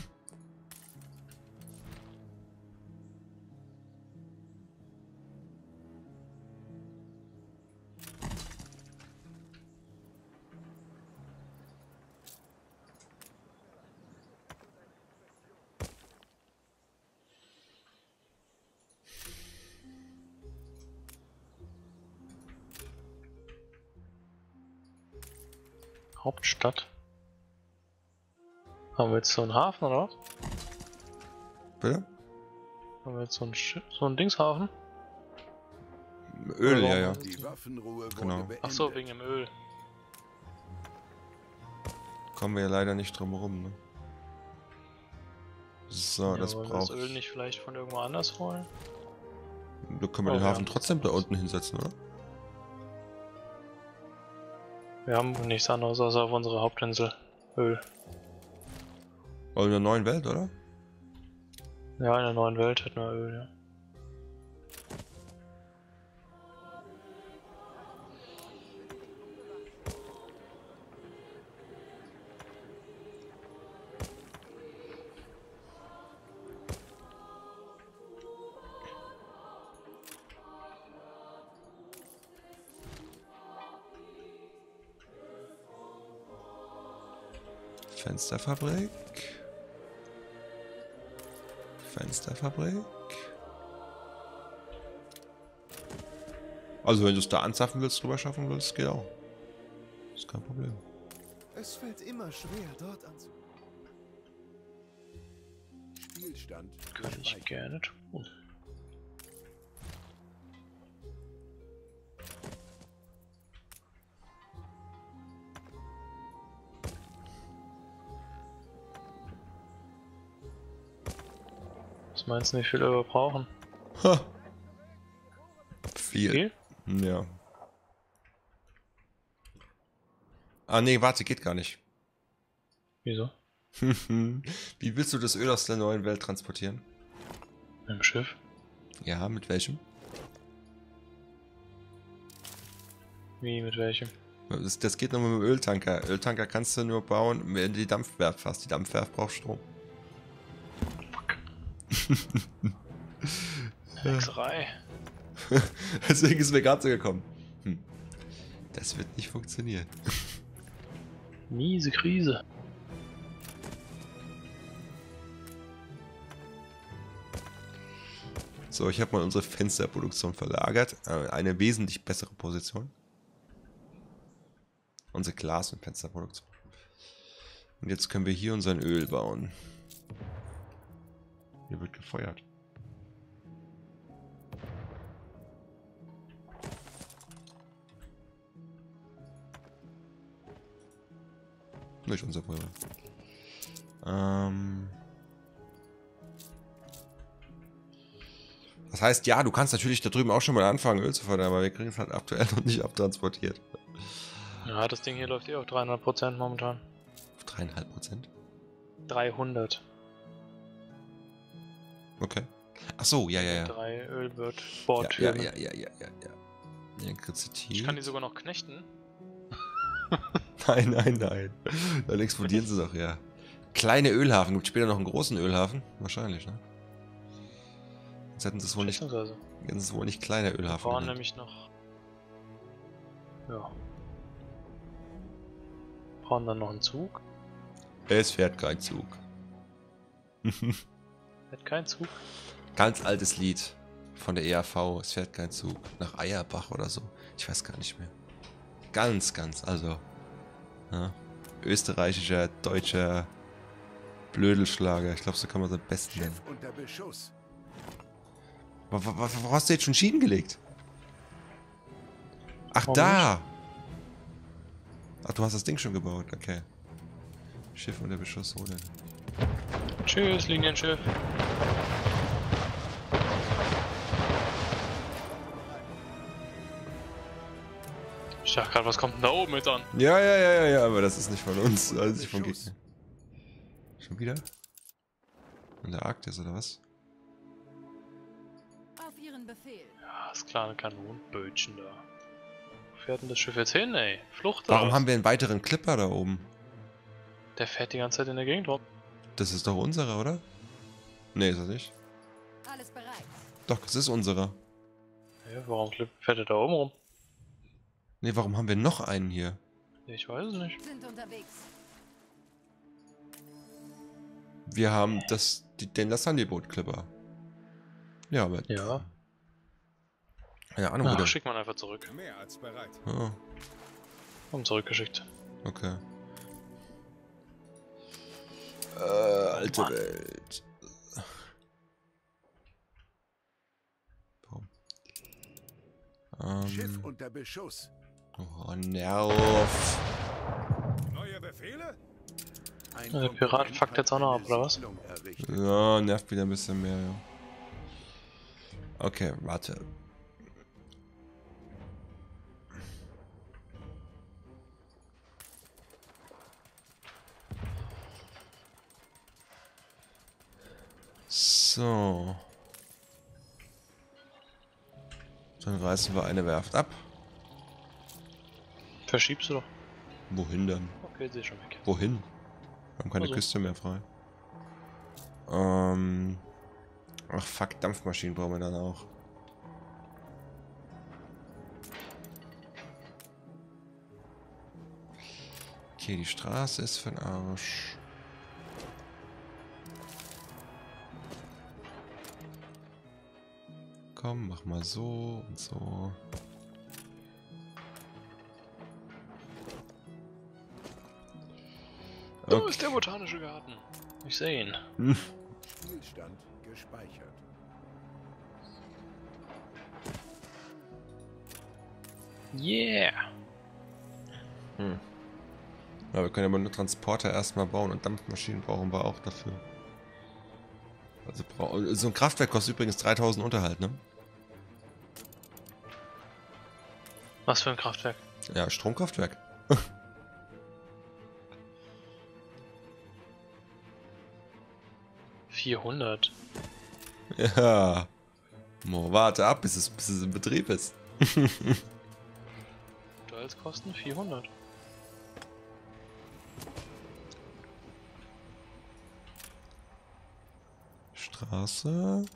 Hauptstadt. Haben wir jetzt so einen Hafen, oder? Bitte? Haben wir jetzt so einen, Sch so einen Dingshafen? Öl, Oder ja, ja. warum- Die Waffenruhe Genau. wurde beendet. Ach so, wegen dem Öl. Kommen wir ja leider nicht drum herum, ne? So, Ja, das wollen wir das braucht. Öl nicht vielleicht von irgendwo anders holen? Da können wir Oh, den wir Hafen haben- trotzdem da unten hinsetzen, oder? Wir haben nichts anderes als auf unserer Hauptinsel Öl. Oder in der neuen Welt, oder? Ja, in der neuen Welt hätten wir Öl, ja. Fensterfabrik. Fensterfabrik. Also wenn du es da anzapfen willst, drüber schaffen willst, geht auch. Ist kein Problem. Es fällt immer schwer, dort anzu... Spielstand. Würde ich gerne tun. Was meinst du, wie viel wir brauchen? Ha. Viel. Viel? Ja. Ah nee, warte, geht gar nicht. Wieso? Wie willst du das Öl aus der neuen Welt transportieren? Mit dem Schiff? Ja, mit welchem? Wie, mit welchem? Das, das geht nur mit dem Öltanker. Öltanker kannst du nur bauen, wenn du die Dampfwerft hast. Die Dampfwerft braucht Strom. Hexerei. Deswegen ist mir gerade so gekommen. Hm. Das wird nicht funktionieren. Miese Krise. So, ich habe mal unsere Fensterproduktion verlagert. Äh, Eine wesentlich bessere Position. Unsere Glas- und Fensterproduktion. Und jetzt können wir hier unseren Öl bauen. Hier wird gefeuert. Nicht unser Feuer. Ähm... Das heißt, ja, du kannst natürlich da drüben auch schon mal anfangen, Öl zu fördern, aber wir kriegen es halt aktuell noch nicht abtransportiert. Ja, das Ding hier läuft eh auf dreihundert Prozent momentan. Auf dreieinhalb Prozent? dreihundert. Okay. Ach so, ja, ja, ja. Drei Ölbord Ja, ja, Bordtürme. ja, ja, ja, ja, ja. Elektrizität. Ich kann die sogar noch knechten. Nein, nein, nein. Dann explodieren sie doch, ja. Kleine Ölhafen. Gibt später noch einen großen Ölhafen? Wahrscheinlich, ne? Jetzt hätten sie es wohl nicht, Schätzungsweise. hätten sie es wohl nicht kleiner Wir Ölhafen brauchen genannt. nämlich noch. Ja. Wir brauchen dann noch einen Zug. Es fährt kein Zug. Hat kein Zug. Ganz altes Lied von der E A V. Es fährt kein Zug. Nach Eierbach oder so. Ich weiß gar nicht mehr. Ganz, ganz, also. Ja, österreichischer, deutscher Blödelschlager. Ich glaube, so kann man es am besten nennen. Schiff unter Beschuss. Wo, wo, wo hast du jetzt schon Schienen gelegt? Ach, Warum da! Ach, du hast das Ding schon gebaut, okay. Schiff unter Beschuss, wo denn? Tschüss, Linienschiff. Ich dachte gerade, was kommt denn da oben mit an? Ja, ja, ja, ja, ja, aber das ist nicht von uns, also nicht vom Gegner. Schon wieder? In der Arktis, oder was? Auf Ihren Befehl. Ja, das kleine Kanonenbötchen da. Wo fährt denn das Schiff jetzt hin, ey? Flucht Warum oder haben wir einen weiteren Clipper da oben? was? Der fährt die ganze Zeit in der Gegend rum. Das ist doch unserer, oder? Nee, ist das nicht. Alles bereit. Doch, das ist unserer. Ja, warum fährt er da oben rum? Nee, warum haben wir noch einen hier? Ich weiß es nicht. Sind unterwegs. Wir haben das, die, den Lassagne-Boot-Clipper. Ja, aber... Ja. Keine Ahnung, wo Ach, der... schick man einfach zurück. Mehr als bereit. Oh, Haben zurückgeschickt. okay. Äh, alte Mann. Welt. Warum? Schiff Ähm... unter Beschuss. Oh, Nerv. Neue Befehle? Ein Ja, der Pirat Konkurrent fuckt jetzt auch hat noch eine ab, oder was? Siedlung errichtet. Ja, nervt wieder ein bisschen mehr, ja. Okay, warte. So. Dann reißen wir eine Werft ab. Verschiebst du doch. Wohin denn? Okay, sehe schon weg. Wohin? Wir haben keine Also. Küste mehr frei. Ähm. Ach fuck, Dampfmaschinen brauchen wir dann auch. Okay, die Straße ist für den Arsch. Komm, mach mal so und so. Da Okay. ist der botanische Garten. Ich sehe ihn. Hm. Spielstand gespeichert. Yeah! Hm. Ja, wir können aber nur Transporter erstmal bauen und Dampfmaschinen brauchen wir auch dafür. Also brau- so ein Kraftwerk kostet übrigens dreitausend Unterhalt, ne? Was für ein Kraftwerk? Ja, Stromkraftwerk. vierhundert. Ja. Mo, warte ab, bis es, bis es in Betrieb ist. Unterhaltskosten vierhundert. Straße.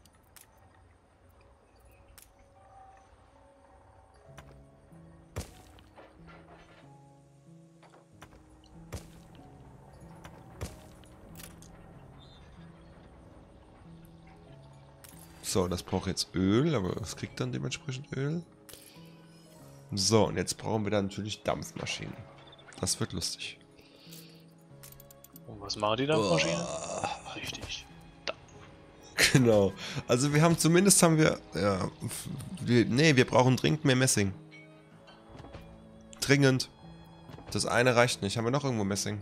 So, das braucht jetzt Öl, aber es kriegt dann dementsprechend Öl. So, und jetzt brauchen wir dann natürlich Dampfmaschinen. Das wird lustig. Und was machen die Dampfmaschinen? Richtig. Genau. Also wir haben zumindest haben wir, ja, wir, nee, wir brauchen dringend mehr Messing. Dringend. Das eine reicht nicht. Haben wir noch irgendwo Messing?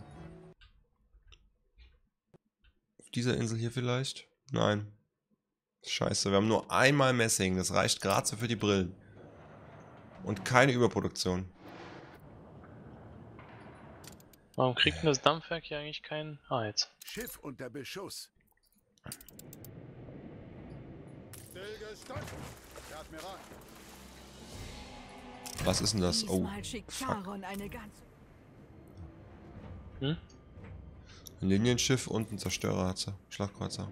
Auf dieser Insel hier vielleicht? Nein. Scheiße, wir haben nur einmal Messing. Das reicht gerade so für die Brillen. Und keine Überproduktion. Warum kriegt denn das Dampfwerk hier eigentlich keinen... Ah, jetzt. Schiff unter Beschuss. Was ist denn das? Oh, Diesmal schickt fuck. Charon eine ganze... Hm? Ein Linienschiff und ein Zerstörer hat sie. Schlagkreuzer.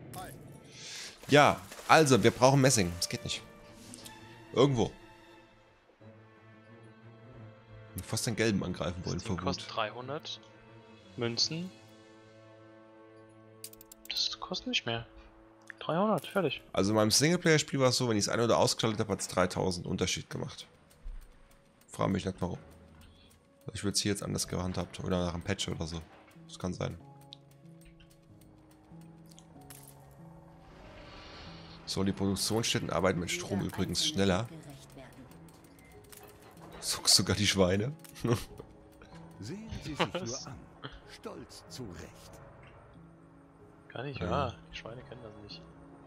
Ja, also, wir brauchen Messing. Das geht nicht. Irgendwo. Ich fast den Gelben angreifen wollen Das vor Ding Wut. kostet dreihundert Münzen. Das kostet nicht mehr. dreihundert, fertig. Also in meinem Singleplayer-Spiel war es so, wenn ich es ein- oder ausgeschaltet habe, hat es dreitausend Unterschied gemacht. Frage mich nicht warum. Ich würde es hier jetzt anders gehandhabt. Oder nach einem Patch oder so. Das kann sein. So, die Produktionsstätten arbeiten mit Strom übrigens schneller. So, sogar die Schweine. Sehen Sie sich nur an. Stolz zurecht. Gar nicht, Ja. ja. Die Schweine kennen das nicht.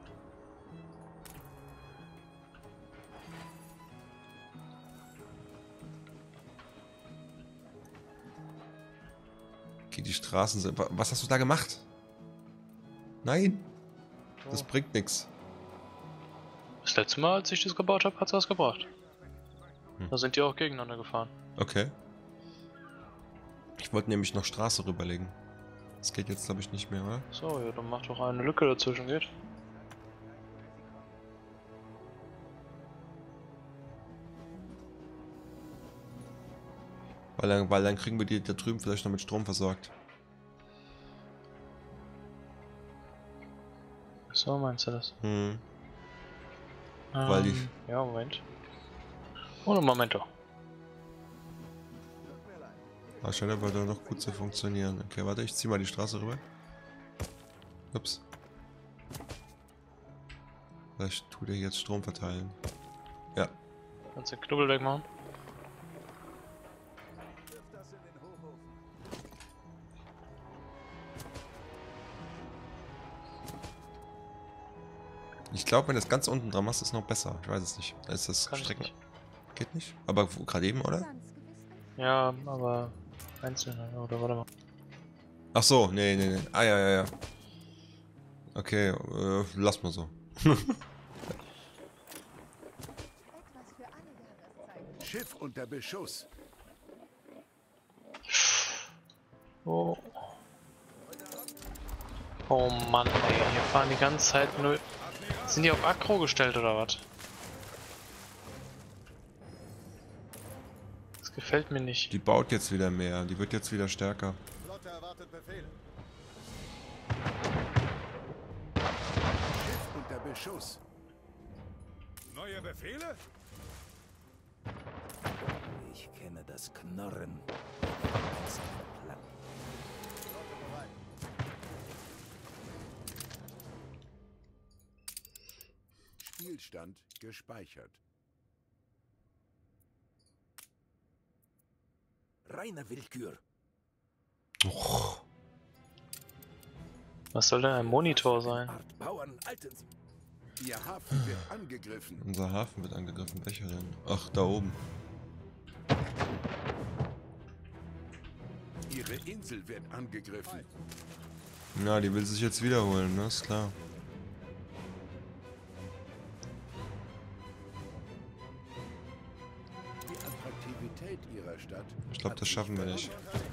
Okay, die Straßen sind... Wa- Was hast du da gemacht? Nein, das Oh. bringt nichts. Das letzte Mal, als ich das gebaut habe, hat es was gebracht. Hm. Da sind die auch gegeneinander gefahren. Okay. Ich wollte nämlich noch Straße rüberlegen. Das geht jetzt, glaube ich, nicht mehr, oder? So, ja, dann mach doch eine Lücke dazwischen, geht. Weil dann, weil dann kriegen wir die da drüben vielleicht noch mit Strom versorgt. So meinst du das? Hm. Weil die- Ähm, Ja, Moment. Ohne Momento. Ah, scheint aber doch noch gut zu funktionieren. Okay, warte, ich zieh mal die Straße rüber. Ups. Vielleicht tut er jetzt Strom verteilen. Ja. Kannst du den Knubbel wegmachen? Ich glaube, wenn du das ganz unten dran machst, ist es noch besser. Ich weiß es nicht. Da ist das Kann ich Strecken. nicht. Geht nicht? Aber wo- gerade eben, oder? Ja, aber einzeln, oder warte mal. Ach so, nee, nee, nee. Ah, ja, ja, ja. Okay, äh, lass mal so. Schiff unter Beschuss. Oh. Oh Mann, ey, hier fahren die ganze Zeit nur... Sind die auf Aggro gestellt oder was? Das gefällt mir nicht. Die baut jetzt wieder mehr. Die wird jetzt wieder stärker. Flotte erwartet Befehle. Schiff unter Beschuss. Neue Befehle? Ich kenne das Knurren. Spielstand gespeichert. Reine Willkür. Och, Was soll denn ein Monitor sein? Art Bauern, alten Sie. Ihr Hafen wird angegriffen. unser Hafen wird angegriffen. Welcher denn? Ach, da oben. Ihre Insel wird angegriffen. Na, die will sich jetzt wiederholen, ne? Ist klar. Die Attraktivität ihrer Stadt. Ich glaube, hat das sich schaffen wir nicht. verändert.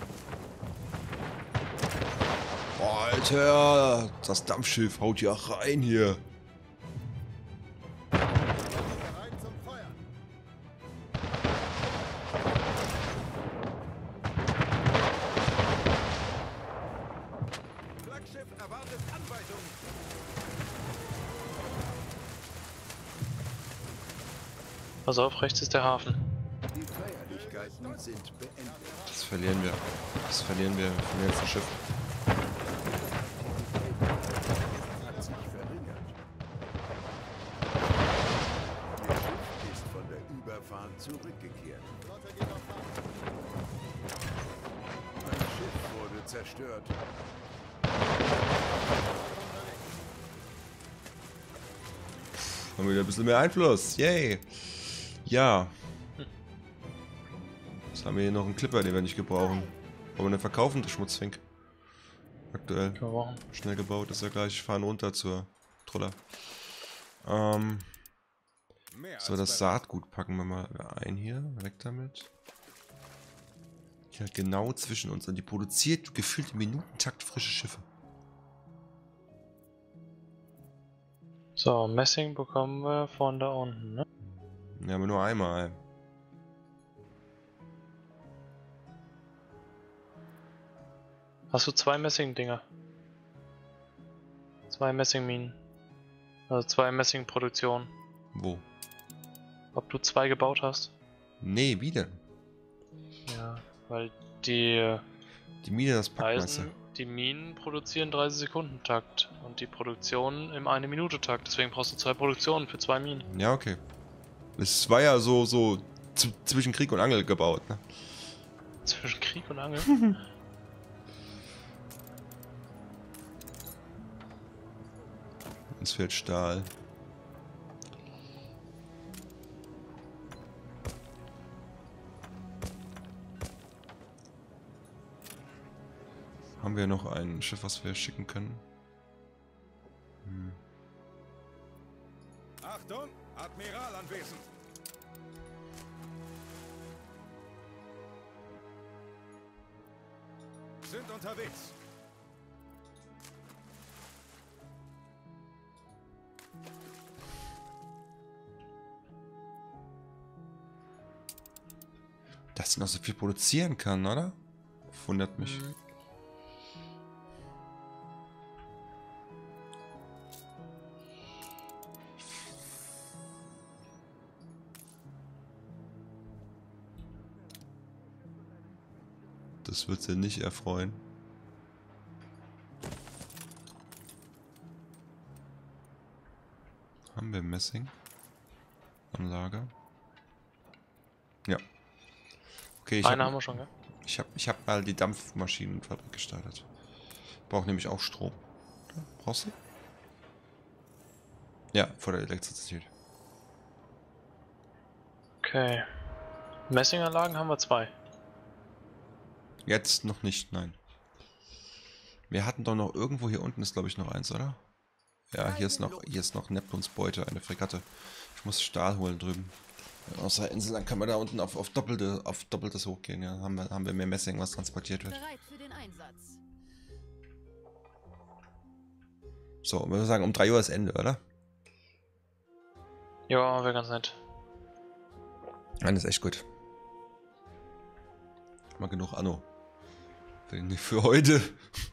Boah, Alter! Das Dampfschiff haut ja rein hier. Bereit zum Feuern. Flaggschiff erwartet Anweisungen. Pass auf, rechts ist der Hafen. Die Feierlichkeiten sind beendet. Das verlieren wir. Das verlieren wir. Wir verlieren jetzt ein Schiff. Hat sich verringert. Ihr Schiff ist von der Überfahrt zurückgekehrt. Flotte geht auf Fahrt. Ein Schiff wurde zerstört. Haben wir wieder ein bisschen mehr Einfluss. Yay. Ja. Jetzt haben wir hier noch einen Clipper, den wir nicht gebrauchen. Wollen wir den verkaufen, der Schmutzfink? Aktuell. Können wir machen. Schnell gebaut ist ja gleich. Ich fahre runter zur Troller. Ähm, Mehr so, als das bereit. Saatgut packen wir mal ein hier. Weg damit. Ja, genau zwischen uns. Und die produziert gefühlt im Minutentakt frische Schiffe. So, Messing bekommen wir von da unten, ne? Ja, aber nur einmal. Hast du zwei Messing-Dinger? Zwei Messing-Minen. Also zwei Messing-Produktionen. Wo? Ob du zwei gebaut hast? Nee, wie denn? Ja, weil die Die Mine, das Packmesser. Eisen Die Minen produzieren dreißig Sekunden Takt und die Produktion im eine Minute Takt. Deswegen brauchst du zwei Produktionen für zwei Minen. Ja, okay. Es war ja so, so zwischen Krieg und Angel gebaut, ne? Zwischen Krieg und Angel? Uns fehlt Stahl. Haben wir noch ein Schiff, was wir schicken können? Hm. Achtung, Admiral anwesend. Sind unterwegs. Dass sie noch so viel produzieren kann, oder? Wundert mich. Mhm. Das wird sie nicht erfreuen. Haben wir Messing am Lager? Ja. Okay, ich Eine hab, haben wir schon, gell? Ich habe ich hab mal die Dampfmaschinenfabrik gestartet. Braucht nämlich auch Strom. Ja, brauchst du? Ja, vor der Elektrizität. Okay. Messinganlagen haben wir zwei. Jetzt noch nicht, nein. Wir hatten doch noch irgendwo hier unten ist, glaube ich, noch eins, oder? Ja, hier ist noch, hier ist noch Neptuns Beute, eine Fregatte. Ich muss Stahl holen drüben. Aus der Insel, dann kann man da unten auf, auf, doppelte, auf doppeltes hochgehen. Ja, haben wir, haben wir mehr Messing, was transportiert wird. Bereit für den Einsatz. So, wir sagen, um drei Uhr ist Ende, oder? Ja, wäre ganz nett. Nein, ist echt gut. Mal genug Anno. Für, für heute.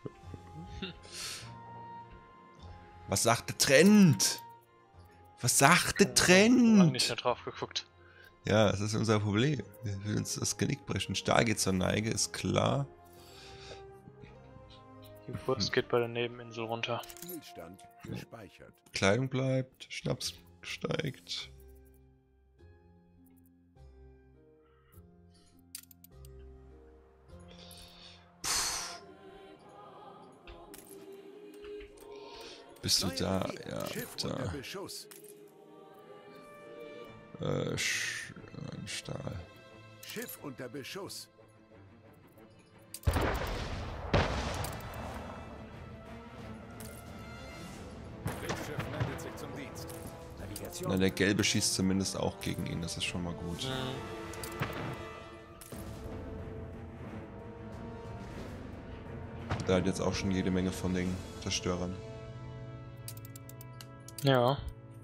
Was sagt der Trend? Was sagt der Trend? Lange nicht mehr drauf geguckt. Ja, das ist unser Problem. Wir will uns das Genick brechen. Stahl geht zur Neige, ist klar. Die Wurst geht bei der Nebeninsel runter. Spielstand gespeichert. Kleidung bleibt, Schnaps steigt. Bist du da? Ja, Schiff unter da. Beschuss. Äh, Sch äh, Stahl. Schiff unter Beschuss. Kriegsschiff meldet sich zum Dienst. Navigation. Na, der Gelbe schießt zumindest auch gegen ihn, das ist schon mal gut. Mhm. Der hat jetzt auch schon jede Menge von den Zerstörern. Ja.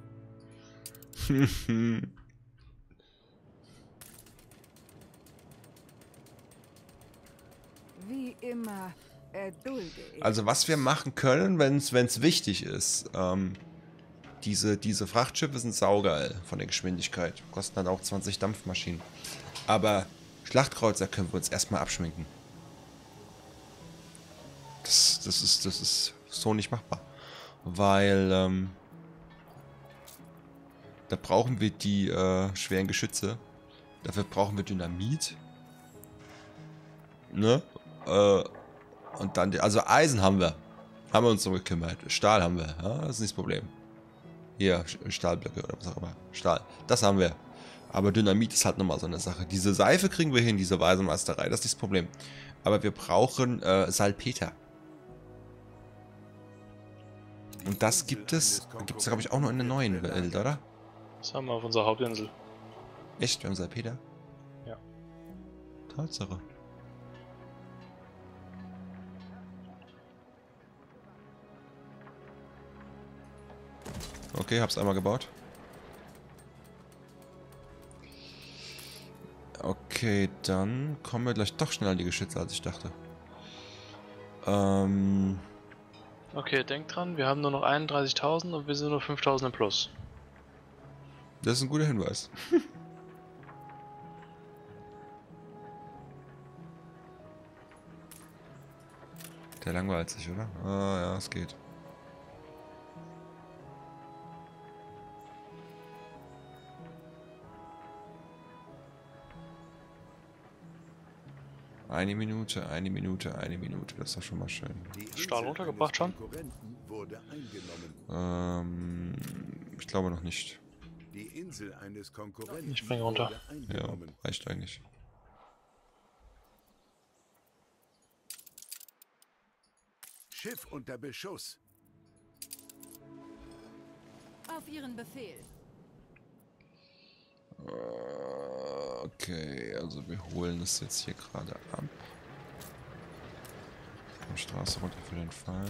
Wie immer erdulde ich. Also was wir machen können, wenn es wichtig ist, ähm, diese, diese Frachtschiffe sind saugeil von der Geschwindigkeit, kosten dann auch zwanzig Dampfmaschinen. Aber Schlachtkreuzer können wir uns erstmal abschminken. Das, das, ist, das ist so nicht machbar. Weil ähm, da brauchen wir die äh, schweren Geschütze. Dafür brauchen wir Dynamit. Ne? Äh, und dann, die, also Eisen haben wir. Haben wir uns drum gekümmert. Stahl haben wir. Ja, das ist nicht das Problem. Hier, Stahlblöcke oder was auch immer. Stahl. Das haben wir. Aber Dynamit ist halt nochmal so eine Sache. Diese Seife kriegen wir hin, diese Weisenmeisterei. Das ist nicht das Problem. Aber wir brauchen äh, Salpeter. Und das gibt es, gibt es glaube ich auch noch in der neuen Welt, oder? Das haben wir auf unserer Hauptinsel. Echt? Wir haben Salpeter? Ja. Tatsache. Okay, hab's einmal gebaut. Okay, dann kommen wir gleich doch schneller an die Geschütze, als ich dachte. Ähm... Okay, denk dran, wir haben nur noch einunddreißigtausend und wir sind nur fünftausend im Plus. Das ist ein guter Hinweis. Der langweilt sich, oder? Ah, ja, es geht. Eine Minute, eine Minute, eine Minute. Das ist doch schon mal schön. Stahl runtergebracht schon? Wurde eingenommen. Ähm, ich glaube noch nicht. Die Insel eines Konkurrenten Ich bringe runter. wurde Ja, eingenommen. reicht eigentlich. Schiff unter Beschuss. Auf Ihren Befehl. Äh, Okay, also wir holen es jetzt hier gerade ab. Die Straße runter für den Fall.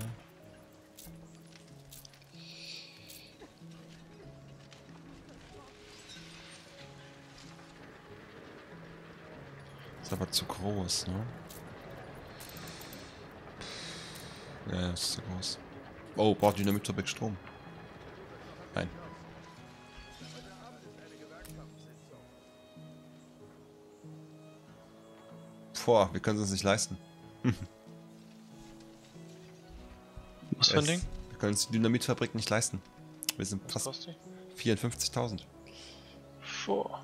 Ist aber zu groß, ne? Ja, ist zu groß. Oh, braucht Dynamit-Fabrik Strom? Nein. Boah, wir können es uns nicht leisten. Was für ein Es- Ding? Wir können uns die Dynamitfabrik nicht leisten. Wir sind Was fast kostet vierundfünfzigtausend. die? Boah.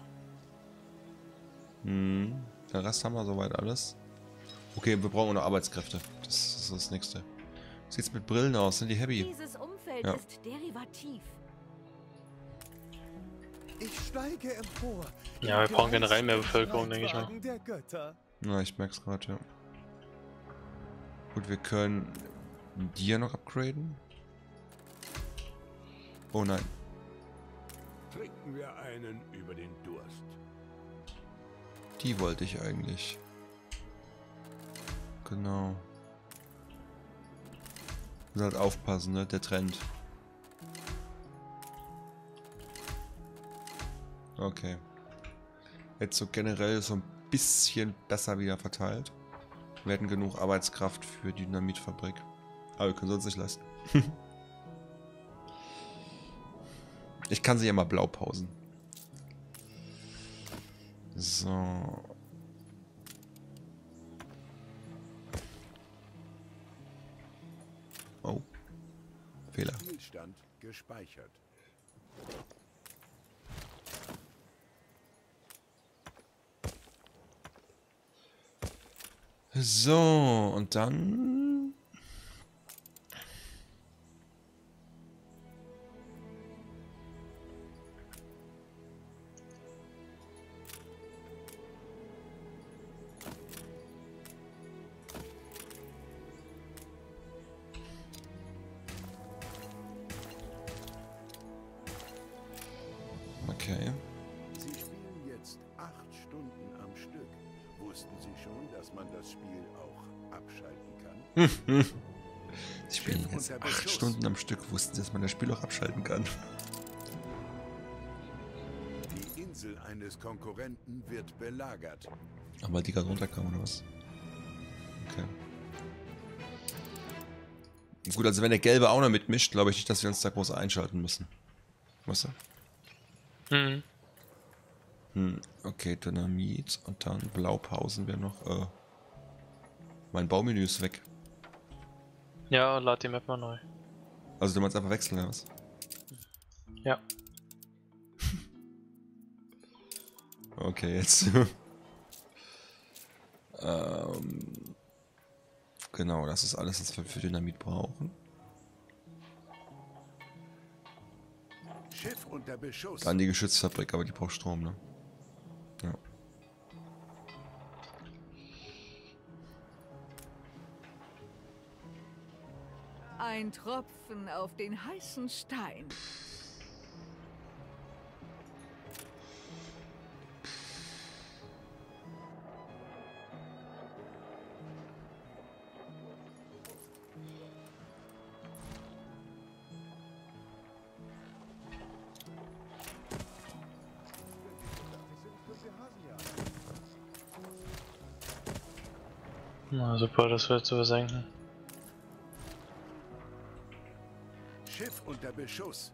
Hm, den Rest haben wir soweit alles. Okay, wir brauchen noch Arbeitskräfte. Das ist das Nächste. Wie sieht's mit Brillen aus? Sind die heavy? Dieses Umfeld Ja. ist derivativ. Ich steige empor. Ja, wir brauchen generell mehr Bevölkerung, denke ich mal. Leitwagen der Götter. Na, ich merk's gerade, ja. Gut, wir können die ja noch upgraden. Oh nein. Trinken wir einen über den Durst. Die wollte ich eigentlich. Genau. Muss halt aufpassen, ne? Der Trend. Okay. Jetzt so generell so ein bisschen besser wieder verteilt. Wir hätten genug Arbeitskraft für die Dynamitfabrik. Aber wir können es uns nicht leisten. Ich kann sie ja mal blau pausen. So. Oh. Fehler. Spielstand gespeichert. So, und dann... Okay. Sie spielen jetzt acht Stunden am Stück. Wussten Sie schon, dass man das Spiel auch abschalten kann? Sie spielen jetzt acht Stunden am Stück. Wussten Sie, dass man das Spiel auch abschalten kann? Die Insel eines Konkurrenten wird belagert. Aber die gerade runterkamen, oder was? Okay. Gut, also wenn der Gelbe auch noch mitmischt, glaube ich nicht, dass wir uns da groß einschalten müssen. Weißt du? Mhm. Hm, okay, Dynamit und dann Blaupausen wäre noch. Äh, mein Baumenü ist weg. Ja, lad die Map mal neu. Also du meinst einfach wechseln, oder was? Ja. Okay, jetzt. ähm, genau, das ist alles, was wir für Dynamit brauchen. Schiff unter Beschuss. Dann die Geschützfabrik, aber die braucht Strom, ne? Ja. Ein Tropfen auf den heißen Stein. Na super, das wird zu versenken. Schiff unter Beschuss.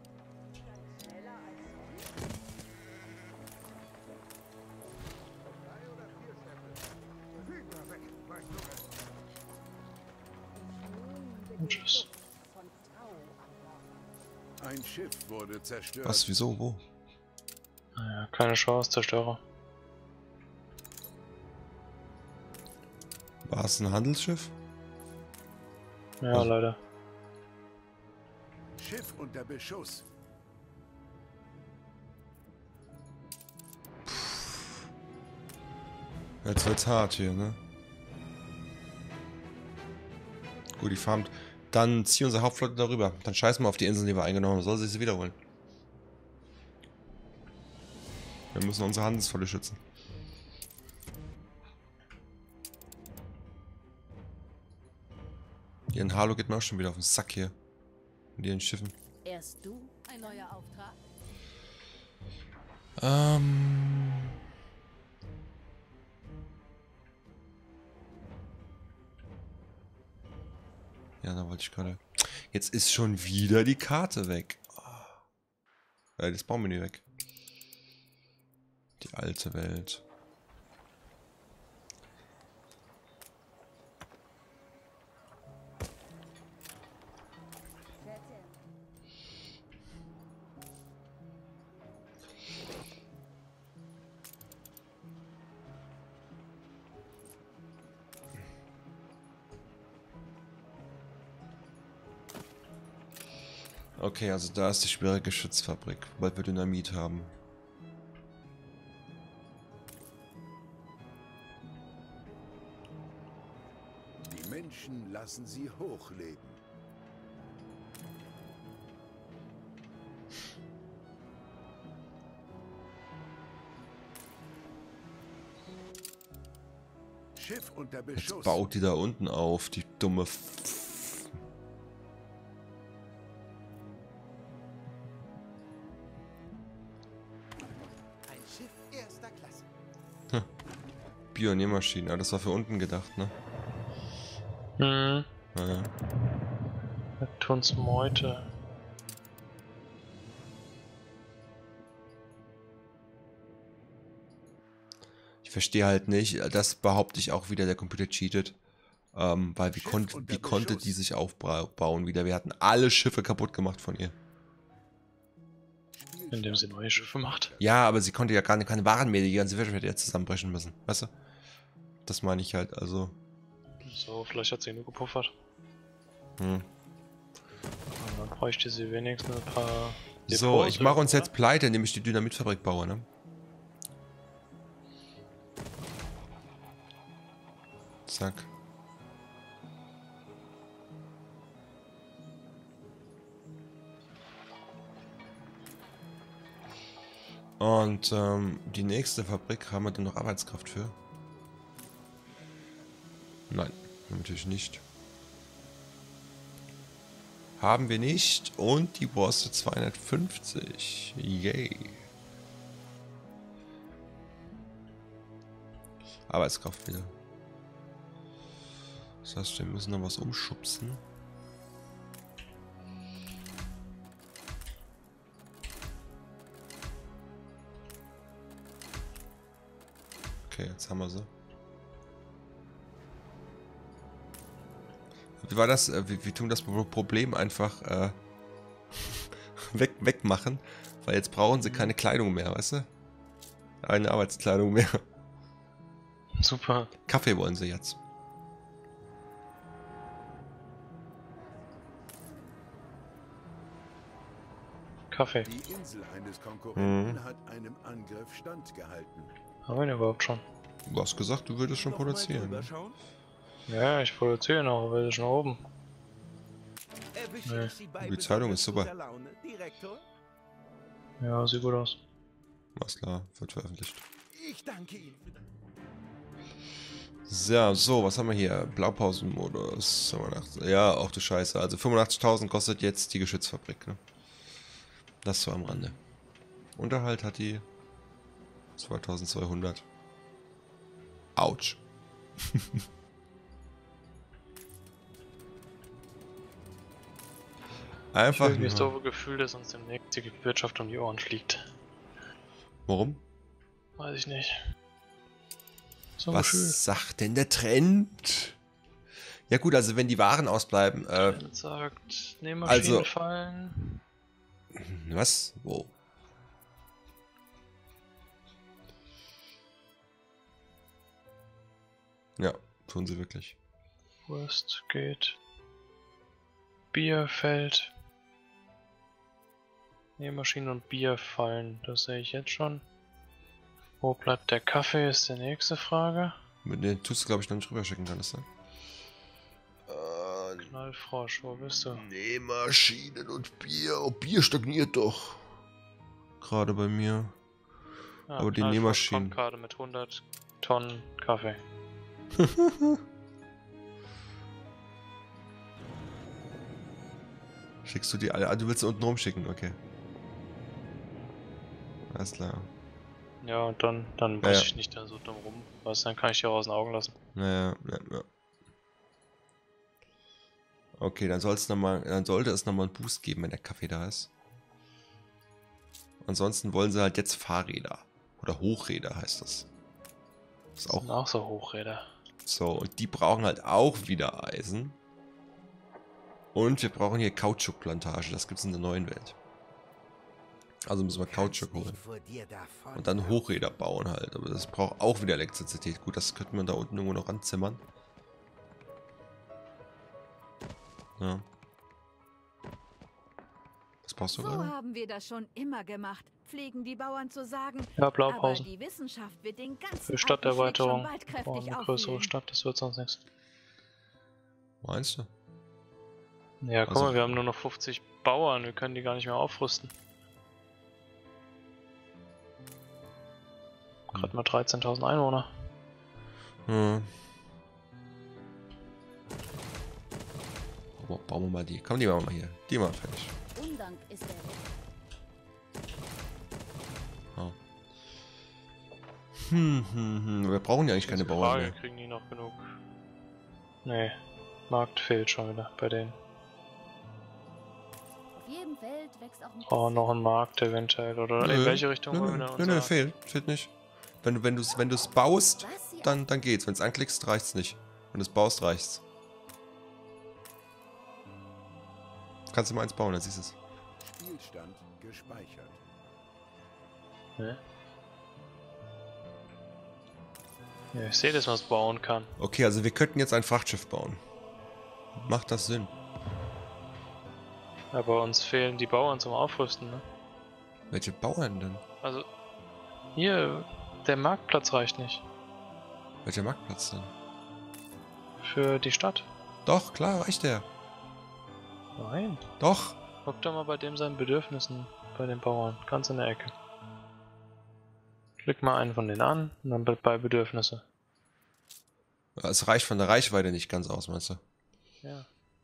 Und tschüss. Ein Schiff wurde zerstört. Was, wieso, wo? Naja, keine Chance, Zerstörer. War es ein Handelsschiff? Ja, Was? leider. Schiff unter Beschuss. Jetzt wird's hart hier, ne? Gut, die farmt. Dann zieh unsere Hauptflotte darüber. Dann scheißen wir auf die Inseln, die wir eingenommen haben. Soll sie sie wiederholen? Wir müssen unsere Handelsflotte schützen. Hier in Halo geht mir auch schon wieder auf den Sack hier. Mit ihren Schiffen. Erst du, ein neuer Auftrag? Ähm... Ja, da wollte ich gerade... Jetzt ist schon wieder die Karte weg. Oh. Äh, das Baumenü weg. Die alte Welt. Okay, also da ist die schwere Geschützfabrik, weil wir Dynamit haben. Die Menschen lassen sie hochleben. Schiff unter Beschuss. Jetzt baut die da unten auf, die dumme F Pioniermaschinen, aber das war für unten gedacht, ne? Hm. Naja. Wir tun's Meute. Ich verstehe halt nicht, das behaupte ich auch wieder, der Computer cheatet. Ähm, weil wie, kon wie konnte die sich aufbauen wieder? Wir hatten alle Schiffe kaputt gemacht von ihr. Indem sie neue Schiffe macht. Ja, aber sie konnte ja gar keine Waren mehr, die ganze Wirtschaft hätte jetzt zusammenbrechen müssen. Weißt du? Das meine ich halt, also. So, vielleicht hat sie nur gepuffert. Hm. Und dann bräuchte sie wenigstens ein paar... So, Depots ich mache uns oder? jetzt pleite, indem ich die Dynamitfabrik baue, ne? Zack. Und ähm, die nächste Fabrik, haben wir denn noch Arbeitskraft für? Nein, natürlich nicht. Haben wir nicht. Und die kostet zweihundertfünfzig. Yay. Arbeitskraft wieder. Das heißt, wir müssen noch was umschubsen. Okay, jetzt haben wir sie. Wie war das? Wir, wir tun das Problem einfach äh, weg, wegmachen, weil jetzt brauchen sie keine Kleidung mehr, weißt du? Eine Arbeitskleidung mehr. Super. Kaffee wollen sie jetzt. Kaffee. Die Insel eines Konkurrenten Mhm. hat einem Angriff standgehalten. Haben wir ihn überhaupt schon? Du hast gesagt, du würdest schon produzieren. Ne? Ja, ich produziere noch, aber wir sind schon oben. Nee. Die Zeitung ist super. Ja, sieht gut aus. Alles klar, wird veröffentlicht. Ich danke Ihnen. So, so, was haben wir hier? Blaupausenmodus. fünfundachtzig. Ja, auch du Scheiße. Also fünfundachtzigtausend kostet jetzt die Geschützfabrik, ne? Das so am Rande. Unterhalt hat die zweitausendzweihundert. Autsch. Einfach Ich habe das nur. doofe Gefühl, dass uns demnächst die Wirtschaft um die Ohren fliegt. Warum? Weiß ich nicht. So ein Was Gefühl. sagt denn der Trend? Ja gut, also wenn die Waren ausbleiben, äh, Trent sagt, Nähmaschinen also- fallen. was? Wo? Ja, tun sie wirklich. Wurst geht. Bier fällt. Nähmaschinen und Bier fallen, das sehe ich jetzt schon. Wo bleibt der Kaffee, ist die nächste Frage. Mit den tust du, glaube ich, noch nicht rüberschicken, kann das sein? Äh, Knallfrosch, wo bist du? Nähmaschinen und Bier. Oh, Bier stagniert doch. Gerade bei mir. Ah, Aber die Knallfrosch Nähmaschinen. kommt gerade mit hundert Tonnen Kaffee. Schickst du die alle? Ah, du willst sie unten rumschicken, okay. Alles klar. Ja, und dann, dann muss Ja, ja. ich nicht da so dumm rum. Was, dann kann ich die auch aus den Augen lassen. Naja, ja, ja. Okay, dann, soll's noch mal, dann sollte es nochmal einen Boost geben, wenn der Kaffee da ist. Ansonsten wollen sie halt jetzt Fahrräder. Oder Hochräder heißt das. Ist Das sind auch auch so Hochräder. so. Und die brauchen halt auch wieder Eisen. Und wir brauchen hier Kautschukplantage. Das gibt's in der neuen Welt. Also müssen wir Kautschuk holen. Und dann Hochräder bauen halt. Aber das braucht auch wieder Elektrizität. Gut, das könnte man da unten irgendwo noch anzimmern. Ja. Was brauchst du So gerade? haben wir das schon immer gemacht, pflegen die Bauern zu sagen. Ja, Aber Blaupausen. die Wissenschaft wird den ganzen Für alten Stadterweiterung. Fleck schon bald Boah, kräftig eine größere aufwühlen. Stadt, das wird sonst nichts. Meinst du? Ja, guck Also- mal, wir haben nur noch fünfzig Bauern, wir können die gar nicht mehr aufrüsten. Gerade mal dreizehntausend Einwohner. Ja. Boah, bauen wir mal die. Komm, die machen wir mal hier. Die machen wir fertig. Undank ist der Weg. Ja. Hm, hm, hm. Wir brauchen ja eigentlich keine Ist die Bauern Frage, mehr. kriegen die noch genug? Nee, Markt fehlt schon wieder bei denen. Auf jedem Feld wächst auch ein Oh, noch ein Markt eventuell, oder Nö, in welche Richtung Nö, wollen nö, wir nö, unser... nö, fehlt. Fehlt nicht. Wenn du wenn du's, wenn du's baust, Was sie dann, dann geht's. Wenn du es anklickst, reicht's nicht. Wenn du es baust, reicht's. Kannst du mal eins bauen, dann siehst du es. Spielstand gespeichert. Ne? Ja, ich sehe, dass man es bauen kann. Okay, also wir könnten jetzt ein Frachtschiff bauen. Macht das Sinn? Aber uns fehlen die Bauern zum Aufrüsten, ne? Welche Bauern denn? Also, hier, der Marktplatz reicht nicht. Welcher Marktplatz denn? Für die Stadt. Doch, klar, reicht der. Nein. Doch. Guck doch mal bei dem seinen Bedürfnissen, bei den Bauern, ganz in der Ecke. Klick mal einen von denen an und dann bei- bei Bedürfnisse. Es reicht von der Reichweite nicht ganz aus, meinst du? Ja.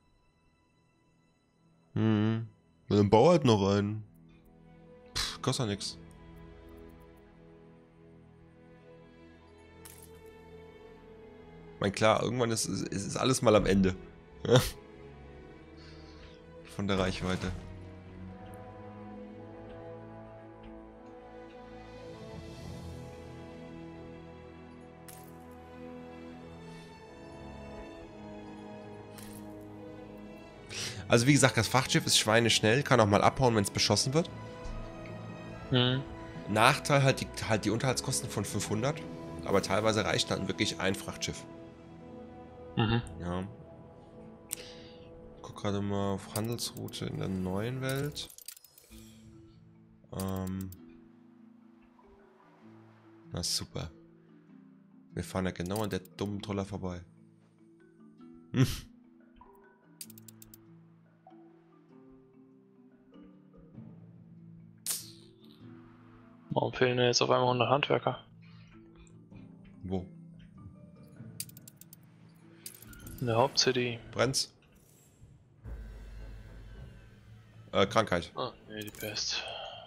Hm. Dann bau halt noch einen. Pff, kostet ja nix. Ich mein, klar, irgendwann ist, ist, ist alles mal am Ende. Ja? Von der Reichweite. Also wie gesagt, das Frachtschiff ist schweineschnell, kann auch mal abhauen, wenn es beschossen wird. Hm. Nachteil halt die, halt die Unterhaltskosten von fünfhundert, aber teilweise reicht dann wirklich ein Frachtschiff. Mhm. Ja. Guck gerade mal auf Handelsroute in der neuen Welt. Ähm. Na super. Wir fahren ja genau an der dummen Troller vorbei. Hm. Warum fehlen denn jetzt auf einmal hundert Handwerker? Wo? In der Hauptcity. Brennt's? Äh, Krankheit. Oh, nee, die Pest.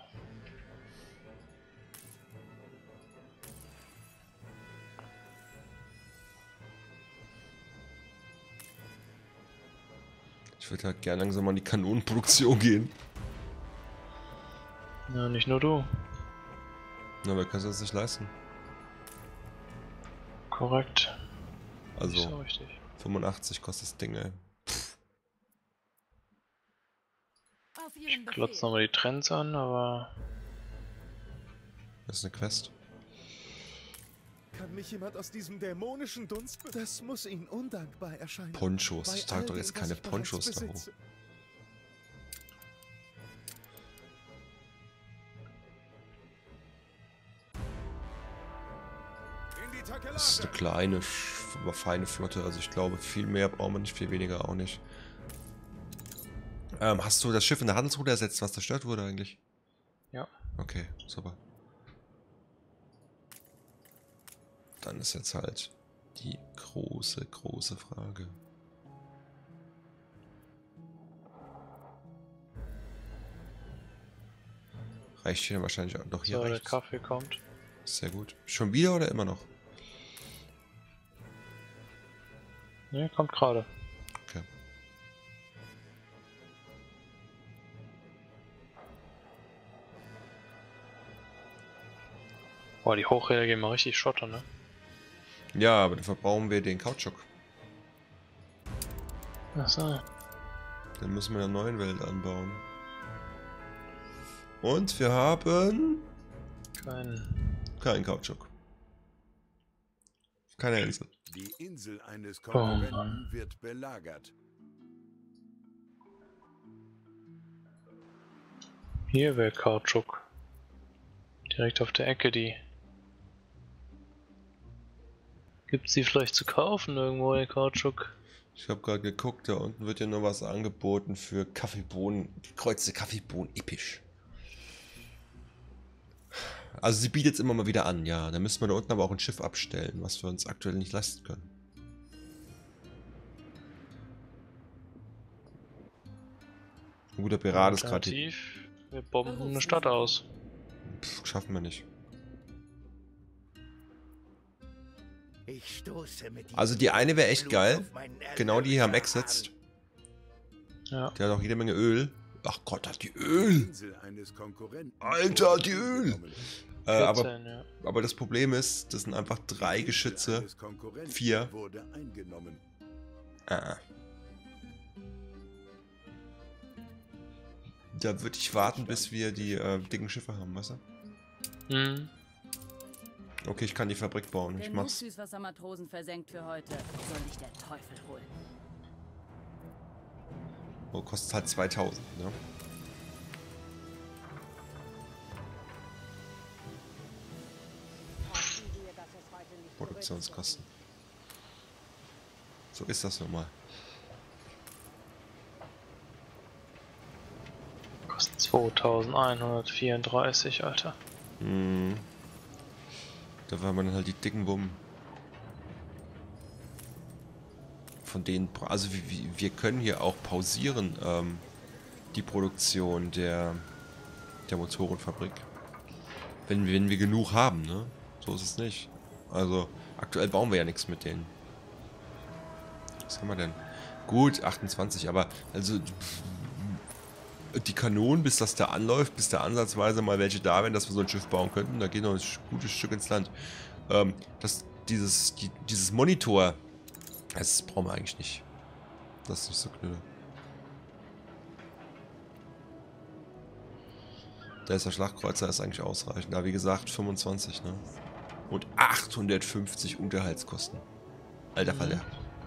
Ich würde halt gerne langsam mal in die Kanonenproduktion gehen. Ja, nicht nur du. Na, wir können es uns nicht leisten. Korrekt. Also, Nicht so richtig. fünfundachtzig kostet das Ding, ey. Auf Ihren Ich klotze Befehl. nochmal die Trends an, aber Das ist eine Quest. Kann mich jemand aus diesem dämonischen Dunst... be- Das muss Ihnen undankbar erscheinen. Ponchos. Bei Ich trage all doch dem, jetzt was keine ich bereits Ponchos da hoch. besitze. In die Das ist eine Takelage! kleine, sch- aber feine Flotte. Also ich glaube, viel mehr brauchen wir nicht, viel weniger auch nicht. Ähm, hast du das Schiff in der Handelsroute ersetzt, was zerstört wurde eigentlich? ja. Okay, super. Dann ist jetzt halt die große, große Frage. Reicht hier wahrscheinlich auch. Doch, hier So, der reicht's. Kaffee kommt. Sehr gut. Schon wieder oder immer noch? Ne, kommt gerade. Okay. Boah, die Hochräder gehen mal richtig Schotter, ne? Ja, aber dann verbrauchen wir den Kautschuk. Achso. Den müssen wir in der neuen Welt anbauen. Und wir haben Kein. keinen Kautschuk. Keine Insel. Die Insel eines Oh Konkurrenten Mann. wird belagert. Hier wäre Kautschuk. Direkt auf der Ecke die. Gibt's die vielleicht zu kaufen irgendwo, der Kautschuk? Ich habe gerade geguckt, da unten wird ja noch was angeboten für Kaffeebohnen. Gekreuzte Kaffeebohnen, episch. Also sie bietet es immer mal wieder an, ja. Da müssen wir da unten aber auch ein Schiff abstellen, was wir uns aktuell nicht leisten können. Ein guter Pirat ist gerade... Alternativ, wir bomben eine Stadt aus. Pff, schaffen wir nicht. Ich stoße mit diesem Also die eine wäre echt Blut geil. auf meinen Genau die hier am Eck Erlöser sitzt. Ja. Der hat auch jede Menge Öl. Ach Gott, hat die Die Öl! Insel eines Konkurrenten Alter, wurde die Öl! eingenommen. Äh, aber, vierzehn, ja. aber das Problem ist, das sind einfach drei Die Insel Geschütze. eines Konkurrenten Vier. wurde eingenommen. Ah. Da würde ich warten, bis wir die äh, dicken Schiffe haben, weißt du? Hm. Okay, ich kann die Fabrik bauen. Ich Den mach's. Süßwassermatrosen versenkt für heute. Soll ich der Teufel holen. Oh, kostet halt zweitausend, ne? Produktionskosten. So ist das nun mal. Kostet zweitausendeinhundertvierunddreißig, Alter. Hm. Da waren dann halt die dicken Wummen. Von denen, bra- also wir, wir- wir können hier auch pausieren, ähm, die Produktion der, der Motorenfabrik. Wenn, wir- wenn wir genug haben, ne? So ist es nicht. Also, aktuell bauen wir ja nichts mit denen. Was haben wir denn? Gut, achtundzwanzig, aber also die Kanonen, bis das da anläuft, bis da ansatzweise mal welche da wären, dass wir so ein Schiff bauen könnten, da geht noch ein sch- gutes Stück ins Land. Ähm, das, dieses, die, dieses Monitor, das brauchen wir eigentlich nicht. Das ist nicht so knülle. Da ist der Schlachtkreuzer, ist eigentlich ausreichend. Da wie gesagt, fünfundzwanzig, ne? Und achthundertfünfzig Unterhaltskosten. Alter Falter.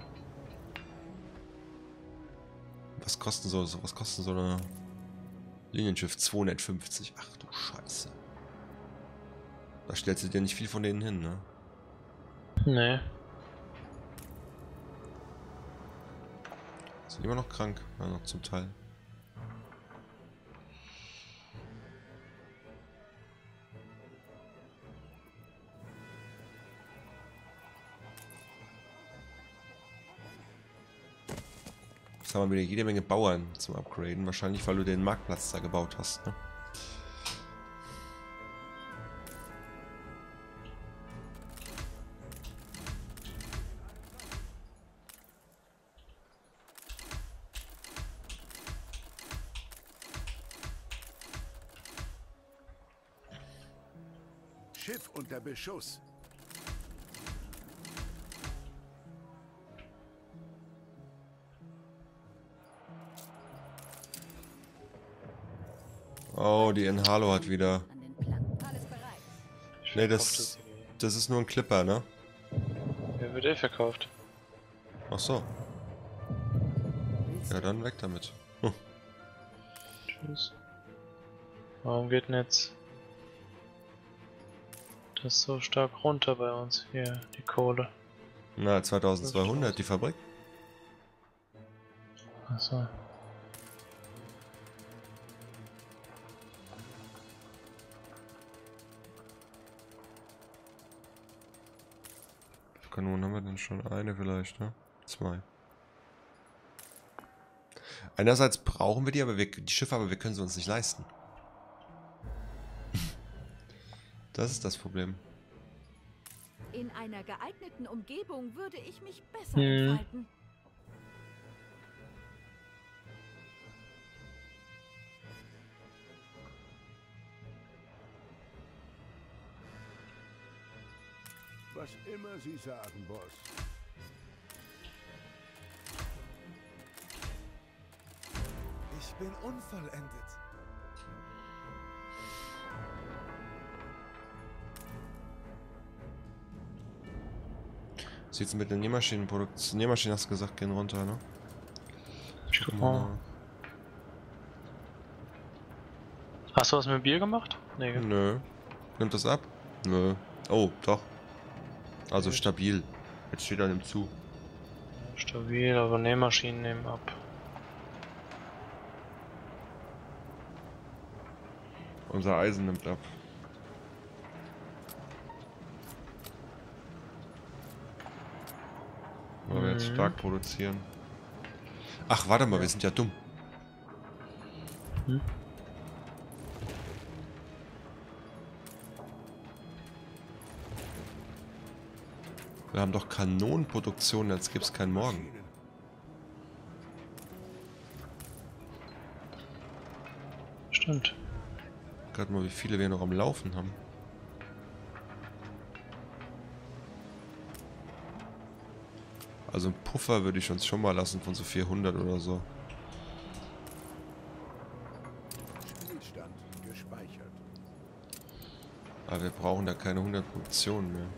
Was kosten so, so was kosten so eine Linienschiff? zweihundertfünfzig. Ach du Scheiße. Da stellst du dir nicht viel von denen hin, ne? Nee. Sind immer noch krank. Ja, noch zum Teil. Jetzt haben wir wieder jede Menge Bauern zum Upgraden. Wahrscheinlich, weil du den Marktplatz da gebaut hast, ne? Schiff unter Beschuss. Oh, die Inhalo hat wieder. An den Planken. Alles bereit. Ich Nee, verkauf das, das ist nur ein Clipper, ne? Wer wird eh verkauft? Ach so. Ja, dann weg damit. Hm. Tschüss. Warum geht denn jetzt das so stark runter bei uns? Hier, die Kohle. Na, zweitausendzweihundert, die Fabrik. Achso. Wie viele Kanonen haben wir denn schon? Eine vielleicht, ne? Zwei. Einerseits brauchen wir die, aber wir, die Schiffe, aber wir können sie uns nicht leisten. Das ist das Problem. In einer geeigneten Umgebung würde ich mich besser Hm. entfalten. Was immer Sie sagen, Boss. Ich bin unvollendet. Sieht's mit den Nähmaschinenproduktion? Nähmaschinen hast du gesagt, gehen runter, ne? Ich guck Guck mal. mal. Hast du was mit Bier gemacht? Nee, gell? Nö. Nimmt das ab? Nö. Oh, doch. Also stabil. Jetzt steht er nimmt zu. Stabil, aber Nähmaschinen nehmen ab. Unser Eisen nimmt ab. Weil wir jetzt Mhm. stark produzieren. Ach, warte mal, wir sind ja dumm. Hm? Wir haben doch Kanonenproduktion, als gäbe es keinen Morgen. Stimmt. Gerade mal, wie viele wir noch am Laufen haben. Also ein Puffer würde ich uns schon mal lassen von so vierhundert oder so. Spielstand gespeichert. Aber wir brauchen da keine hundert Produktionen mehr.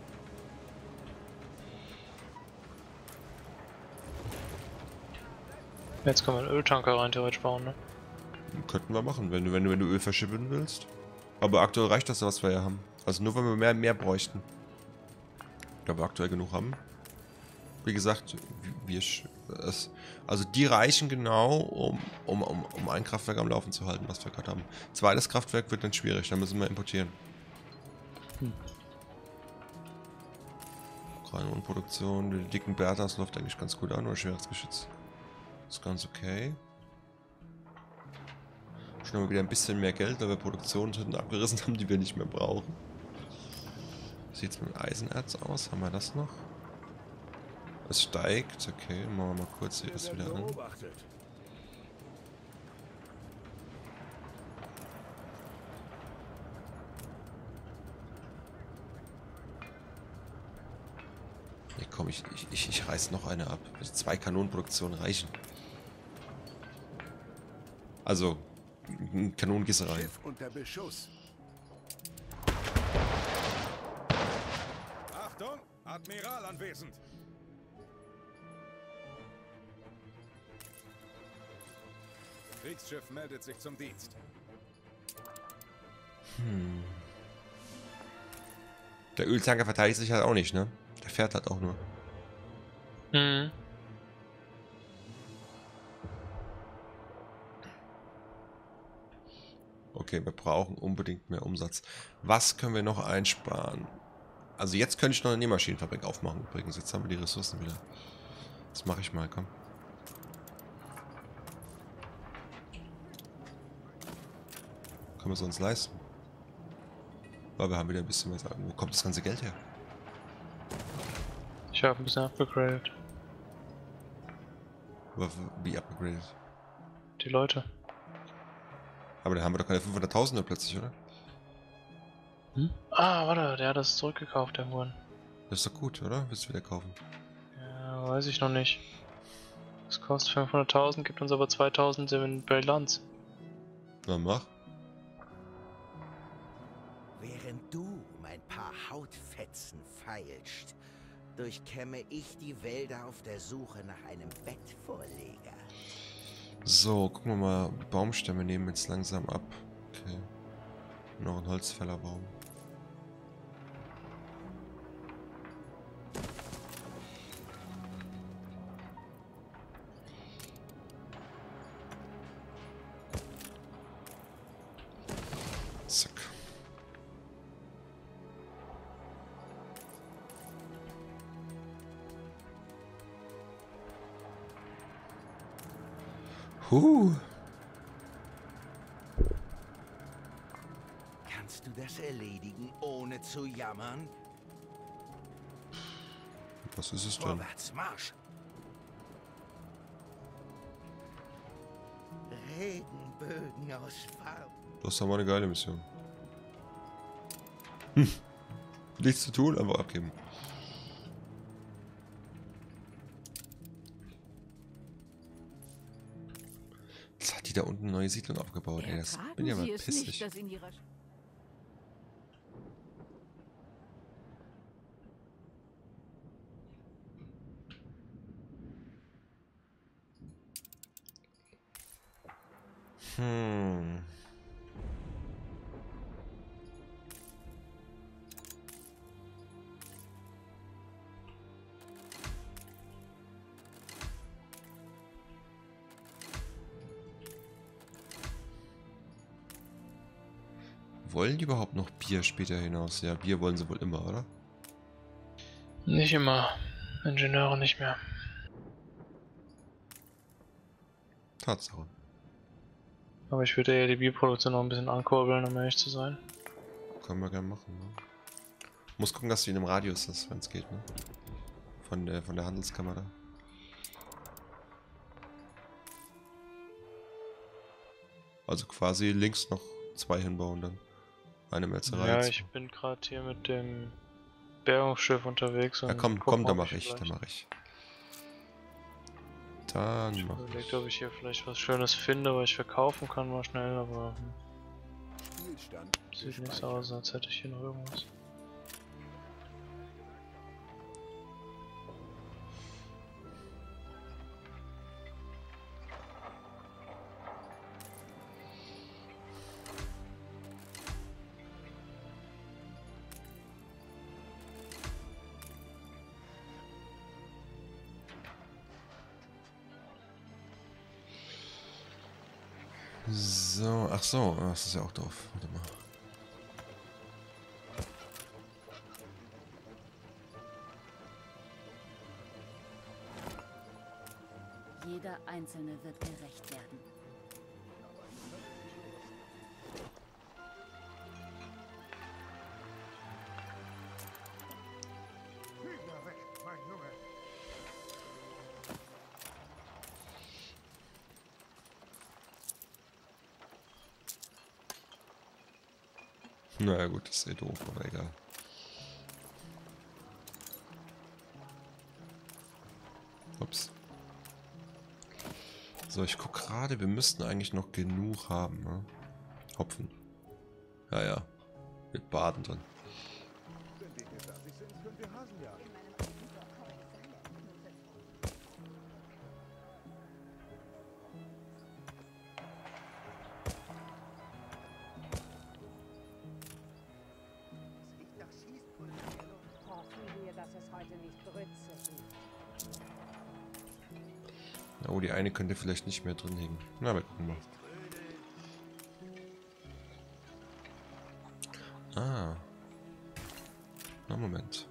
Jetzt können wir einen Öltanker rein theoretisch bauen, ne? Könnten wir machen, wenn du, wenn du, wenn du Öl verschippen willst. Aber aktuell reicht das, was wir ja haben. Also nur wenn wir mehr, mehr bräuchten. Da wir aktuell genug haben. Wie gesagt, wir, es, also die reichen genau, um, um, um, um ein Kraftwerk am Laufen zu halten, was wir gerade haben. Zweites Kraftwerk wird dann schwierig, da müssen wir importieren. Hm. Kanonenproduktion, die dicken Berthas läuft eigentlich ganz gut an, oder Schwertgeschütz. Ist ganz okay. Schon mal wieder ein bisschen mehr Geld, weil wir Produktionen hinten abgerissen haben, die wir nicht mehr brauchen. Wie sieht es mit Eisenerz aus? Haben wir das noch? Es steigt, okay, machen wir mal kurz hier das wieder an. Beobachtet. Nee, komm, ich, ich, ich, ich reiß noch eine ab. Zwei Kanonenproduktionen reichen. Also, Kanonengießerei. Schiff unter Beschuss. Achtung, Admiral anwesend. Kriegsschiff meldet sich zum Dienst. Hm. Der Öltanker verteidigt sich halt auch nicht, ne? Der fährt halt auch nur. Mhm. Okay, wir brauchen unbedingt mehr Umsatz. Was können wir noch einsparen? Also jetzt könnte ich noch eine Nähmaschinenfabrik aufmachen übrigens. Jetzt haben wir die Ressourcen wieder. Das mache ich mal, komm. Können wir es uns leisten? Weil wir haben wieder ein bisschen was. Wo kommt das ganze Geld her? Ich habe ein bisschen abgegradet. Aber wie upgraded? Die Leute. Aber dann haben wir doch keine fünfhunderttausender plötzlich, oder? Hm? Ah, warte, der hat das zurückgekauft, der Huren. Das ist doch gut, oder? Willst du wieder kaufen? Ja, weiß ich noch nicht. Das kostet fünfhunderttausend, gibt uns aber zweitausend in Bilanz. Na, mach. Während du mein paar Hautfetzen feilscht, durchkämme ich die Wälder auf der Suche nach einem Bettvorleger. So, gucken wir mal. Die Baumstämme nehmen jetzt langsam ab. Okay. Noch ein Holzfällerbaum. Zack. Huh. Kannst du das erledigen, ohne zu jammern? Was ist es denn? Vorwärts, Marsch! Regenbögen aus Farben. Das ist aber eine geile Mission. Hm. Nichts zu tun, aber abgeben. Jetzt hat die da unten eine neue Siedlung aufgebaut. Ey, das bin ja mal Sie es pissig. nicht, dass in ihrer Sch- Hm. Wollen die überhaupt noch Bier später hinaus? Ja, Bier wollen sie wohl immer, oder? Nicht immer. Ingenieure nicht mehr. Tatsache. Aber ich würde eher die Bierproduktion noch ein bisschen ankurbeln, um ehrlich zu sein. Können wir gerne machen, ne? Muss gucken, dass du in einem Radius ist, wenn es geht, ne? Von der, von der Handelskammer da. Also quasi links noch zwei hinbauen dann. Eine Melzerei. Ja, jetzt. ich bin gerade hier mit dem Bergungsschiff unterwegs. Und Ja, komm, gucken, komm, da ob mache ich, da vielleicht- mache ich. Dann Ich mach überlegt, ich. ob ich hier vielleicht was Schönes finde, was ich verkaufen kann mal schnell, aber hm, Spielstand sieht nicht so gespeichert. aus, als hätte ich hier noch irgendwas. So, ach so, das ist ja auch doof. Warte mal. Jeder Einzelne wird gerecht werden. Naja gut, das ist eh doof, aber egal. Ups. So, ich guck gerade, wir müssten eigentlich noch genug haben, ne? Hopfen. Ja, ja. Mit Baden drin. Wenn wir hier fertig sind, können wir Hasen jagen. Hoffen wir, dass es heute nicht Grütze gibt. Oh, die eine könnte vielleicht nicht mehr drin hängen. Na, wir gucken mal. Ah. Na, Moment.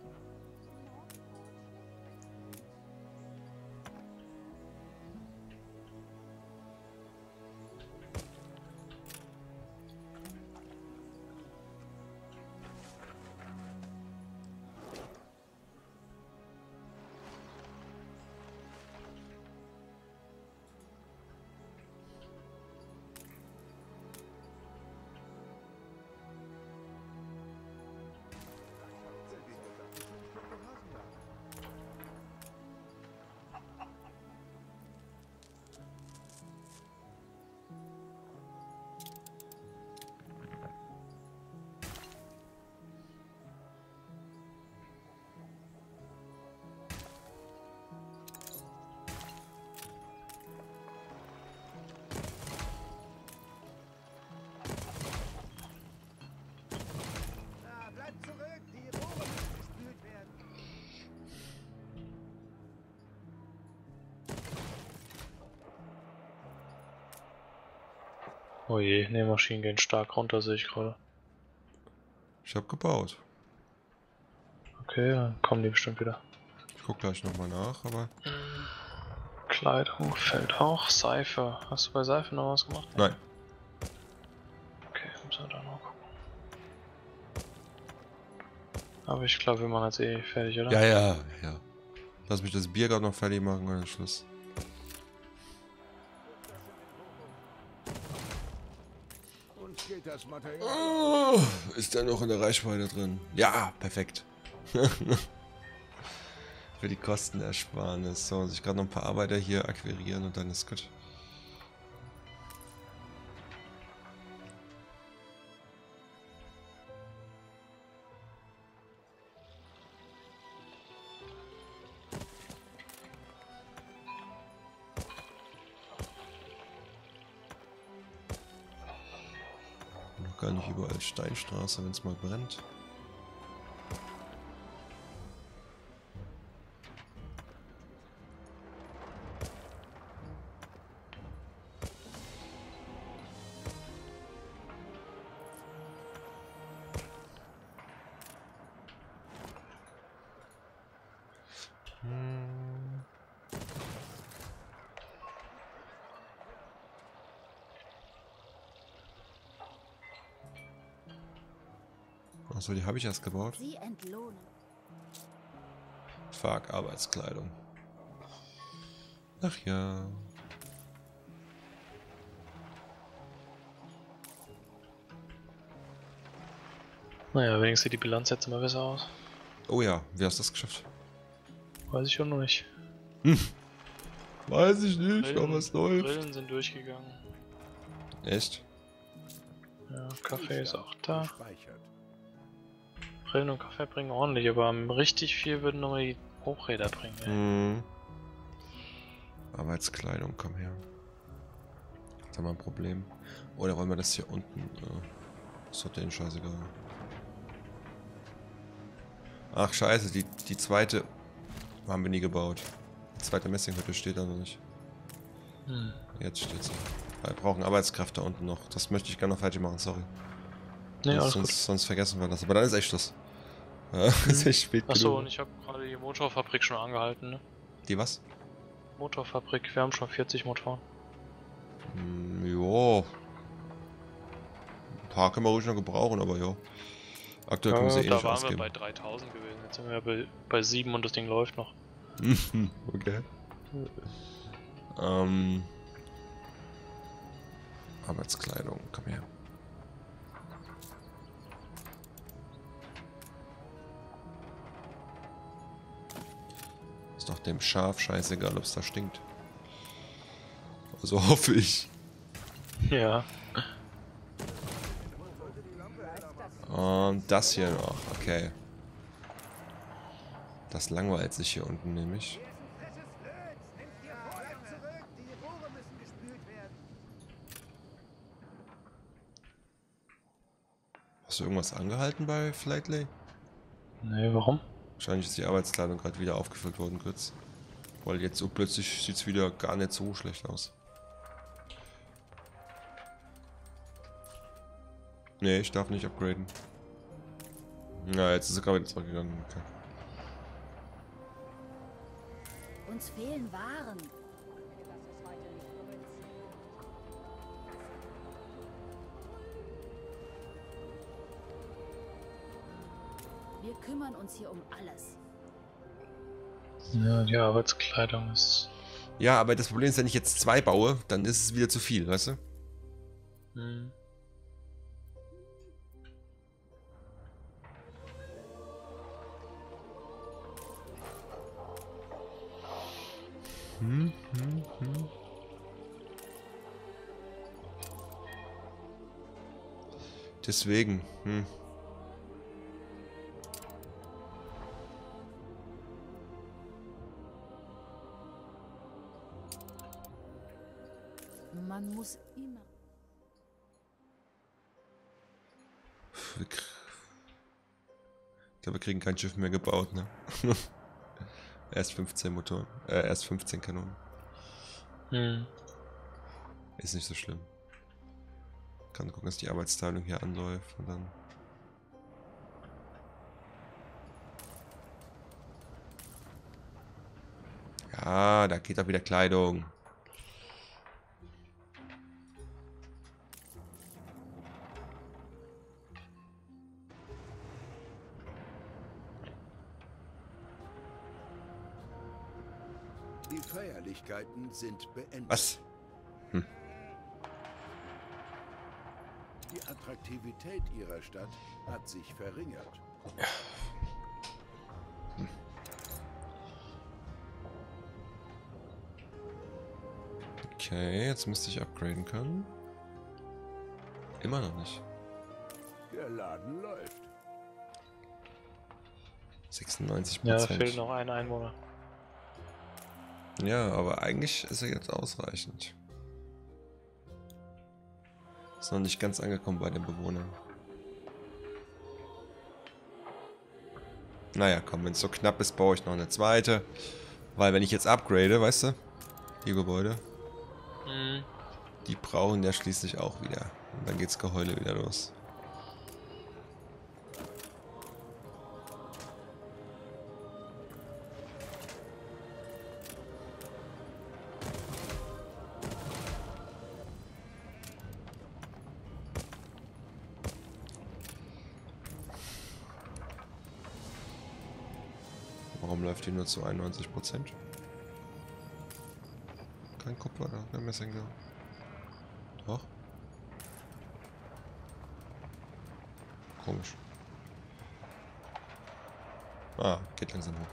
Oh je, ne, Maschinen gehen stark runter, sehe ich gerade. Ich habe gebaut. Okay, dann kommen die bestimmt wieder. Ich guck gleich nochmal nach, aber... Kleidung fällt auch. Seife. Hast du bei Seife noch was gemacht? Nein. Okay, müssen wir da noch gucken. Aber ich glaube, wir machen jetzt eh fertig, oder? Ja, ja, ja. Lass mich das Bier gerade noch fertig machen und dann Schluss. Uns geht das Material. Oh, ist der noch in der Reichweite drin? Ja, perfekt. Für die Kostenersparnis. So, muss ich gerade noch ein paar Arbeiter hier akquirieren und dann ist gut. Noch gar nicht überall Steinstraße, wenn es mal brennt. Achso, die habe ich erst gebaut. Sie entlohnen. Fuck, Arbeitskleidung. Ach ja. Naja, wenigstens sieht die Bilanz jetzt immer besser aus. Oh ja, wie hast du das geschafft? Weiß ich schon noch nicht. Weiß ich nicht, Brillen, aber es läuft. Brillen sind durchgegangen. Echt? Ja, Kaffee ist auch da. Gespeichert. Brillen und Kaffee bringen ordentlich, aber richtig viel würden nochmal die Hochräder bringen. Ey. Hm. Arbeitskleidung, komm her. Jetzt haben wir ein Problem. Oder wollen wir das hier unten? Äh, ist doch denen scheißegal. Ach scheiße, die, die zweite haben wir nie gebaut. Die zweite Messinghütte steht da noch nicht. Hm. Jetzt steht sie. Wir brauchen Arbeitskräfte unten noch. Das möchte ich gerne noch fertig machen, sorry. Nee, alles sonst, gut. sonst vergessen wir das. Aber dann ist echt Schluss. Ja, ist echt spät Achso, genug. und ich habe gerade die Motorfabrik schon angehalten, ne? Die was? Motorfabrik, wir haben schon vierzig Motoren. Hm, jo. Ein paar können wir ruhig noch gebrauchen, aber ja. Aktuell können wir sie eh da nicht waren ausgeben. wir bei dreitausend gewesen, jetzt sind wir bei, bei sieben und das Ding läuft noch. Okay. Ähm. Arbeitskleidung, komm her. Ist doch dem Schaf scheißegal, ob es da stinkt. Also hoffe ich. Ja. Und das hier noch, okay. Das langweilt sich hier unten nämlich. Hast du irgendwas angehalten bei Flightley? Nee, warum? Wahrscheinlich ist die Arbeitskleidung gerade wieder aufgefüllt worden kurz. Weil jetzt so plötzlich sieht es wieder gar nicht so schlecht aus. Nee, ich darf nicht upgraden. Na, jetzt ist er gerade wieder zurückgegangen. Okay. Uns fehlen Waren. Wir kümmern uns hier um alles. Ja, die Arbeitskleidung ist... Ja, aber das Problem ist, wenn ich jetzt zwei baue, dann ist es wieder zu viel, weißt du? Hm. Hm, hm, hm. Deswegen, hm. Man muss immer. Wir k- Ich glaube, wir kriegen kein Schiff mehr gebaut, ne? Erst fünfzehn Motoren. Äh, erst fünfzehn Kanonen. Hm. Ist nicht so schlimm. Kann gucken, dass die Arbeitsteilung hier anläuft und dann. Ja, da geht auch wieder Kleidung. Die Feierlichkeiten sind beendet. Was? Hm. Die Attraktivität ihrer Stadt hat sich verringert. Hm. Okay, jetzt müsste ich upgraden können. Immer noch nicht. Der Laden läuft. sechsundneunzig Ja, Prozent. fehlt noch ein Einwohner. Ja, aber eigentlich ist er jetzt ausreichend. Ist noch nicht ganz angekommen bei den Bewohnern. Naja, komm, wenn es so knapp ist, baue ich noch eine zweite. Weil wenn ich jetzt upgrade, weißt du, die Gebäude, Mhm. die brauchen ja schließlich auch wieder. Und dann geht's Geheule wieder los. Warum läuft die nur zu einundneunzig Prozent? Kein Kupfer da, kein Messenger. Doch. Komisch. Ah, geht langsam hoch.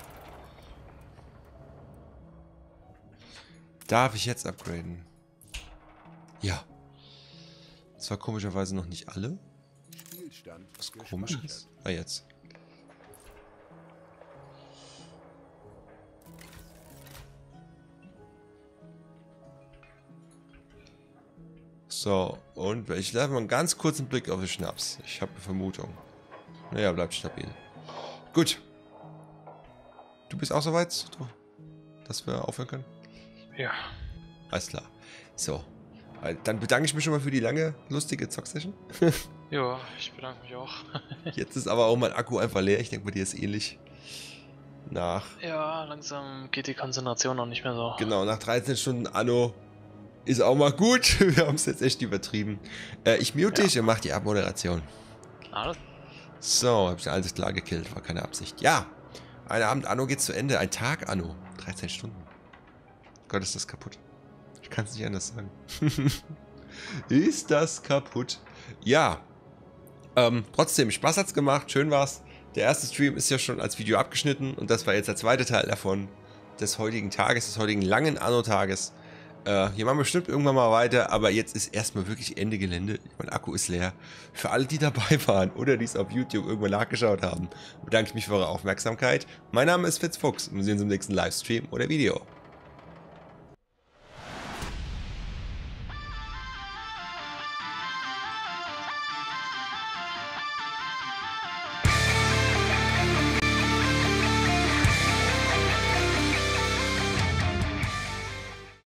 Darf ich jetzt upgraden? Ja. Zwar komischerweise noch nicht alle. Spielstand Was komisch ist. Ah, jetzt. So, und ich werfe mal einen ganz kurzen Blick auf den Schnaps. Ich habe eine Vermutung. Naja, bleibt stabil. Gut. Du bist auch soweit, dass wir aufhören können? Ja. Alles klar. So. Dann bedanke ich mich schon mal für die lange, lustige Zock-Session. Ja, ich bedanke mich auch. Jetzt ist aber auch mein Akku einfach leer. Ich denke, bei dir ist ähnlich. Nach. Ja, langsam geht die Konzentration noch nicht mehr so. Genau, nach dreizehn Stunden Anno ist auch mal gut. Wir haben es jetzt echt übertrieben. Äh, ich mute dich und mach die Abmoderation. Alles. So, habe ich alles klar gekillt. War keine Absicht. Ja, ein Abend Anno geht zu Ende. Ein Tag Anno. dreizehn Stunden. Gott, ist das kaputt. Ich kann es nicht anders sagen. Ist das kaputt? Ja. Ähm, trotzdem, Spaß hat's gemacht. Schön war's. Der erste Stream ist ja schon als Video abgeschnitten. Und das war jetzt der zweite Teil davon. Des heutigen Tages, des heutigen langen Anno-Tages. Äh, hier machen wir bestimmt irgendwann mal weiter, aber jetzt ist erstmal wirklich Ende Gelände. Mein Akku ist leer. Für alle, die dabei waren oder die es auf YouTube irgendwann nachgeschaut haben, bedanke ich mich für eure Aufmerksamkeit. Mein Name ist Fitzfuchs und wir sehen uns im nächsten Livestream oder Video.